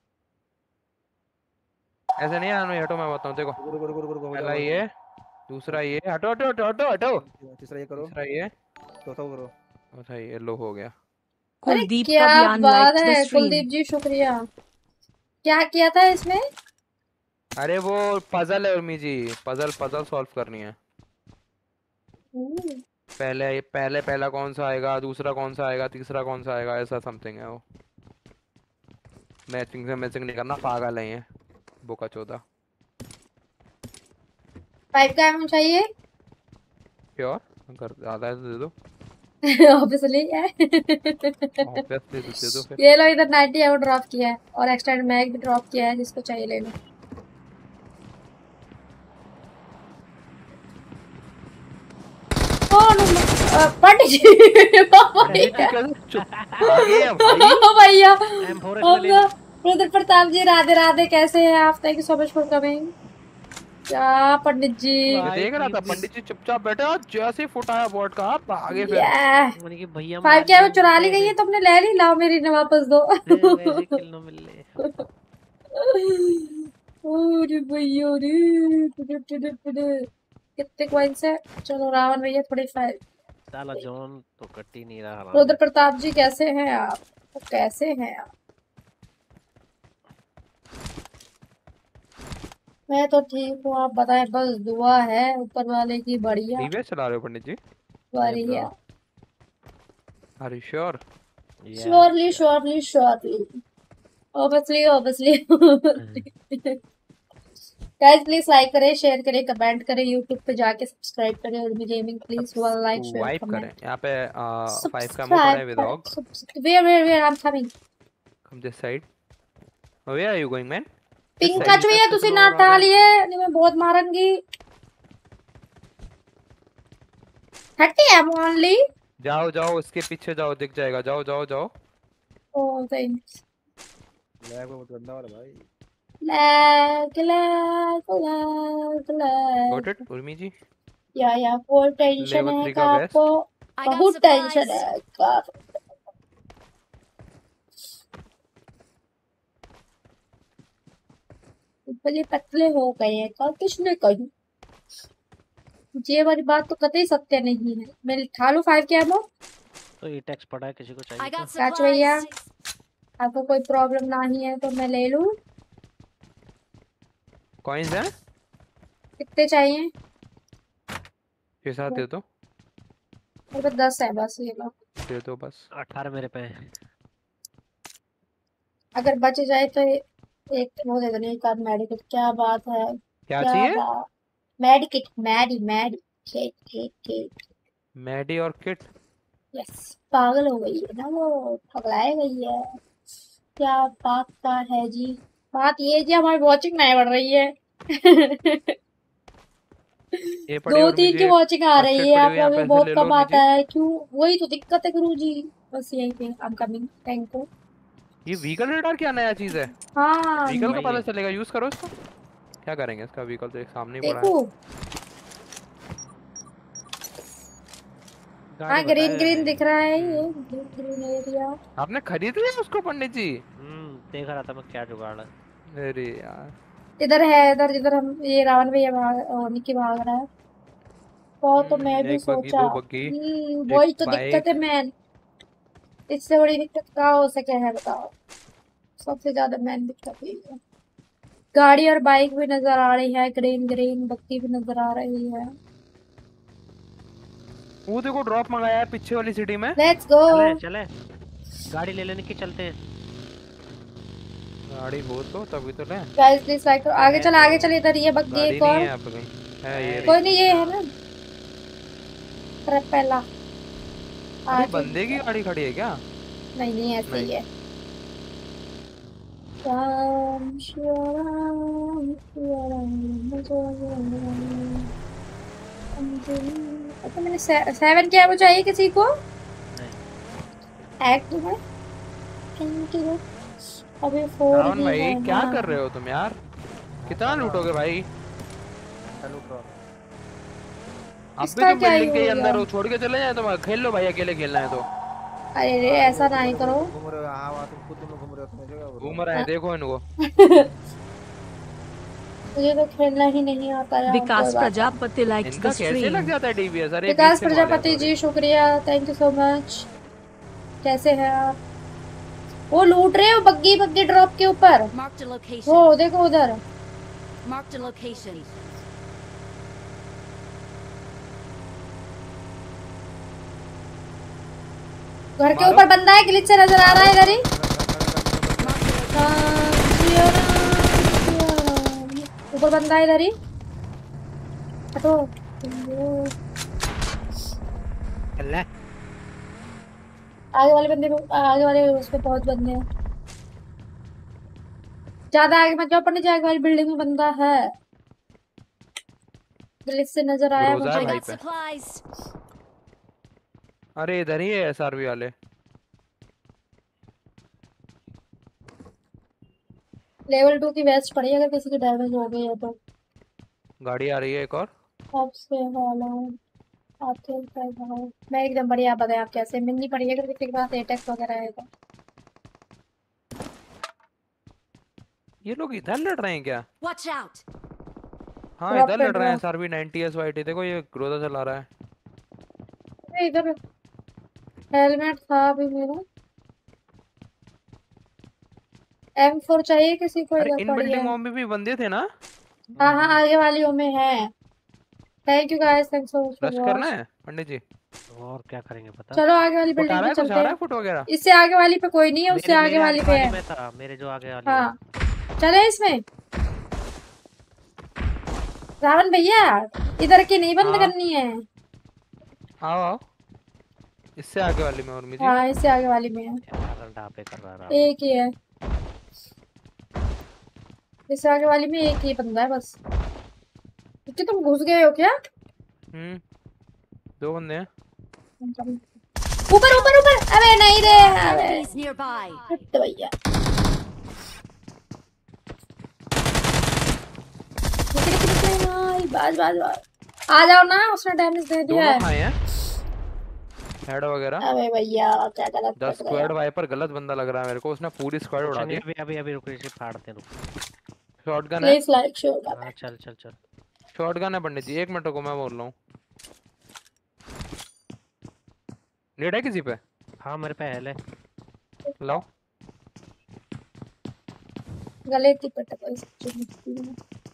ऐसे नहीं यार, हटो मैं बताऊँ देखो। रुको रुको रुको रुको रुको, हो जाएगा पहला हो ये, जाएगा। दूसरा ये, हटो हटो हटो हटो हटो। तीसरा ये करो, तीसरा ये, चौथा वो करो। अच्छा ये लो हो गया। अरे Kuldeep क्या Kadyan बात liked the है stream. कुलदीप जी, शुक्रिया। क्या किया था इसमें? अरे वो पजल है Urmi ji, puzzle puzzle solve करनी है। हम्म, पहले पहले पहला कौन सा आएगा, दूसरा कौन सा आएगा, तीसरा कौन सा आएगा, ऐसा समथिंग है वो। मैचिंग से मैचिंग नहीं करना, पागल है ये बोका चौदह। पाइप का एमो चाहिए प्योर कर ज्यादा है तो दे दो। ऑब्वियसली है। ऑब्वियसली तो दे दो फिर। ये लो इधर नाइंटी एमो ड्रॉप किया है और एक्सटेंड मैग भी ड्रॉप किया है, जिसको चाहिए ले लो। कौन पंडित जी? कैसे चुप आ गए हैं भाई? भैया एम फोर एक्स में ले लो। रुद्र प्रताप जी राधे राधे, कैसे हैं आप? Thank you so much for coming. क्या पंडित जी? मैं देख रहा था पंडित जी चुपचाप बैठे और जैसे ही फुटाया बोर्ड का आप आगे फिर। Yeah. मैंने कि भैया फाइव मार क्या वो दिया, चुरा ली दे गई है, दे। तुमने ले ली, लाओ मेरी ने वापस दो। दे, वैसे किल न मिल ले। अरे भैया रे कितने कॉइंस है? चलो रावण भैया थोड़ी फाइव। साला जॉन तो कट ही नहीं रहा। रुद्र प्रताप जी कैसे हैं आप? तो कैसे हैं आप? मैं तो ठीक हूँ, आप बताएं, बस दुआ है ऊपर वाले की बढ़िया टीवी चला रहे हो पंडित जी? बढ़िया। Are you sure? Surely surely surely obviously obviously. Guys please like करें, शेयर करें, कमेंट करें, यूट्यूब पे जाके सब्सक्राइब करें Urmi gaming please, one like share wipe करें कमेंट यहाँ पे। फाइव का मोड है with dog. Where where where I am coming. Come this side. Where are you going man? Pink का चुई है, तुसी ना टालिए नहीं मैं बहुत मारूंगी। Thirty M only. जाओ जाओ इसके पीछे जाओ, दिख जाएगा, जाओ जाओ जाओ। ओह थैंक्स। लैग बहुत गंदा हो रहा है भाई। Lag lag lag lag. Got it Urmi ji? या या कोई टेंशन लेवल है थ्री का का आपको? I got बहुत टेंशन supplies. है का? पतले पतले हो गए हैं कल किसने कही। ये वाली बात तो कतई सत्य नहीं है। मैं खा लूं फाइव के एमो। तो ये टैक्स पड़ा है, किसी को I चाहिए got क्या? काच भैया supplies. आपको कोई प्रॉब्लम नहीं है तो मैं ले लूं। कॉइंस हैं? कितने चाहिए? के साथ दे दो। मेरे पास दस है बस, ये लो। दे दो बस। अठारह मेरे पे है। अगर बच जाए तो एक वो दे देना, एक आध मेडिकेट। क्या बात है, क्या क्या चाहिए? बात। मेडिकेट, मैडी मैडी केट केट केट। मैडी और किट। यस, पागल हो गई है ना वो, पगलाए गई है। क्या बात का है जी। बात ये है जी हमारी वॉचिंग नहीं बढ़ रही है। ये पड़ी दो और तीन की मुझे वॉचिंग आ फर्स्ट रही एड है, पड़ी आप हुई है, यहाँ लोगों को पैसे बहुत ले लो कम और आता मुझे। है क्यों? वही तो दिक्कत है गुरु जी। बस यहीं पे I am coming, thank you. ये व्हीकल रेडार क्या नया चीज है? हाँ व्हीकल का वही पता है। चलेगा, यूज करो इसको। क्या करेंगे इसका? व्हीकल तो एक सामने ही पड़ा है। देखो। हाँ गाड़ी ग्रीन बताया ग्रीन है। दिख रहा है ये, हम्म ग्रीन ग्रीन एरिया। आपने खरीद लिया उसको पंडित जी? हम्म, देख रहा था मैं क्या जुगाड़ है। अरे यार। इधर है, इधर जिधर हम ये रावण भैया भाग ओ, निकी भाग रहा है। वो तो मैं हम्म, भी एक बग्गी, सोचा। दो बग्गी, हम्म, एक वही तो दिक्कत है बाइक। मैन। इससे बड़ी दिक्कत क्या हो सके है बताओ। सबसे ज्यादा मैन दिक्कत यही है। गाड़ी और बाइक भी नजर आ रही है, ग्रीन ग्रीन बत्ती भी नजर आ रही है। वो देखो ड्रॉप मंगाया है पीछे वाली सिटी में। Let's go. चले चले, गाड़ी ले लेने की, चलते हैं। गाड़ी हो तो तभी तो ले। गाइस प्लीज लाइक करो। आगे है चल, तो आगे चल, इधर ये बग्गी गाड़ी एक नहीं और। है यहाँ पे कहीं। है ये है। रही। कोई नहीं, ये है ना ट्रक पहला। अरे आगे बंदे की गाड़ी खड़ी है क्या? नहीं नहीं ऐसे ही नहीं। है। राम श्री राम श्री राम जय अंजनी। अच्छा मैंने से, सेवन किया, वो चाहिए किसी को? नहीं। एक्ट में थैंक यू। अभी फोर रावण ही भाई है क्या ना। कर रहे हो तुम यार? कितना लूटोगे भाई? Hello bro. अब भी इसका तुम क्या ही बिल्डिंग के हो अंदर गया? हो, छोड़ के चले जाए तुम? खेल लो भाई, अकेले खेलना है तो। अरे रे ऐसा नहीं करो। घूम रहे हो, हाँ वहाँ तुम खुद तुम लोग घूम रहे हो, तुम्हें जो क्या बोल रहा घूम हूँ। रहे हैं, देखो इनको। मुझे तो खेलना ही नहीं आता यार, विकास कोई बात नहीं। प्रजापति liked the इनका कैसे लग stream. जाता है डीबीएस? अरे बीच विकास से मारे प्रजापति सॉरी। जी शुक्रिया, थैंक यू सो मच। कैसे हैं आप? वो लूट रहे हो बग्गी बग्गी ड्रॉप के ऊपर। Marked a location. वो देखो उधर। Marked a location. घर के मारो। ऊपर बंदा है, ग्लिच से नजर आ रहा है इधर ही। Marked a location. Ram Siya Ram Siya Ram. ऊपर बंदा है इधर ही। हटो। चल ले। आगे वाले बंदे को, आगे वाले उस पे बहुत बंदे हैं। ज्यादा आगे मत जाओ पंडित जी, आगे वाली बिल्डिंग में बंदा है। ग्लिच से नजर आया ग्रोजा है I मुझे। भाई got पे। supplies. अरे इधर ही है एसआरबी वाले। लेवल टू की वेस्ट पड़ी अगर किसी की डैमेज हो गई है तो। गाड़ी आ रही है एक और। अब से वाला आते हैं भाई। मैं एकदम बढ़िया, आप बताएं आप कैसे? मिलनी पड़ी अगर किसी के पास एटेक्स वगैरह है तो। ये लोग इधर लड़ रहे हैं क्या? Watch out. हाँ ड्रॉप इधर पे लड़ रहे हैं। Drop. SRB ninety S YT देखो, ये ग्रोजा चला रहा है। अरे इधर हेलमेट था अभी मेरा। एम फोर चाहिए किसी को? अरे इधर इन पड़ी बिल्डिंग है। में भी बंदे थे ना? हाँ हाँ आगे वालियों में है। Thank you guys, thanks for rush करना वॉच। है पंडित जी? और क्या करेंगे पता? चलो आगे वाली फुट आ बिल्डिंग रहा पे है, कुछ आ चलते रहा हैं। है फुट वगैरह? इससे आगे वाली पे कोई नहीं है, उससे मेरे आगे मेरे वाली आगे पे वाली है। में था, मेरे जो आगे वाली है। हाँ चले इसमें। रावण भैया इधर की नहीं बंद हाँ करनी है। आओ आओ। इससे आगे वाली में उर्मी जी। हाँ इससे आगे वाली में है। यार ढापे कर रहा रहा। एक ही है। इससे आगे वाली में एक ही बंदा है बस। कि तुम घुस गए हो क्या? हम्म दो बंदे हैं। ऊपर ऊपर ऊपर। अबे नहीं रे, अबे Enemies nearby. हट भैया। निकल निकल निकल भाई, बाज बाज बाज। आ जाओ ना, उसने डैमेज दे दिया दोनों है। खाए हैं हेड वगैरह। अबे भैया क्या गलत द कर स्क्वाड गया। वाइपर गलत बंदा लग रहा है मेरे को, उसने पूरी स्क्वाड उड़ा अच्छा दी। नहीं, अभी अभी अभी रुको, इसे फाड़ते हैं, रुको। शॉटगन है। प्लीज लाइक शेयर हाँ कमेंट। चल चल चल। शॉटगन है पंडित जी, एक मिनट को मैं बोल रहा हूँ। नेड है किसी पे? हाँ मेरे पे है ले। लाओ। गले की पटक सच्ची में।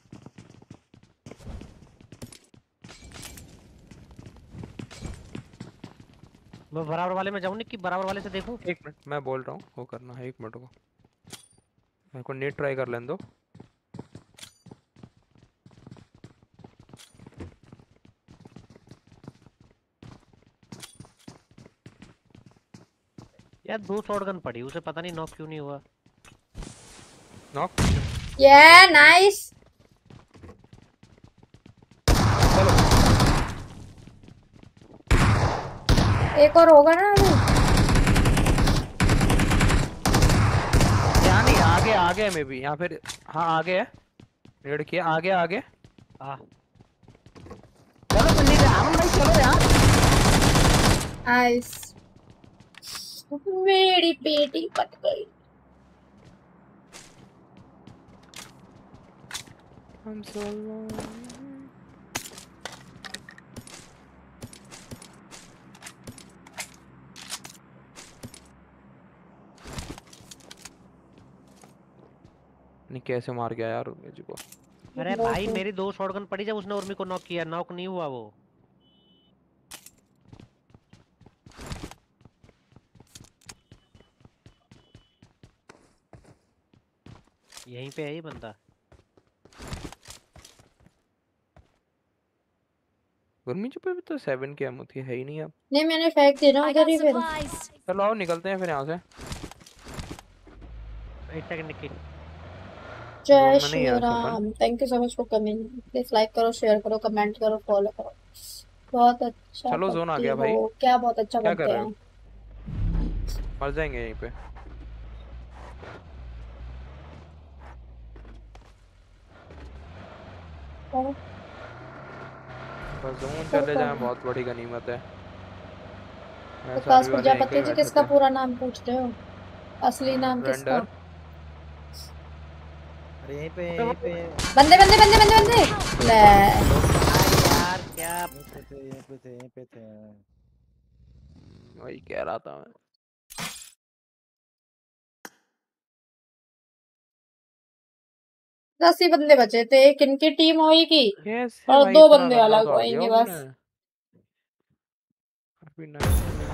मैं बराबर वाले में जाऊँ कि बराबर वाले से देखूं? एक मिनट मैं बोल रहा हूँ, वो करना है, एक मिनट को मेरे को नेट ट्राई कर लेने दो। यार दो शॉटगन पड़ी, उसे पता नहीं नॉक क्यों नहीं हुआ। नॉक। ये नाइस। एक और होगा ना अभी। यहाँ नहीं, आगे आगे मे बी यहाँ फिर। हाँ आगे है, नेड किया, आगे आगे। हाँ चलो पंडित जी, आराम भाई चलो यार। नाइस। मेरी बेटी पट गई। I'm so lonely. नहीं कैसे मार गया यार मुझे को। अरे भाई मेरी दो शॉटगन पड़ी जब उसने उर्मी को नॉक किया, नॉक नहीं हुआ वो। यहीं पे है ये बंदा। गर्मी चुपे भी तो सेवन की एमओ थी, है ही नहीं अब। नहीं मैंने फेंक दी ना I उधर got ही फिर। supplies. चलो आओ निकलते हैं फिर यहाँ से। एक सेकंड निकी। जय जोन में नहीं श्री है ऐसा अपन। Ram. Thank you so much for coming. Please like करो, शेयर करो, कमेंट करो, फॉलो करो। बहुत अच्छा चलो जोन आ करती गया हो। भाई। क्या बहुत अच्छा क्या कर करते रहे हो? हैं। मर जाएंगे यहीं पे। और बस जोन फिर चले जाएं कौन? बहुत बड़ी गनीमत है। विकास एसआरबी वाले यहीं प्रजापति कहीं जी बैठे किसका थे। पूरा नाम पूछ रहे हो? असली नाम किसका? रेंडर। अरे यहीं पे यहीं पे बंदे बंदे बंदे बंदे बंदे ले। यार क्या यहीं पे थे यहीं पे थे यहीं पे थे। वही कह रहा था मैं। दस ही बंदे बचे थे, एक इनकी टीम होगी कैसे और भाई दो इतना बंदे गंदा अलग उतार दिया होंगे उन्होंने। बस। अभी नहीं।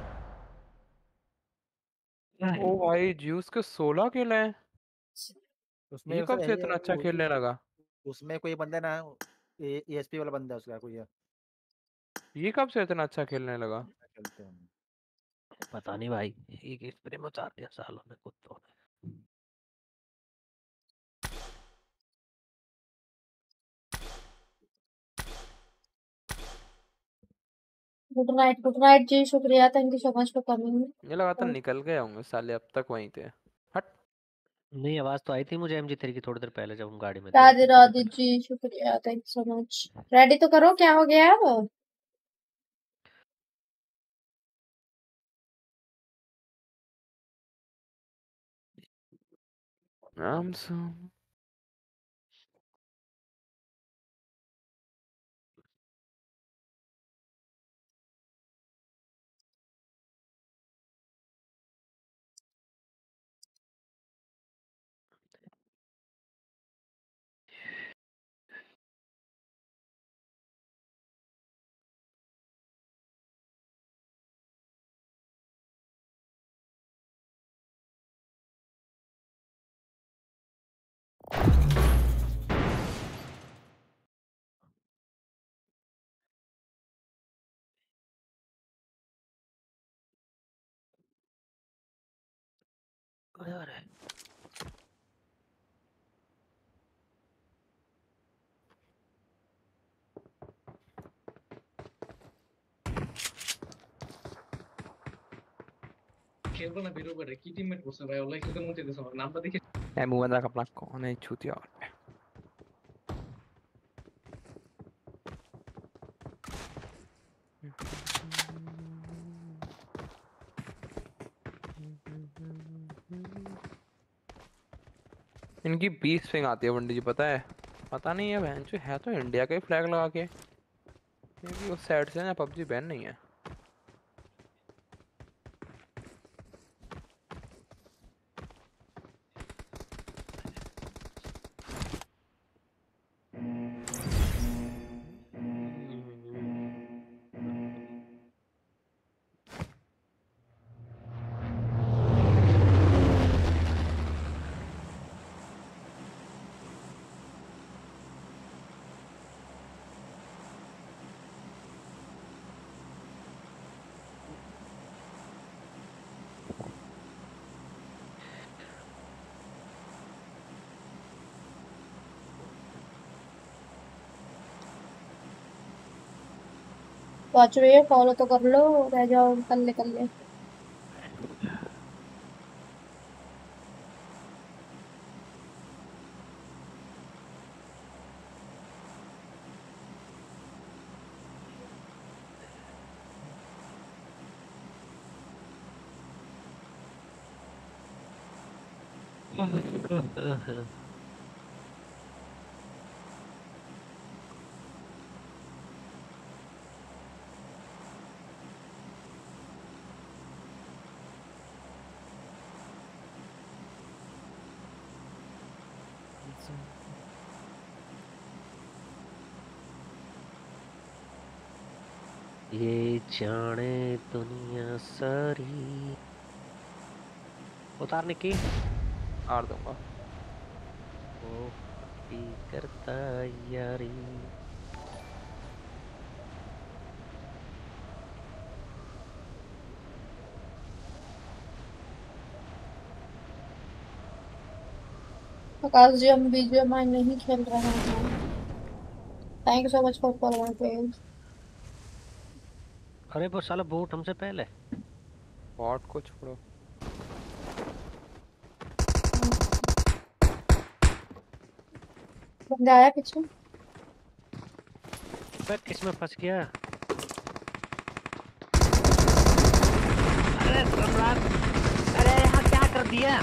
ओ भाई ज्यूस के सोलह किल हैं। उसमें ये उसे कब से यही है, इतना अच्छा उ- उ- खेलने लगा? उसमें कोई बंदा ना एएसपी वाला बंदा है उसका कोई है। ये कब से इतना अच्छा खेलने लगा? क्या खेलते हैं। पता नहीं भाई, एक स्प्रे में उतार दिया सालों में कुत्तों ने। गुड नाइट गुड नाइट जी, शुक्रिया, thank you so much for coming. ये लगा था निकल गए होंगे साले अब तक वहीं थे। हट। नहीं आवाज तो आई थी मुझे एम जी थ्री की थोड़ी देर पहले जब हम गाड़ी में थे। राधे राधे जी, शुक्रिया, thank you so much. Ready तो करो, क्या हो गया अब? I'm so यार খেলবো না বেরোবো রে কি টিমমেট করছে ভাই অনলাইন খেলতে মন চাইতেছে আমার নামটা দেখে ए मुंह बंद रख अपना, कौन है छूतिया? इनकी बीस पिंग आती है पंडित जी, पता है? पता नहीं है बहन जो है तो इंडिया का ही फ्लैग लगा के, क्योंकि उस साइड से ना पबजी बैन नहीं है। पहुंच रही है, फॉलो तो कर लो, रह जाओ कर ले कर ले। ये जाने दुनिया सारी। उतारने की आर दूंगा। वो भी करता यारी। आकाश जी हम बीजीएमआई नहीं खेल रहे हैं। Thank you so much for following page. अरे वो साला बूट हमसे पहले। बॉट को छोड़ो। बंदा आया पीछे। मैं किसमें फंस गया? अरे सम्राट, अरे यहाँ क्या कर दिया?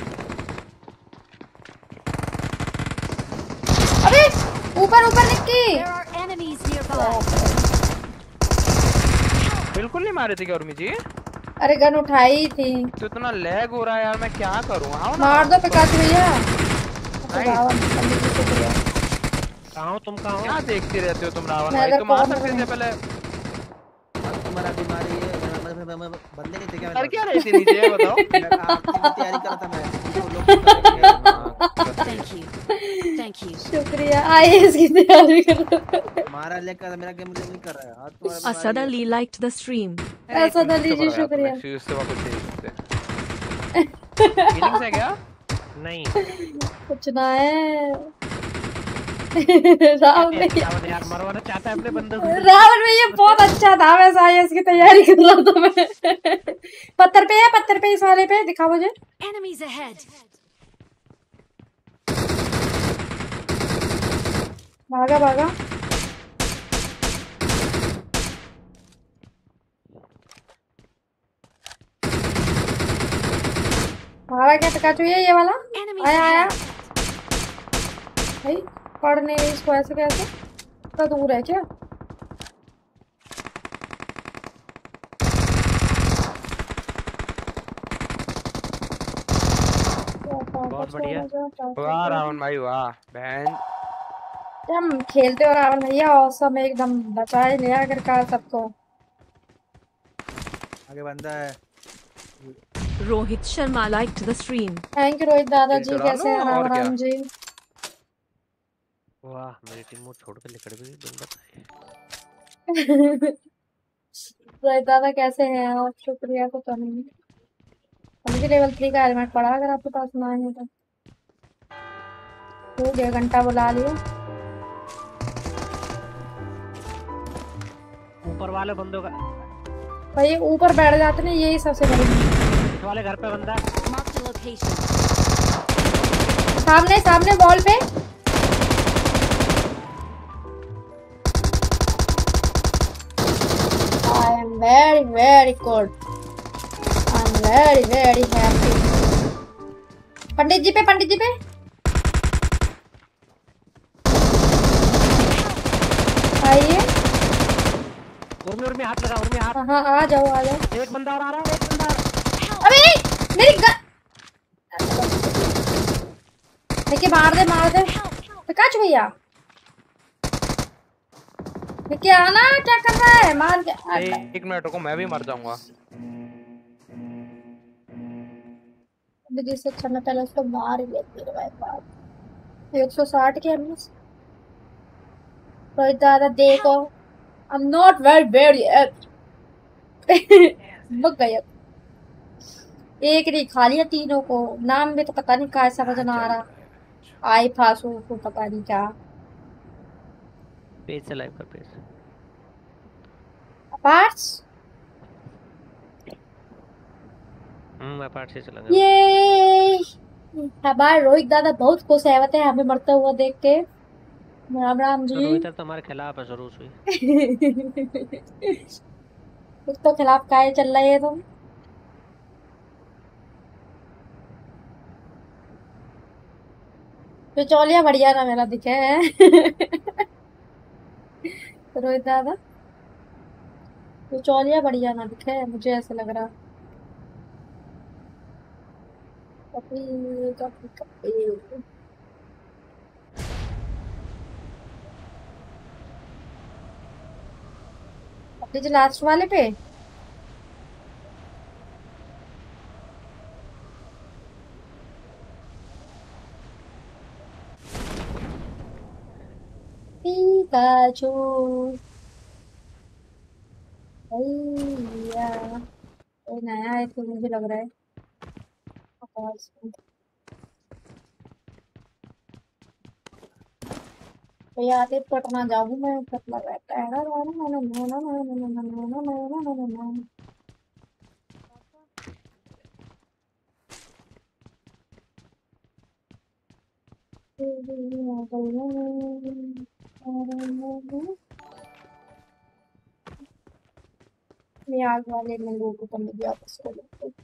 अरे ऊपर ऊपर Nikki. There are enemies nearby. बिल्कुल नहीं मारे थे क्या उर्मी जी? अरे गन उठाई थी। तो इतना लैग हो रहा है यार, मैं क्या करूं? आओ ना। मार दो पिकाचू भैया। कहाँ हो तुम? कहाँ हो? क्या देखते रहते हो तुम रावण मैं भाई? अगर तो मार कॉर्नर सकते में- थे पहले। तुम्हारा बीमारी है, मैं- मैं- मैं- बंदे नहीं थे क्या? कर क्या रही थी नीचे ये बताओ? मैं आपकी भी तैयारी कर रहा था मैं। तो लोग करेंगे। Thank you. Thank you. शुक्रिया। आईएएस की तैयारी कर रहा है। हमारा लेकर मेरा गेम नहीं कर रहा है। आज तुम्हारा Asad बीमारी Ali liked the stream. Asad Ali जी शुक्रिया। फ्यूज से वापस से फीलिंग्स है क्या? नहीं। कुछ ना है। राहुल यार, भैया रावण यार मरवाना चाहता है अपने बंदे को। राहुल भैया बहुत अच्छा था। मैं आईएएस की तैयारी कर रहा था मैं। पत्थर पे है, पत्थर पे इस वाले पे दिखा मुझे। Enemies ahead. भागा भागा। भागा क्या पिकाचू? ये ये वाला Enemies आया आया। ahead. भाई पढ़ने इसको ऐसे कैसे? इतना दूर है क्या? बहुत बढ़िया। वाह रावण भाई वाह। बहन हम खेलते हो रावण भैया औसम एकदम बचाए लिया कर का सबको। आगे बंदा है। Rohit Sharma liked the stream. Thank you Rohit दादाजी। चला कैसे हैं लो, राम और क्या? राम जी? वाह मेरी टीम को छोड़ कर निकल गई तुम बताइए। रोहित दादा कैसे हैं आप? शुक्रिया को तो नहीं। अभी लेवल थ्री का हेलमेट पड़ा अगर आपके पास ना है तो। हो गया घंटा बुला लिया। ऊपर वाले बंदों का भाई ऊपर बैठ जाते ना, यही सबसे बड़ी। इस वाले घर पे बंदा। Marked a location. सामने सामने वॉल पे। I am very very good. I am very very happy. Pandit ji पे, पंडित जी पे। उर्मी उर्मी हाथ लगा उर्मी हाथ। हाँ हाँ आ जाओ आ जाओ। एक बंदा और आ रहा है एक बंदा। अबे मेरी गन देखिए मार दे मार दे प्रकाश भैया देखिए आना क्या कर रहा है मार के। एक मिनट रुको मैं भी मर जाऊंगा। जिससे अच्छा मैं पहले उसको मार ही लेती हूँ भाई बाप। एक सौ साठ के एमएस तो दादा देखो I am not very very मग गया एक नहीं खा लिया तीनों को। नाम भी तो पता नहीं कहाँ समझ ना आ रहा। आई फासू को पता नहीं क्या। पेज से लाइव कर पेज। अपार्ट्स हम्म अपार्ट से चलेंगे। ये हमारे रोहित दादा बहुत खुश है होते हैं हमें मरता हुआ देख के। राम राम तो जी। रोहित तो हमारे खिलाफ है जरूर हुई। कुछ तो खिलाफ काहे चल रहे है तुम। पिचौलिया बढ़िया ना मेरा दिखे है। रोहित दादा पिचौलिया बढ़िया ना दिखे है मुझे ऐसा लग रहा। कभी कभी कभी अपने जो लास्ट वाले पे पिकाचू भैया कोई नया है तो मुझे लग रहा है। आवाज भैया आते पटना जाऊँ मैं पतला रहता है ना ना ना ना ना ना ना ना ना ना ना ना ना ना। मैं आग वाले लोगों को तो मुझे वापस कर दो।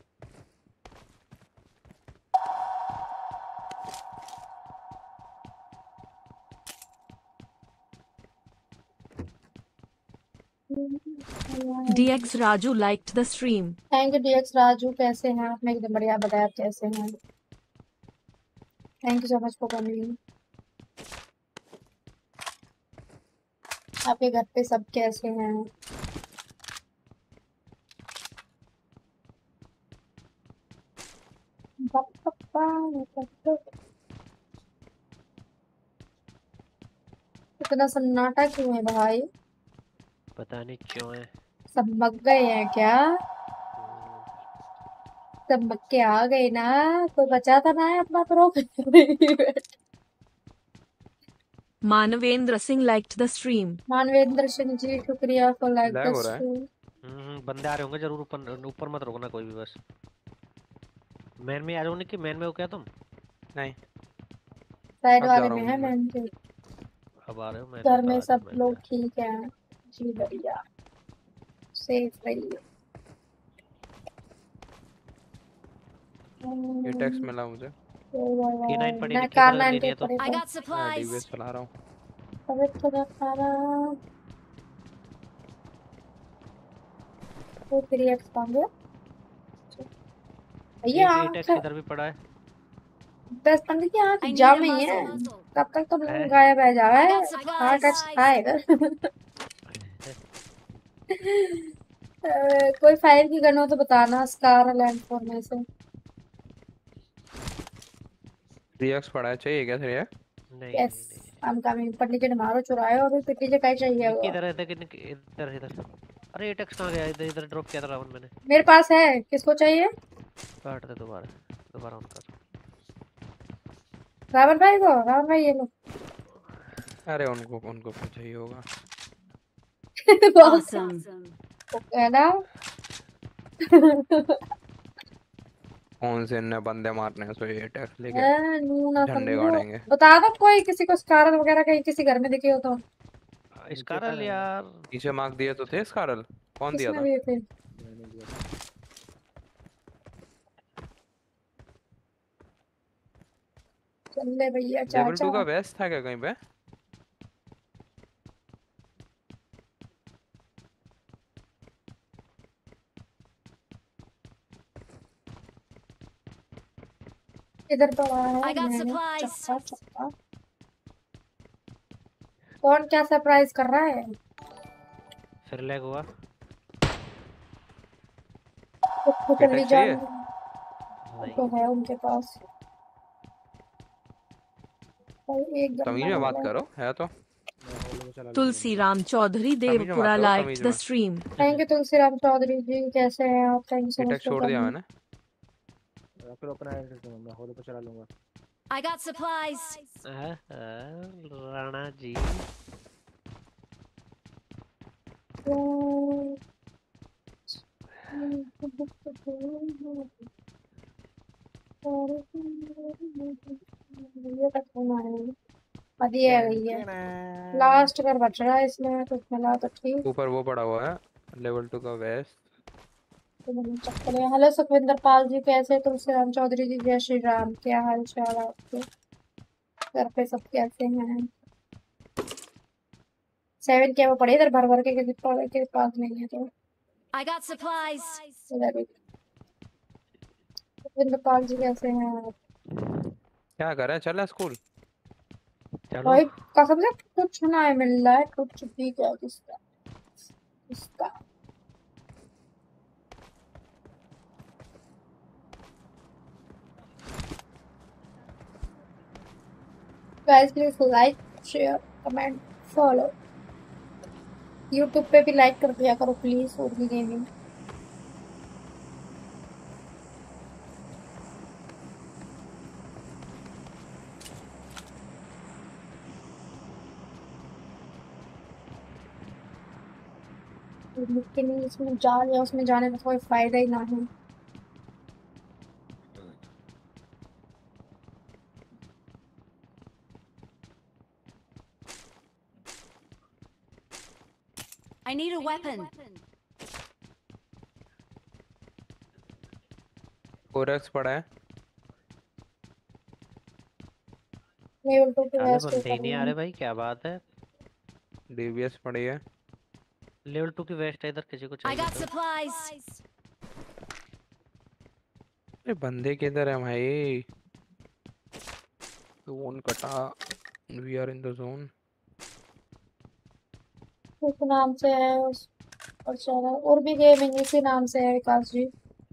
D X Raju liked the stream. Thank you DX Raju कैसे हैं आपने एकदम बढ़िया बताया आप कैसे हैं। Thank you so much for coming. आपके घर पे सब कैसे हैं। इतना सन्नाटा क्यों है भाई। पता नहीं क्यों है। सब मग गए हैं क्या। सब मग के आ गए ना। कोई बचा था ना है अपना pro. Manavendra Singh liked the stream. Manavendra Singh ji शुक्रिया फॉर लाइक लैग द हो रहा है। स्ट्रीम। हम्म बंदे आ रहे होंगे जरूर ऊपर ऊपर मत रुकना कोई भी बस। मैन में आ जाओ कि मैन में हो क्या तुम। नहीं साइड अब जा वाले रहा में हूँ है मैं। मैन जी। अब आ रहे हो मैन घर में में आ सब जाओ मैन लोग में। ठीक हैं जी बढ़िया सेफ रहिए। ये टैक्स मिला मुझे। के नाइन पड़ी मैं निकी कार अगर नाइन लेनी पे है तो। पड़े I थे। got मैं supplies. डीबीएस चला रहा हूँ। अबे थोड़ा खाना वो थ्री एक्स पाऊंगे भैया एक एट आँख एक्स इधर भी पड़ा है। दस पंद्रह की आँख I need जाम a ही है। muzzle. कब तक तो है? गायब है जावा I है। got हाँ supplies. टच आएगा। अ, कोई फायर की गन हो तो बताना स्कार लैंड फोर में से। थ्री एक्स पड़ा है चाहिए क्या थ्री एक्स? नहीं यस नहीं नहीं। हम कमिंग पर नीचे मारो चुराए और पिट्टी से कहीं चाहिए निकी वो। इधर है देखिए निकी इधर इधर। अरे एट एक्स कहाँ गया इधर इधर ड्रॉप किया था रावण मैंने। मेरे पास है किसको चाहिए। काट दे दोबारा दोबारा ऑन कर। रावण भाई को रावण भाई ये लो। अरे उनको उनको कुछ चाहिए होगा। Awesome. है ना। कौन से इनने बंदे मारने हैं सो ये टैक्स लेके है, नूना झंडे समझो। गाड़ेंगे। बता दो कोई किसी को स्कार वगैरह कहीं किसी घर में दिखे हो तो। स्कारल यार। नीचे मार्क दिए तो थे स्कारल कौन दिया किसने था? दिए थे। मैंने दिया था। चल ले भैया लेवल चाचा। टू का वेस्ट था क्या कहीं पे? इधर पड़ा है I got मैंने supplies. चक्का चक्का। कौन क्या सरप्राइज कर रहा है? फिर लैग हुआ। उसको Pickaxe जल्दी चाहिए? जान तो है उनके पास। भाई एक तमीज गन्ना में बात मिला है। करो, है तो। मैं होलो को चला लूंगा। तुलसीराम चौधरी तमीज में देवपुरा बात करो, लाइक्ड तमीज द में। Stream. Thank you Tulsiram Chaudhary ji, कैसे हैं आप? Thank you so much Pickaxe for छोड़ दिया कमिंग। मैंने। फिर अपना एड्रेस दूंगा, मैं होलो को चला लूंगा। I got supplies. हाँ, हाँ, राणा जी। ये तक फोन आ रही है। अब ये आ गई है। लास्ट कर बच रहा है इसमें, कुछ मिला तो ठीक। ऊपर वो पड़ा हुआ है, लेवल टू का वेस्ट। तो मैंने चक्कर लिया। हेलो सुखविंदर पाल जी, कैसे? तुलसीराम चौधरी जी, जय श्री राम। क्या हाल चाल आपके? घर पे सब कैसे हैं? सेवन के वो पड़े इधर भर भर के, किसी पड़े के पास नहीं है तो I got supplies. इधर भी। सुखविंदर पाल जी कैसे हैं आप? क्या कर रहे हैं? चल स्कूल। चलो। भाई कसम से कुछ ना है मिल रहा है, कुछ भी। क्या किसका किसका guys please like share comment follow. YouTube पे भी लाइक कर दिया करो प्लीज, उर्मी गेमिंग। लेकिन इसमें जा लिया, उसमें जाने का कोई फायदा ही ना है। I need a weapon. Corex पड़ा है। लेवल टू पे साले वेस्ट बंदे ही नहीं आ करना रहे भाई, क्या बात है। डीवीएस पड़ी है। लेवल टू की वेस्ट है इधर, किसी को I चाहिए got तो। supplies. ये बंदे किधर है भाई? जोन कटा। We are in the zone. उस नाम से है उस और चला और भी गेमिंग इसी नाम से है विकास जी।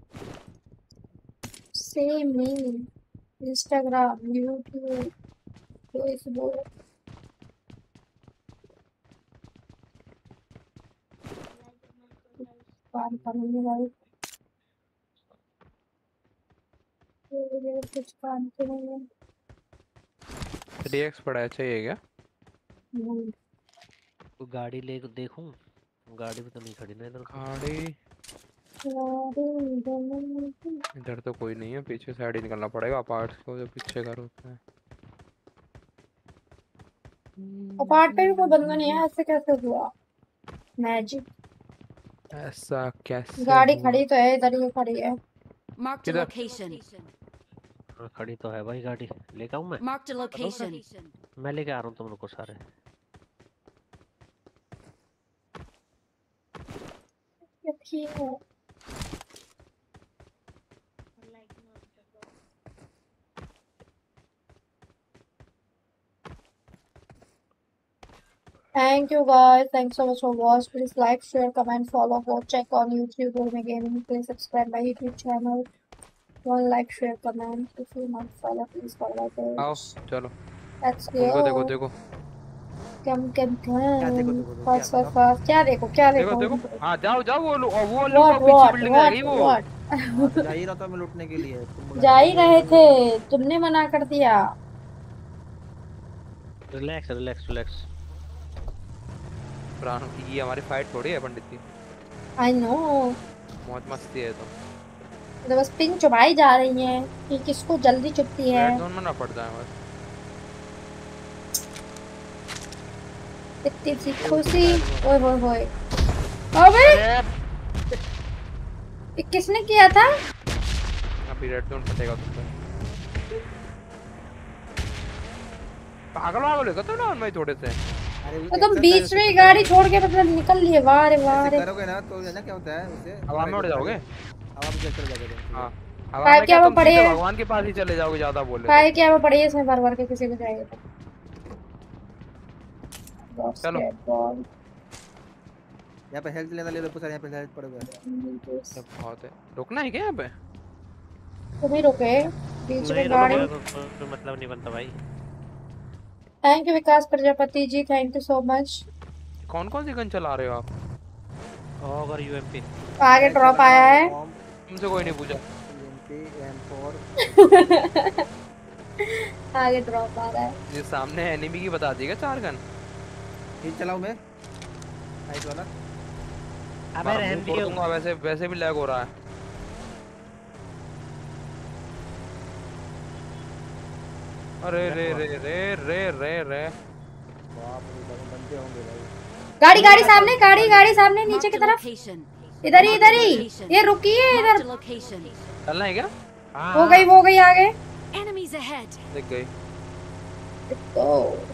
सेम ही इंस्टाग्राम यूट्यूब फेसबुक। काम करेंगे भाई, ये कुछ काम करेंगे। थ्री एक्स पड़ा है, चाहिए क्या? हम्म, तो गाड़ी ले देखूं, गाड़ी भी तो नहीं खड़ी ना इधर। गाड़ी इधर तो कोई नहीं है, पीछे साइड ही निकलना पड़ेगा। पार्ट्स को जो पीछे घर होता है। अपार्ट पे भी कोई बंदा नहीं है, ऐसे कैसे हुआ? मैजिक। ऐसा कैसे गाड़ी हुआ? खड़ी तो है, इधर ही खड़ी है। Marked a किधर? location. हाँ, खड़ी तो है भाई गाड़ी। लेके आऊं मैं? Marked a location. मैं लेके आ रहा हूँ तुम लोग को सारे। ये ठीक है। Thank you guys. Thanks so much for watching. Please like, share, comment, follow, go check on YouTube or my gaming. Please subscribe my YouTube channel. One like, share, comment. If you not follow, please follow आओ page. चलो। Let's उनको देखो go. देखो Come, come, क्या देखो come. देखो देखो, Fast, क्या fast, fast. क्या देखो क्या देखो देखो? देखो। हाँ जाओ जाओ, वो लो वो लो What, पीछे what, बिल्डिंग में what, लगी वो। what? हाँ, तो जा ही रहा था मैं लूटने के लिए। तुम बोला जा था ही नहीं, रहे नहीं, थे, तुमने मना कर दिया। Relax relax relax. प्राण ये हमारी फाइट थोड़ी है पंडित जी। I know. मौज मस्ती है तो। तो बस पिंग चुभाई जा रही है कि किसको जल्दी चुपती है। रेड जोन में ना पड़ जाए बस। इतनी सी खुशी। ओए होए होए। अबे ये किसने किया था? अभी रेड जोन फटेगा तुमसे। पागल वागल हो तो ना उनमें थोड़े से। अरे तो तुम बीच में ही गाड़ी छोड़ के मतलब निकल लिए। वाह रे वाह ऐसे रे। करोगे ना तो है ना क्या होता है उसे हवा में उड़ जाओगे। हवा में चल जाएगा। हाँ अब फाइव मैं क्या क्या वो तुम पड़े सीधे है? भगवान के पास ही चले जाओगे ज्यादा बोले तो। फाइव क्या वो पड़ी है इसमें भर भर के किसी को जाएगा तो। चलो। बॉल यहाँ पे हेल्थ लेना ले लो, कुछ यहाँ पे हेल्थ पड़ेगा। सब बहुत है, रुकना है क्या यहाँ पे? तुम ही रुके बीच नहीं में गाड़ी। रुकने का कोई मतलब नहीं बनता भाई। Thank you Vikas Prajapati ji, thank you so much. कौन कौन सी गन चला रहे हो आप? और यूएमपी आगे ड्रॉप आया है। तुमसे कोई नहीं पूछा। यूएमपी एम फोर आगे ड्रॉप आ रहा है। ये सामने एनिमी की बता देगा चार गन। हिल चलाऊं मैं नाइस वाला। अबे रहन छोड़ दियो। दूंगा, वैसे वैसे भी लैग हो रहा है। अरे रे रे रे रे रे रे बाप रे बंदे होंगे भाई। गाड़ी गाड़ी सामने, गाड़ी गाड़ी सामने नीचे की Marked a तरफ। location. इधर ही इधर ही ये रुकिए Marked इधर। a location. चलना है क्या? हो गई वो गई आगे। Enemies ahead. देख गई। तो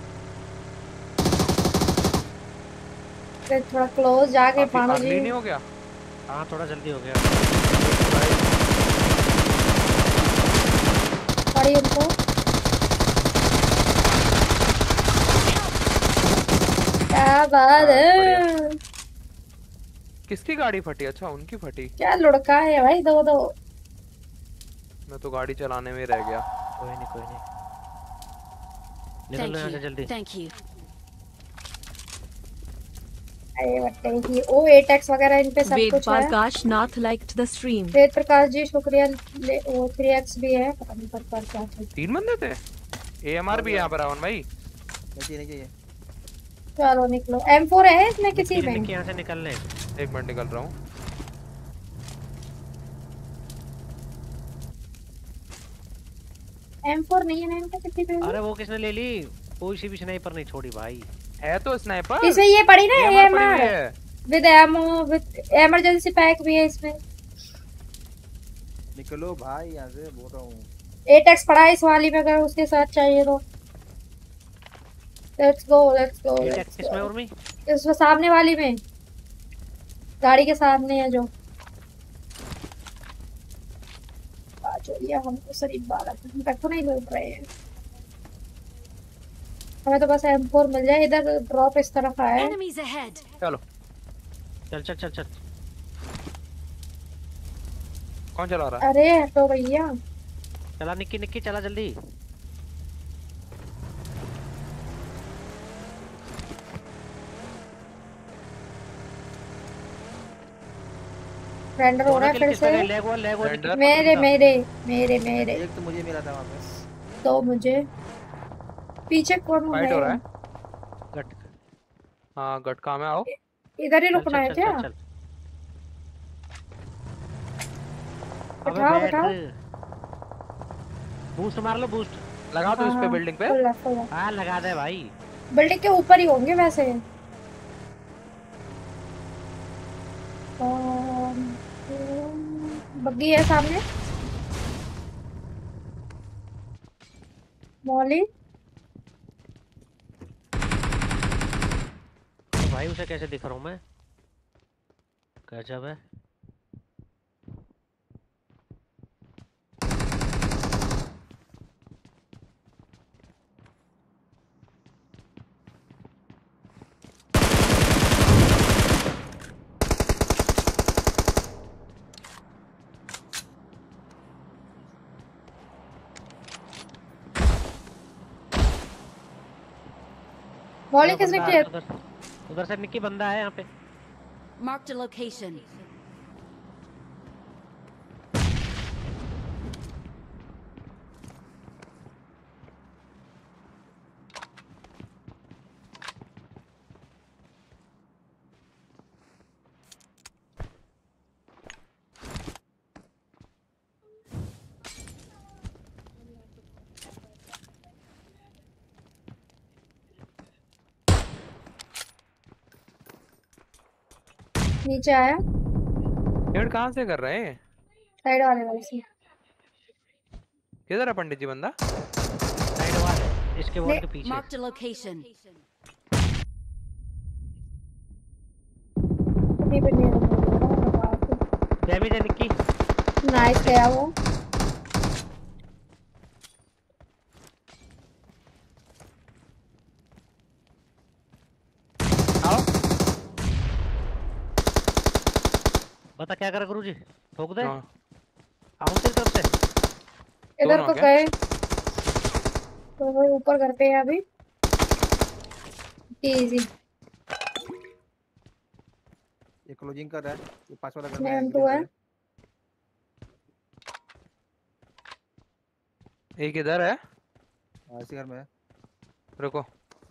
फिर थोड़ा क्लोज जाके पानो जी। नहीं हो गया। हाँ थोड़ा जल्दी हो गया। पड़ी उनको। क्या बात है। किसकी गाड़ी फटी? अच्छा उनकी फटी। क्या लुढ़का है भाई दो दो। मैं तो गाड़ी चलाने में रह गया। कोई नहीं कोई नहीं। निकल Thank लो यहाँ से you. जल्दी। Thank you. अरे बट्टे की ओ एट एक्स वगैरह इन पे सब Ved कुछ है। Prakash Nath liked the stream. Ved Prakash ji शुक्रिया। ले ओ थ्री एक्स भी है, पता नहीं पर पर क्या है। तीन बंदे थे। एएमआर भी यहाँ पर रावण भाई। नहीं चाहिए नहीं चाहिए। चलो निकलो। एम फोर है इसमें किसी निकल- में? निकल यहाँ से निकलने। एक मिनट निकल रहा हूँ। एम फोर नहीं है ना इनका किसी पे? अरे वो किसने ले ली? कोई सी भी स्नाइपर नहीं छोड़ी भाई। है तो स्नाइपर। इसमें ये पड़ी ना एएमआर पड़ी हुई एएमआर है। With ammo with emergency pack भी है इसमें। निकलो भाई यहाँ से बोल रहा हूँ। एट एक्स पड़ा है इस वाली में, अगर उसके साथ चाहिए तो। लेट्स गो लेट्स गो ये लेट्स किसमें गो। और में? इसमें सामने वाली में, गाड़ी के सामने है जो। चलिए हम तो शरीफ बालक हम तक तो नहीं लूट रहे हैं। हमें तो बस एम फोर मिल जाए। इधर ड्रॉप इस तरफ आया है। Enemies ahead. चलो चल चल चल चल। कौन चला रहा है? अरे हटो भैया। चला निक्की निक्की चला जल्दी। रेंडर हो रहा है फिर से। लैग हुआ लैग हुआ। Render? मेरे मेरे मेरे मेरे एक तो मुझे मिला था वहाँ पे। तो मुझे पीछे कौन हो फाइट हो रहा है। गट। हाँ गटका में आओ। इधर ही चल, रुकना चल, है चल, क्या? चल, चल। बैठाओ, अबे बैठाओ। बैठ। बूस्ट मार लो बूस्ट। लगा दो इस पे हाँ, बिल्डिंग पे। फुल है, फुल है। हाँ लगा दे भाई। बिल्डिंग के ऊपर ही होंगे वैसे। बग्गी है सामने। मौली तो भाई उसे कैसे दिख रहा हूँ मैं? गजब है। मौली किसने बंदा किया? उधर उधर से निक्की बंदा है यहाँ पे। Marked a location. नीचे आया हेड कहाँ से कर रहे हैं? साइड वाले वाले से। किधर है पंडित जी बंदा? साइड वाले इसके वॉल के पीछे। Marked a location. अभी भी नहीं रहा। डैमेज है निक्की। नाइस गया वो। पता क्या करा गुरुजी? ठोक दे। हाँ आओ तेरी तरफ से। इधर दोनों तो क्या? गए तो वो ऊपर घर पे है अभी। इजी। ये क्लोजिंग कर रहा है, ये पास वाला घर इसमें में एम ग्रीन टू पे है। है। एक इधर है, हाँ इसी घर में है। रुको।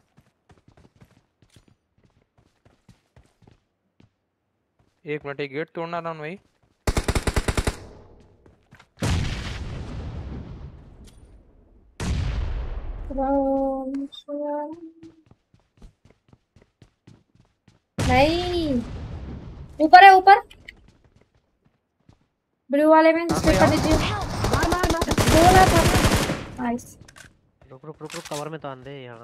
एक मिनट, एक गेट तोड़ना था भाई। राम श्याम। नहीं, ऊपर है, ऊपर ब्लू वाले में हाँ स्टिक कर भाई, दीजिए। मार मार मार। बोला था। नाइस। रुक रुक रुक रुक, कवर में तो आंदे यहाँ।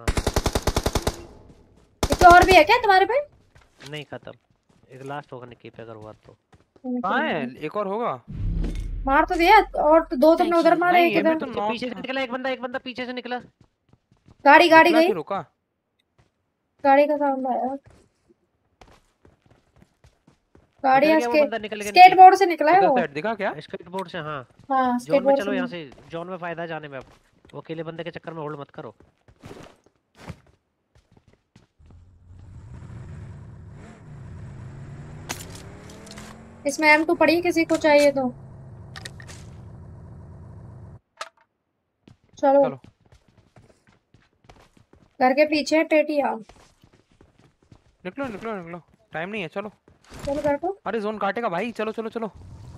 एक और भी है क्या तुम्हारे पे? नहीं खत्म, एक लास्ट होगा निक्की पे अगर हुआ तो। कहाँ है? एक और होगा। मार तो दिया, और तो दो तुमने उधर मारे, नहीं एक ये भी इधर। तो पीछे नॉक पीछे से निकला एक बंदा, एक बंदा पीछे से निकला। गाड़ी गाड़ी निकला गई, कि रुका? गाड़ी का साउंड आया। गाड़ी निकल यहाँ गया वो स्के, बंदा, निकल गया स्केट बोर्ड से निकला है किधर वो। साइड दिखा क्या? स्केट बोर्ड से। हाँ हाँ जोन स्केट में बोर्ड चलो, से। यहाँ से जोन में फायदा है जाने में। अब वो अकेले बंदे के चक्कर में होल्ड मत करो। इसमें एम टू पड़ी है, किसी को चाहिए तो चलो। चलो घर के पीछे है पेटिया। निकलो निकलो निकलो, टाइम नहीं है, चलो। चलो घर को। अरे जोन काटेगा भाई, चलो चलो चलो।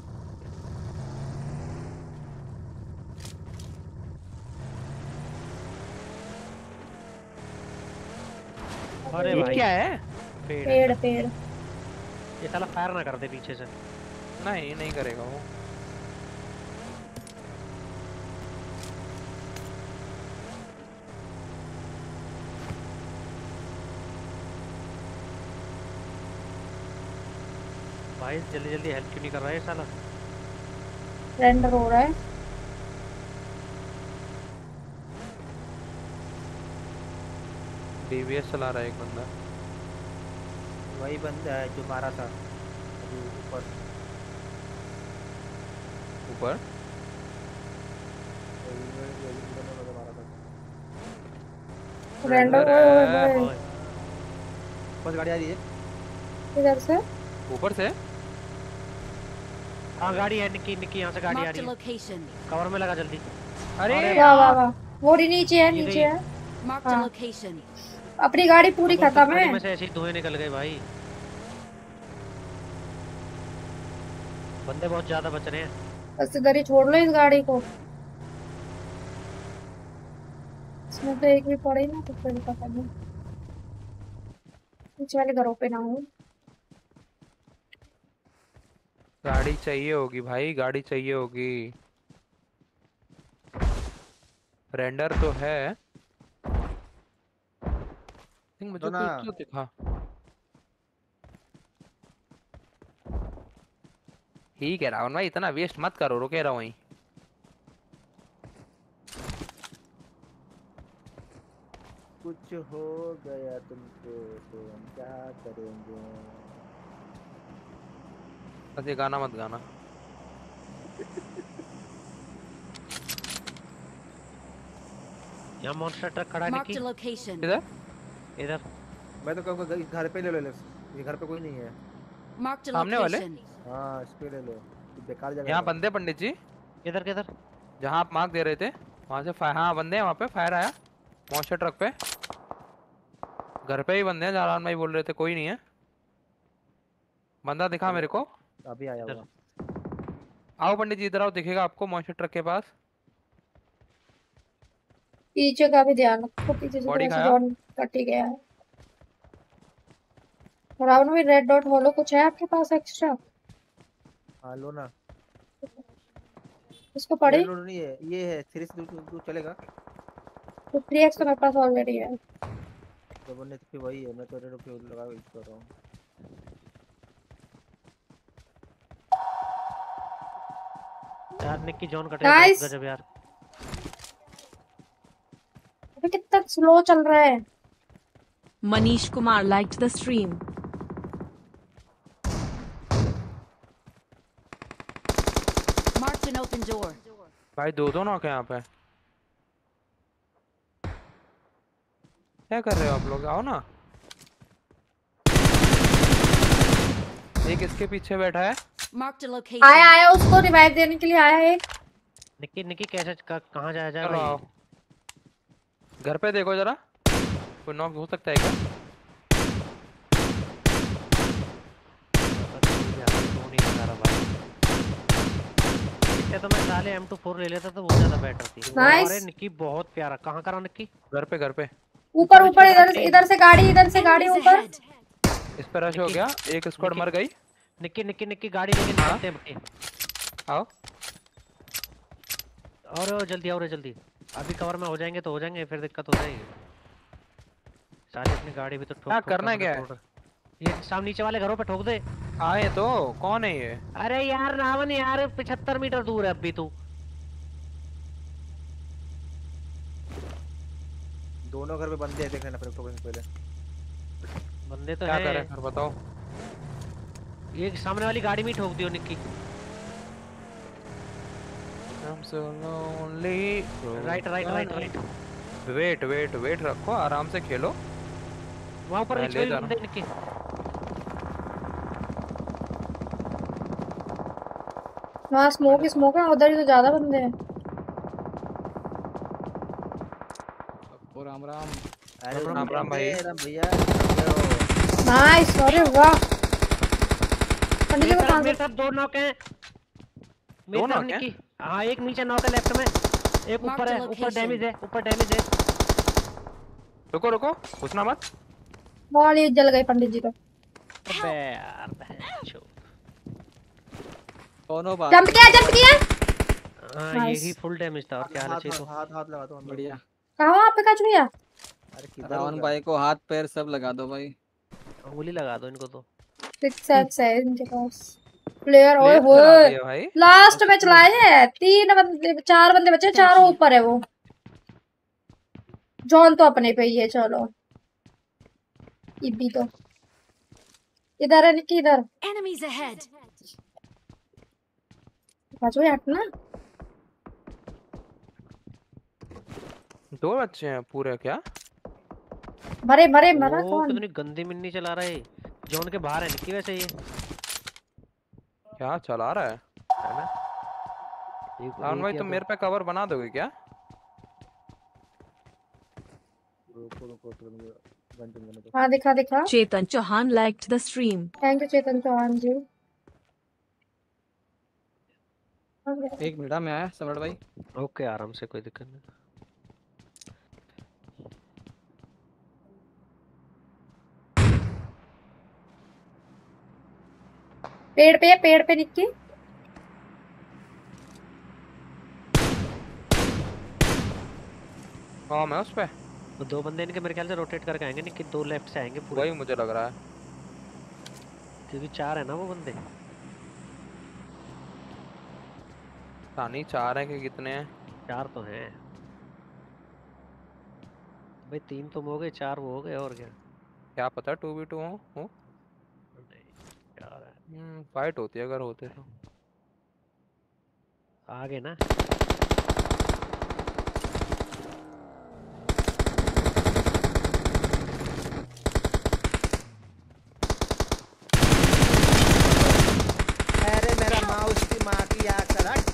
अरे ये भाई क्या है? पेड़ पेड़ पेड़। ये साला फायर ना कर दे पीछे से। नहीं नहीं करेगा वो। भाई जल्दी जल्दी हेल्प क्यों नहीं कर रहा है ये साला? रेंडर हो रहा है। डीवीएस चला रहा है एक बंदा। वही बंदा है जो मारा था अभी ऊपर। ऊपर वही वही वही बंदा मुझे मारा था। रेंडर Render ओए ओए है। ओए। ओए, कौन सी गाड़ी आ रही है? इधर से ऊपर से हाँ गाड़ी है निक्की, निक्की यहाँ से गाड़ी आ Marked a रही है। location. कवर में लगा जल्दी। अरे वाह वाह वाह, वो रही नीचे है, ये नीचे गई। है। Marked a हाँ। location. अपनी गाड़ी पूरी अब उनकी खत्म गाड़ी है। में से ऐसे ही धुएं निकल गए भाई। बंदे बहुत ज्यादा बच रहे हैं। बस इधर ही छोड़ लो इस गाड़ी को। इसमें तो एक भी पड़ी ना, तो फिर पता नहीं पीछे वाले घरों पे ना हो। गाड़ी चाहिए होगी भाई, गाड़ी चाहिए होगी। रेंडर तो है। लेकिन मुझे तो ना। कुछ तो दिखा। ठीक है रावण भाई, इतना वेस्ट मत करो, रुके रहो वहीं। कुछ हो गया तुमको तो हम क्या करेंगे? बस ये गाना मत गाना। यहाँ मॉन्स्टर ट्रक खड़ा है Marked a निक्की। location. किधर? इधर मैं तो कहूँगा घर- घर पे ले लो, ले ये घर पे कोई नहीं है। Marked a सामने वाले? location. हाँ इस पे ले लो, ये बेकार जगह यहाँ है। बंदे पंडित जी, किधर किधर? जहाँ आप मार्क दे रहे थे वहां से फायर। हाँ बंदे हैं वहाँ पे, फायर आया मॉन्स्टर ट्रक पे। घर पे ही बंदे हैं, जालान भाई बोल रहे थे, कोई नहीं है। बंदा दिखा मेरे को। अभी आया इधर। होगा। आओ पंडित जी इधर आओ, दिखेगा आपको मॉन्स्टर ट्रक के पास। पीछे का भी ध्यान रखो, पीछे से बॉडी थोड़ा सा खाया? जॉन कट ही गया है। रावण में रेड डॉट होलो कुछ है आपके पास एक्स्ट्रा? हाँ लो ना। इसको पड़ी ये लो नहीं है, ये है थ्री से दो दो चलेगा। तो थ्री एक्स तो मेरे पास ऑलरेडी है। तो बोलने तो फिर वही है, मैं तो रेड पे लगा यूज कर रहा हूँ। यार निक्की जोन कट रहा है Nice. बहुत गजब यार। अबे कितना स्लो चल रहा है। Manish Kumar liked the stream. an open door. भाई दो दो नॉक है यहाँ पे। क्या कर रहे हो आप लोग? आओ ना। एक इसके पीछे बैठा है। Marked a आया location. आया उसको रिवाइव देने के लिए आया है। निक्की निक्की कैसे क- कहाँ जाया जाए चलो आओ। भाई? घर पे देखो जरा, कोई नॉक हो सकता है क्या? पता नहीं यार, क्यों नहीं लगा रहा भाई। इससे तो मैं साले एम टू फोर ले लेता तो वो ज्यादा बेटर थी। Nice. अरे निक्की बहुत प्यारा। कहाँ करा निक्की? घर पे घर पे ऊपर ऊपर इधर से इधर से गाड़ी इधर से गाड़ी Enemies ऊपर। ahead. इस पर रश हो निक्की, गया। एक स्क्वाड निक्की। मर गई। निक्की निक्की निक्की गाड़ी लेके निकलते हैं बट्टी। आओ और और जल्दी और जल्दी। अभी कवर में हो जाएंगे तो हो जाएंगे, फिर दिक्कत हो जाएगी। साले अपनी गाड़ी भी तो ठोक क्या ठोक करना है कर क्या मैंने तोड़- ये सामने नीचे वाले घरों पे ठोक दे। आए तो कौन है ये? अरे यार रावण यार पचहत्तर मीटर दूर है अभी तू। दोनों घर पे बंदे हैं, देखना फिर ठोकेंगे पहले। बंदे तो क्या हैं। करें फिर बताओ। ये सामने वाली गाड़ी में ही ठोक दियो Nikki. I'm so lonely. Right right right right. Wait wait wait रखो, आराम से खेलो। वहाँ ऊपर मैं नीचे ले भी जा बंदे निक्की। वहाँ स्मोक ही स्मोक है, उधर ही तो ज्यादा बंदे हैं। ओ राम राम। अरे राम राम भाई। राम भैया कैसे हो? नाइस, अरे वाह। पंडित जी मेरे को तरफ कहाँ मेरे से? तरफ दो नॉक हैं। मेरे तरफ knock हैं? निक्की। हाँ एक नीचे नॉक है लेफ्ट में। एक Mark ऊपर the है, ऊपर location. डैमेज है, ऊपर डैमेज है। रुको रुको, घुसना मत। बॉल ही जल गई पंडित जी को। अबे यार बहनचोद। दोनों बात। जंप किया जंप किया। हाँ Nice. यही फुल डैमेज था और क्या हाथ हाल चाहिए हाथ तो। हाथ हाथ लगा दो अंदर। बढ़िया। कहाँ हो आप पे काच भैया? अरे किधर हो रावण गया? भाई को हाथ पैर सब लगा दो भाई। उंगली लगा दो इनको तो। सिक्स एक्स है इनके पास। प्लेयर ओए प्लेयर चला होए। दिया भाई। लास्ट में चलाए हैं तीन बंदे, चार बंदे बचे, चारों ऊपर है वो। जॉन तो अपने पे ही है। चलो इब्बी तो इधर है निक्की, इधर Enemies ahead. बाजू में हटना। दो बच्चे हैं पूरे क्या? मरे मरे मरा वो कौन? कितनी गंदी मिन्नी चला रहा है। जोन के बाहर है निक्की वैसे ये। क्या चला रहा है? है ना? एक- रावण एक भाई या तुम दो। मेरे पे कवर बना दोगे क्या? रुको रुको रुको, मुझे गन चेंज करने दो। हाँ दिखा दिखा। Chetan Chauhan liked the stream. Thank you Chetan Chauhan ji. एक मिनट में आया सम्राट भाई। ओके आराम से, कोई दिक्कत नहीं। पेड़ पे पेड़ पे निक्की। हाँ मैं उस पे तो दो बंदे इनके मेरे ख्याल से रोटेट करके आएंगे निक्की, दो लेफ्ट से आएंगे पूरे। वही मुझे लग रहा है। क्योंकि चार है ना वो बंदे। नहीं चार है कि कितने हैं? चार तो हैं भाई, तीन तुम हो गए, चार वो हो गए और क्या। क्या पता टू बी टू हो, हो? नहीं, चार है। हम्म फाइट होती है अगर होते तो। आगे ना। अरे मेरा माउस की माँ की आग सड़क।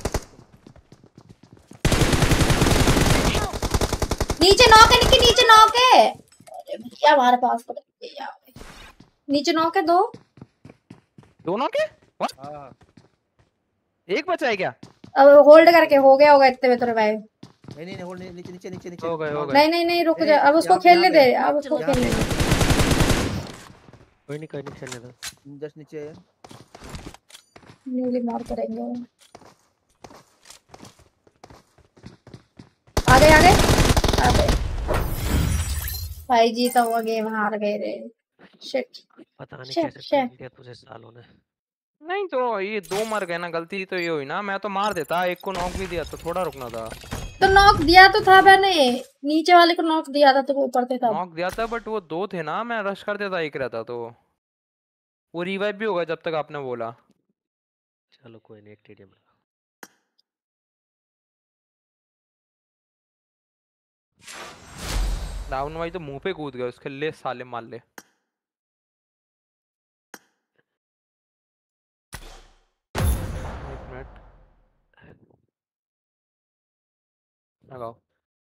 नीचे नॉक है निक्की, नीचे नॉक है। अरे भैया हमारे पास तो भैया नीचे नॉक है दो। दोनों के? What? हाँ एक बचा है क्या? अब होल्ड करके हो गया होगा इतने में तो रिवाइव। नहीं नहीं नहीं, होल्ड नहीं, नीचे नीचे नीचे नीचे। हो गए हो गए। नहीं नहीं नहीं रुक नहीं, जा, अब उसको यहाँ पे- खेलने यहाँ दे, पे- अब उसको यहाँ खेलने दे। कोई नहीं कोई नहीं, खेलने दो। जस्ट नीचे है। न्यूली मार करेंगे वो। आगे आगे आगे। भाई जीता हुआ गेम हार गए रे। शिट। पता नहीं Shit, कैसे shit. खेल दिया तुझे सालों ने। नहीं तो ये दो मर गए ना, गलती तो ये हुई ना। मैं तो मार देता, एक को नॉक भी दिया तो थोड़ा रुकना था। तो नॉक दिया तो था मैंने, नीचे वाले को नॉक दिया था तो वो ऊपर थे तब। नॉक दिया था बट वो दो थे ना, मैं रश कर देता एक रहता तो। वो रिवाइव भी होगा जब तक आपने बोला। चलो कोई नहीं, एक टीडीएम। राहुल भाई तो मुंह पे कूद गए उसके, ले साले मार ले। एक मिनट लगाओ।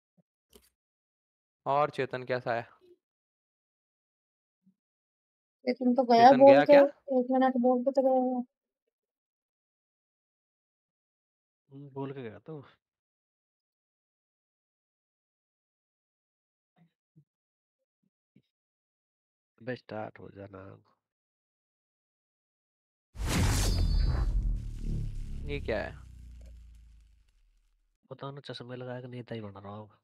और चेतन कैसा है? चेतन तो गया चेतन बोल गया के, क्या? एक मिनट बोल के तो गया। बोल के गया तो बे स्टार्ट हो जाना। ये क्या है? पता ना, चश्मे लगा के नेता ही बन रहा हूँ।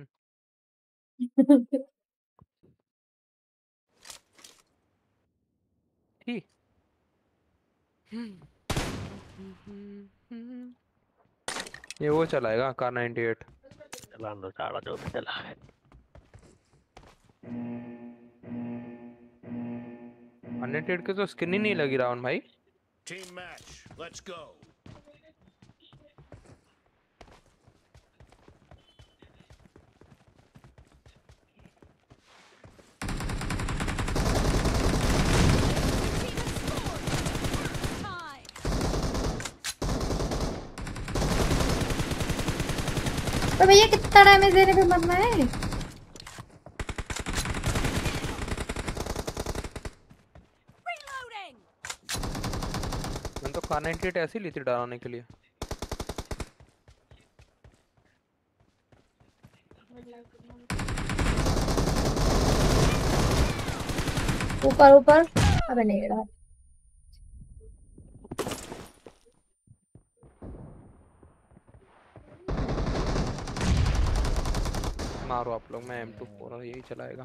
ठीक। ये वो चलाएगा कार नाइंटी एट। चला दो चाड़ा जो भी चला है। नाइंटी एट की तो स्किन ही नहीं लगी रावण भाई। Team match, let's go. तो भैया कितना डैमेज देने पे मरना है? मैंने तो कार नाइंटी एट ऐसे ही ली थी डराने के लिए। ऊपर ऊपर, अबे नहीं रहा। मारो आप लोग, मैं एम टू फोर यही चलाएगा।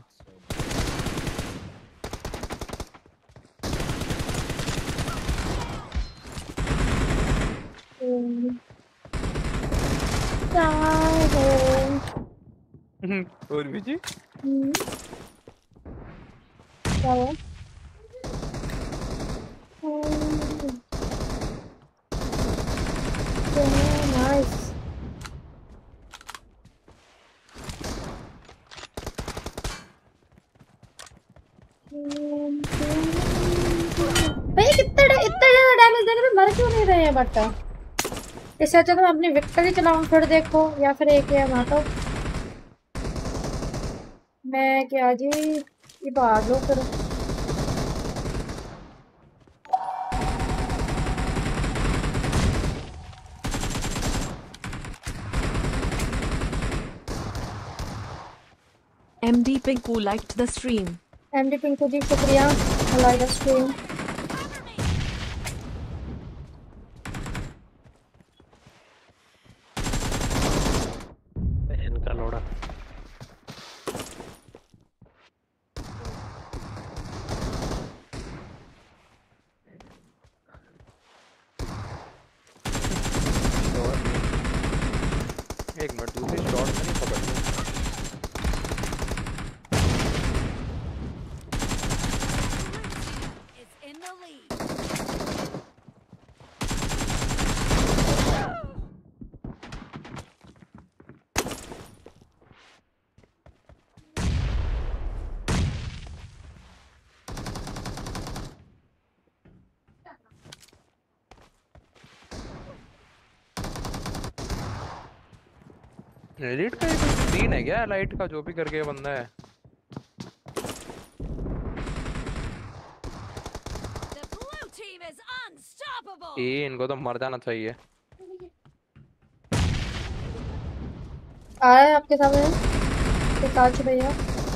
और भी जी क्या हुआ? नाइस। भैया कितना इतना ज्यादा डैमेज देने पे मर क्यों नहीं रहे हैं? बट इससे अच्छा तो मैं अपनी विक्ट्री चलाऊं फिर देखो, या फिर एक या माता मैं क्या जी ये भाग लो फिर। M D Pinku liked the stream. M D Pinku जी शुक्रिया, like the stream. इनका लोड़ा एक मिनट, दूसरी शॉट नहीं पकड़ ली। एलिट का एक सीन है क्या? लाइट का जो भी करके बंदा है। ये इनको तो मर जाना चाहिए। आ रहा है आपके सामने पिकाचू भैया।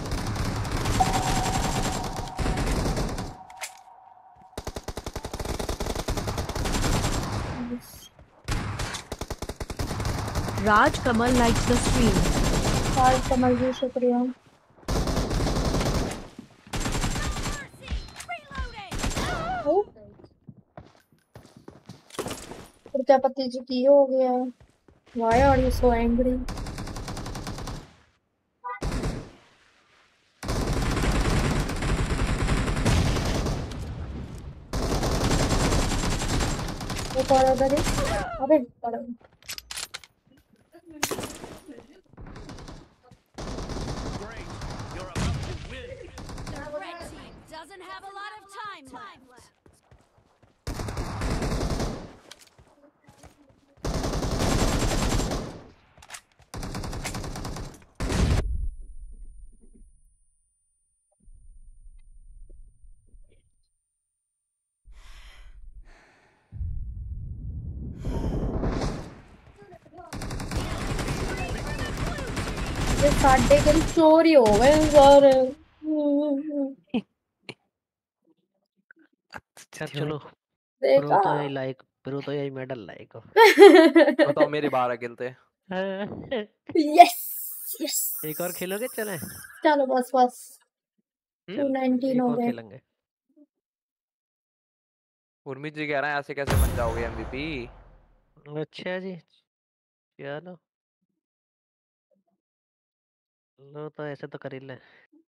Raj Kamal liked the stream. Raj Kamal जी शुक्रिया। प्रजापति जी की हो गया। Why are you so angry? वो पड़ा उधर ही। अबे पड़ा। time left. ये साढ़े किल चोरी हो गए सारे। अच्छा चलो देखा प्रो तो यही लाइक प्रो तो यही मेडल लाइक बताओ मेरे बारह किल थे। यस यस एक और खेलोगे चले चलो बस बस हम्म? टू नाइनटीन एक हो और गए। खेलेंगे। उर्मी जी कह रहे हैं ऐसे कैसे बन जाओगे एमवीपी। अच्छा जी चलो लो तो ऐसे तो कर ही ले।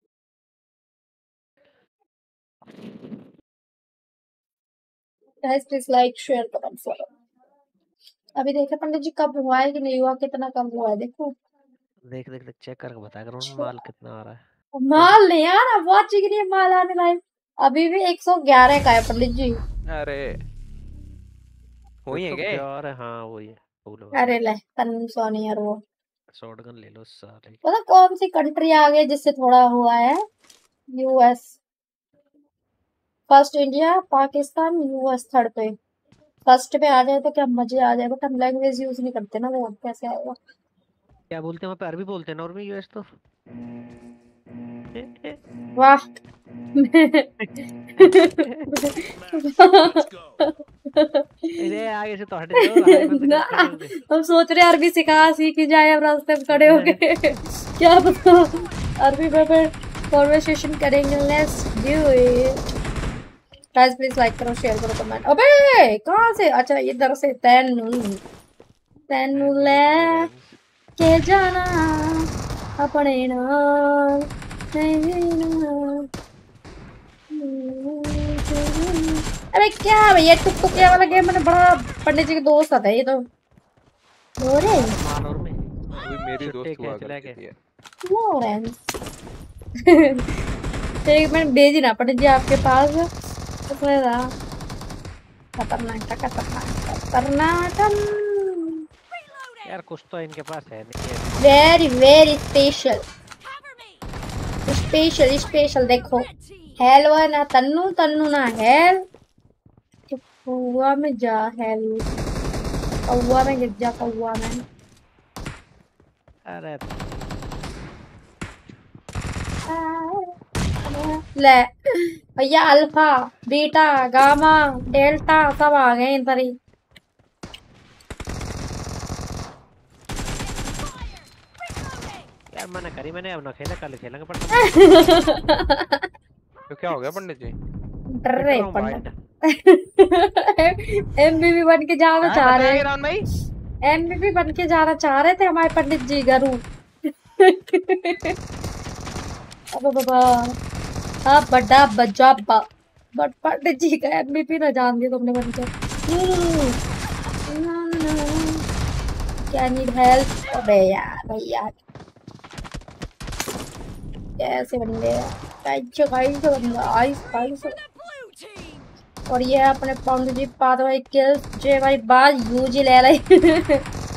Guys please like share comment follow. अभी देखा पंडित जी कब हुआ है कि नहीं हुआ, कितना कम हुआ है देखो। देख देख देख चेक करके बता करो माल कितना आ रहा है। माल नहीं आ रहा, बहुत चिकनी है माल आने लायक। अभी भी एक सौ ग्यारह का है पंडित जी। अरे वही है तो क्या? प्यार है हाँ वही है बोलो अरे ले तन्नू सोनी यार वो शॉटगन ले लो सारे। पता कौन सी कंट्री आ गई जिससे थोड़ा हुआ है? US first, India, Pakistan, US third पे। फर्स्ट पे आ जाए तो क्या मजे आ जाए, बट हम लैंग्वेज यूज नहीं करते ना, वो कैसे आएगा? क्या बोलते हैं वहाँ पे अरबी बोलते हैं ना और भी यूएस तो वाह Let's go. इधर आगे से तो हट जाओ हाय बंद ना, कर खड़े हो गए। हम सोच रहे हैं अरबी सिखा सीख जाए, हम रास्ते में खड़े हो गए क्या पता अरबी में फिर कॉन्वर्सेशन करेंगे। Let's do it guys, please like करो शेयर करो कमेंट। अबे कहाँ से? अच्छा इधर से तैनू तैनू ले के जाना अपने नाल नहीं ना। अरे क्या भैया टुक टुक वाला गेम मैंने बड़ा पंडित जी के दोस्त था ये तो लॉरेंस माल और में अभी मेरी छुट्टे दोस्त हुआ खींच ले करती के। थी। लॉरेंस एक मिनट भेजी ना पंडित जी आपके पास उसमें था खतरनाक था खतरनाक खतरनाक यार कुछ तो इनके पास है नहीं very very special Cover me. Special special. देखो हेल हुआ ना तन्नू तन्नू ना हेल कौआ में जा हेल कौआ में गिर जा कौआ में। अरे ले भैया अल्फा बीटा गामा डेल्टा सब आ गए इधर ही। यार मैंने करी मैंने अब ना खेला कल खेलेंगे पर तो क्या हो गया पंडित जी? डर रहे पंडित एमबीबी बन के जाना चाह रहे हैं राम भाई एमबीबी बन के जाना चाह रहे थे हमारे पंडित जी गरू अब बाबा हाँ बड़ा बजा बट पंडित जी का एमबीपी ना जान दिया तुमने बन के। क्या नीड हेल्प? अबे यार भैया कैसे बन गया? कैसे कैसे बन गया? Ice ice. और ये अपने पंडित जी पाद भाई किल जे भाई बाज यूज ही ले रही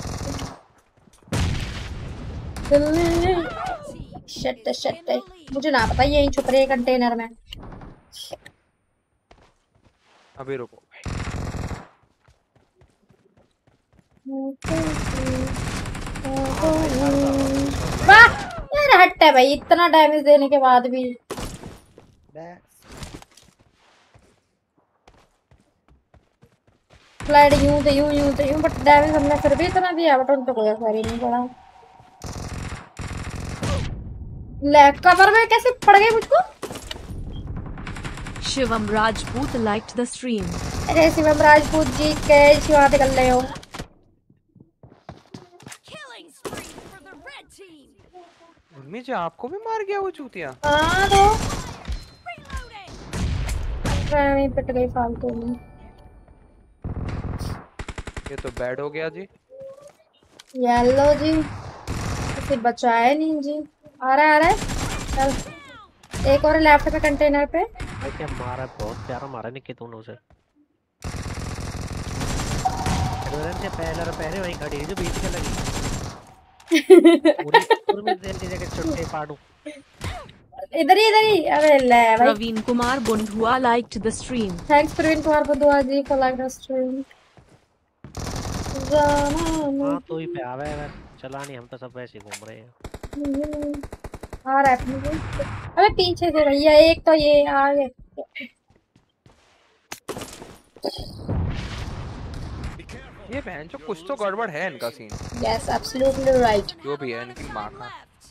शट शट मुझे ना पता यहीं छुप रहे कंटेनर में। अभी रुको वाह यार हट है भाई इतना डैमेज देने के बाद भी। फ्लाइट यूं थे यूं यूं थे यूं बट डैमेज हमने फिर भी इतना दिया बट उन पे कोई असर ही नहीं पड़ा। ले कवर में कैसे पड़ गए मुझको? Shivam Rajput liked the stream. अरे शिवम राजपूत जी कैसी बातें कर रहे हो? Killing spree for the red team. Urmi जी आपको भी मार गया वो चूतिया? हाँ तो Reloading. नहीं पिट गई फालतू में। ये तो बैड हो गया जी। येलो जी किसी बचाया नहीं जी। आ रहा है आ रहा है चल एक और लेफ्ट पे कंटेनर पे भाई क्या मारा, बहुत प्यारा मारा निकी तूने उसे। एडोरन से पहले पहले वहीं खड़ी है जो बीच के लगी। पूरी पूरी में तेल की जगह छुट्टे पाड़ू। इधर ही इधर ही अरे ले भाई। Praveen Kumar Bundhua liked the stream. Thanks Praveen Kumar Bundhua ji for like the stream. हाँ तो ही पे आवे है, चला नहीं, हम तो सब वैसे ही घूम रहे हैं। आ रहा है मुझे। अबे पीछे से भैया, एक तो ये आ गए। ये बहन जो कुछ तो गड़बड़ है इनका सीन। Yes absolutely right. जो भी है इनकी माँ का।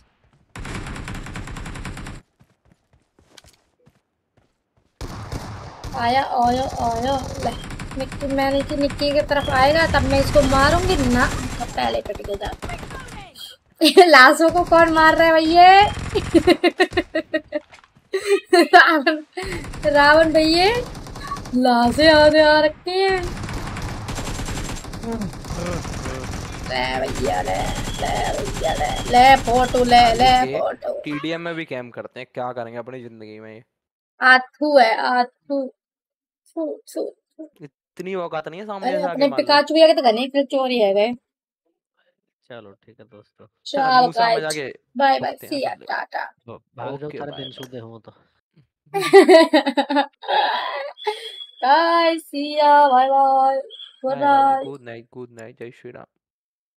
आया आया आया निक्की, मैंने की निक्की की तरफ आएगा तब मैं इसको मारूंगी ना, तो पहले पिट के जा। लाशों को कौन मार रहा है भैया? रावण रावण भैया लाशें आने आ रखी हैं। ले भैया ले ले भैया ले ले फोटो ले ले फोटो। टीडीएम में भी कैम करते हैं, क्या करेंगे अपनी जिंदगी में। ये आथू है आथू। थू थू इतनी औकात नहीं है सामने अरे से आके अपने मारने। पिकाचू या के तो करने फिर चोरी है गए। चलो ठीक है दोस्तों, चलो मूसा में गाइस जाके बाय बाय ठोकते हैं सी या साले। टाटा। भाग जाओ ओके, तारे बाय दिन सुधे हो तो। Guys see ya bye bye good bye bye, night. Good night, good night, Jai Shri Ram.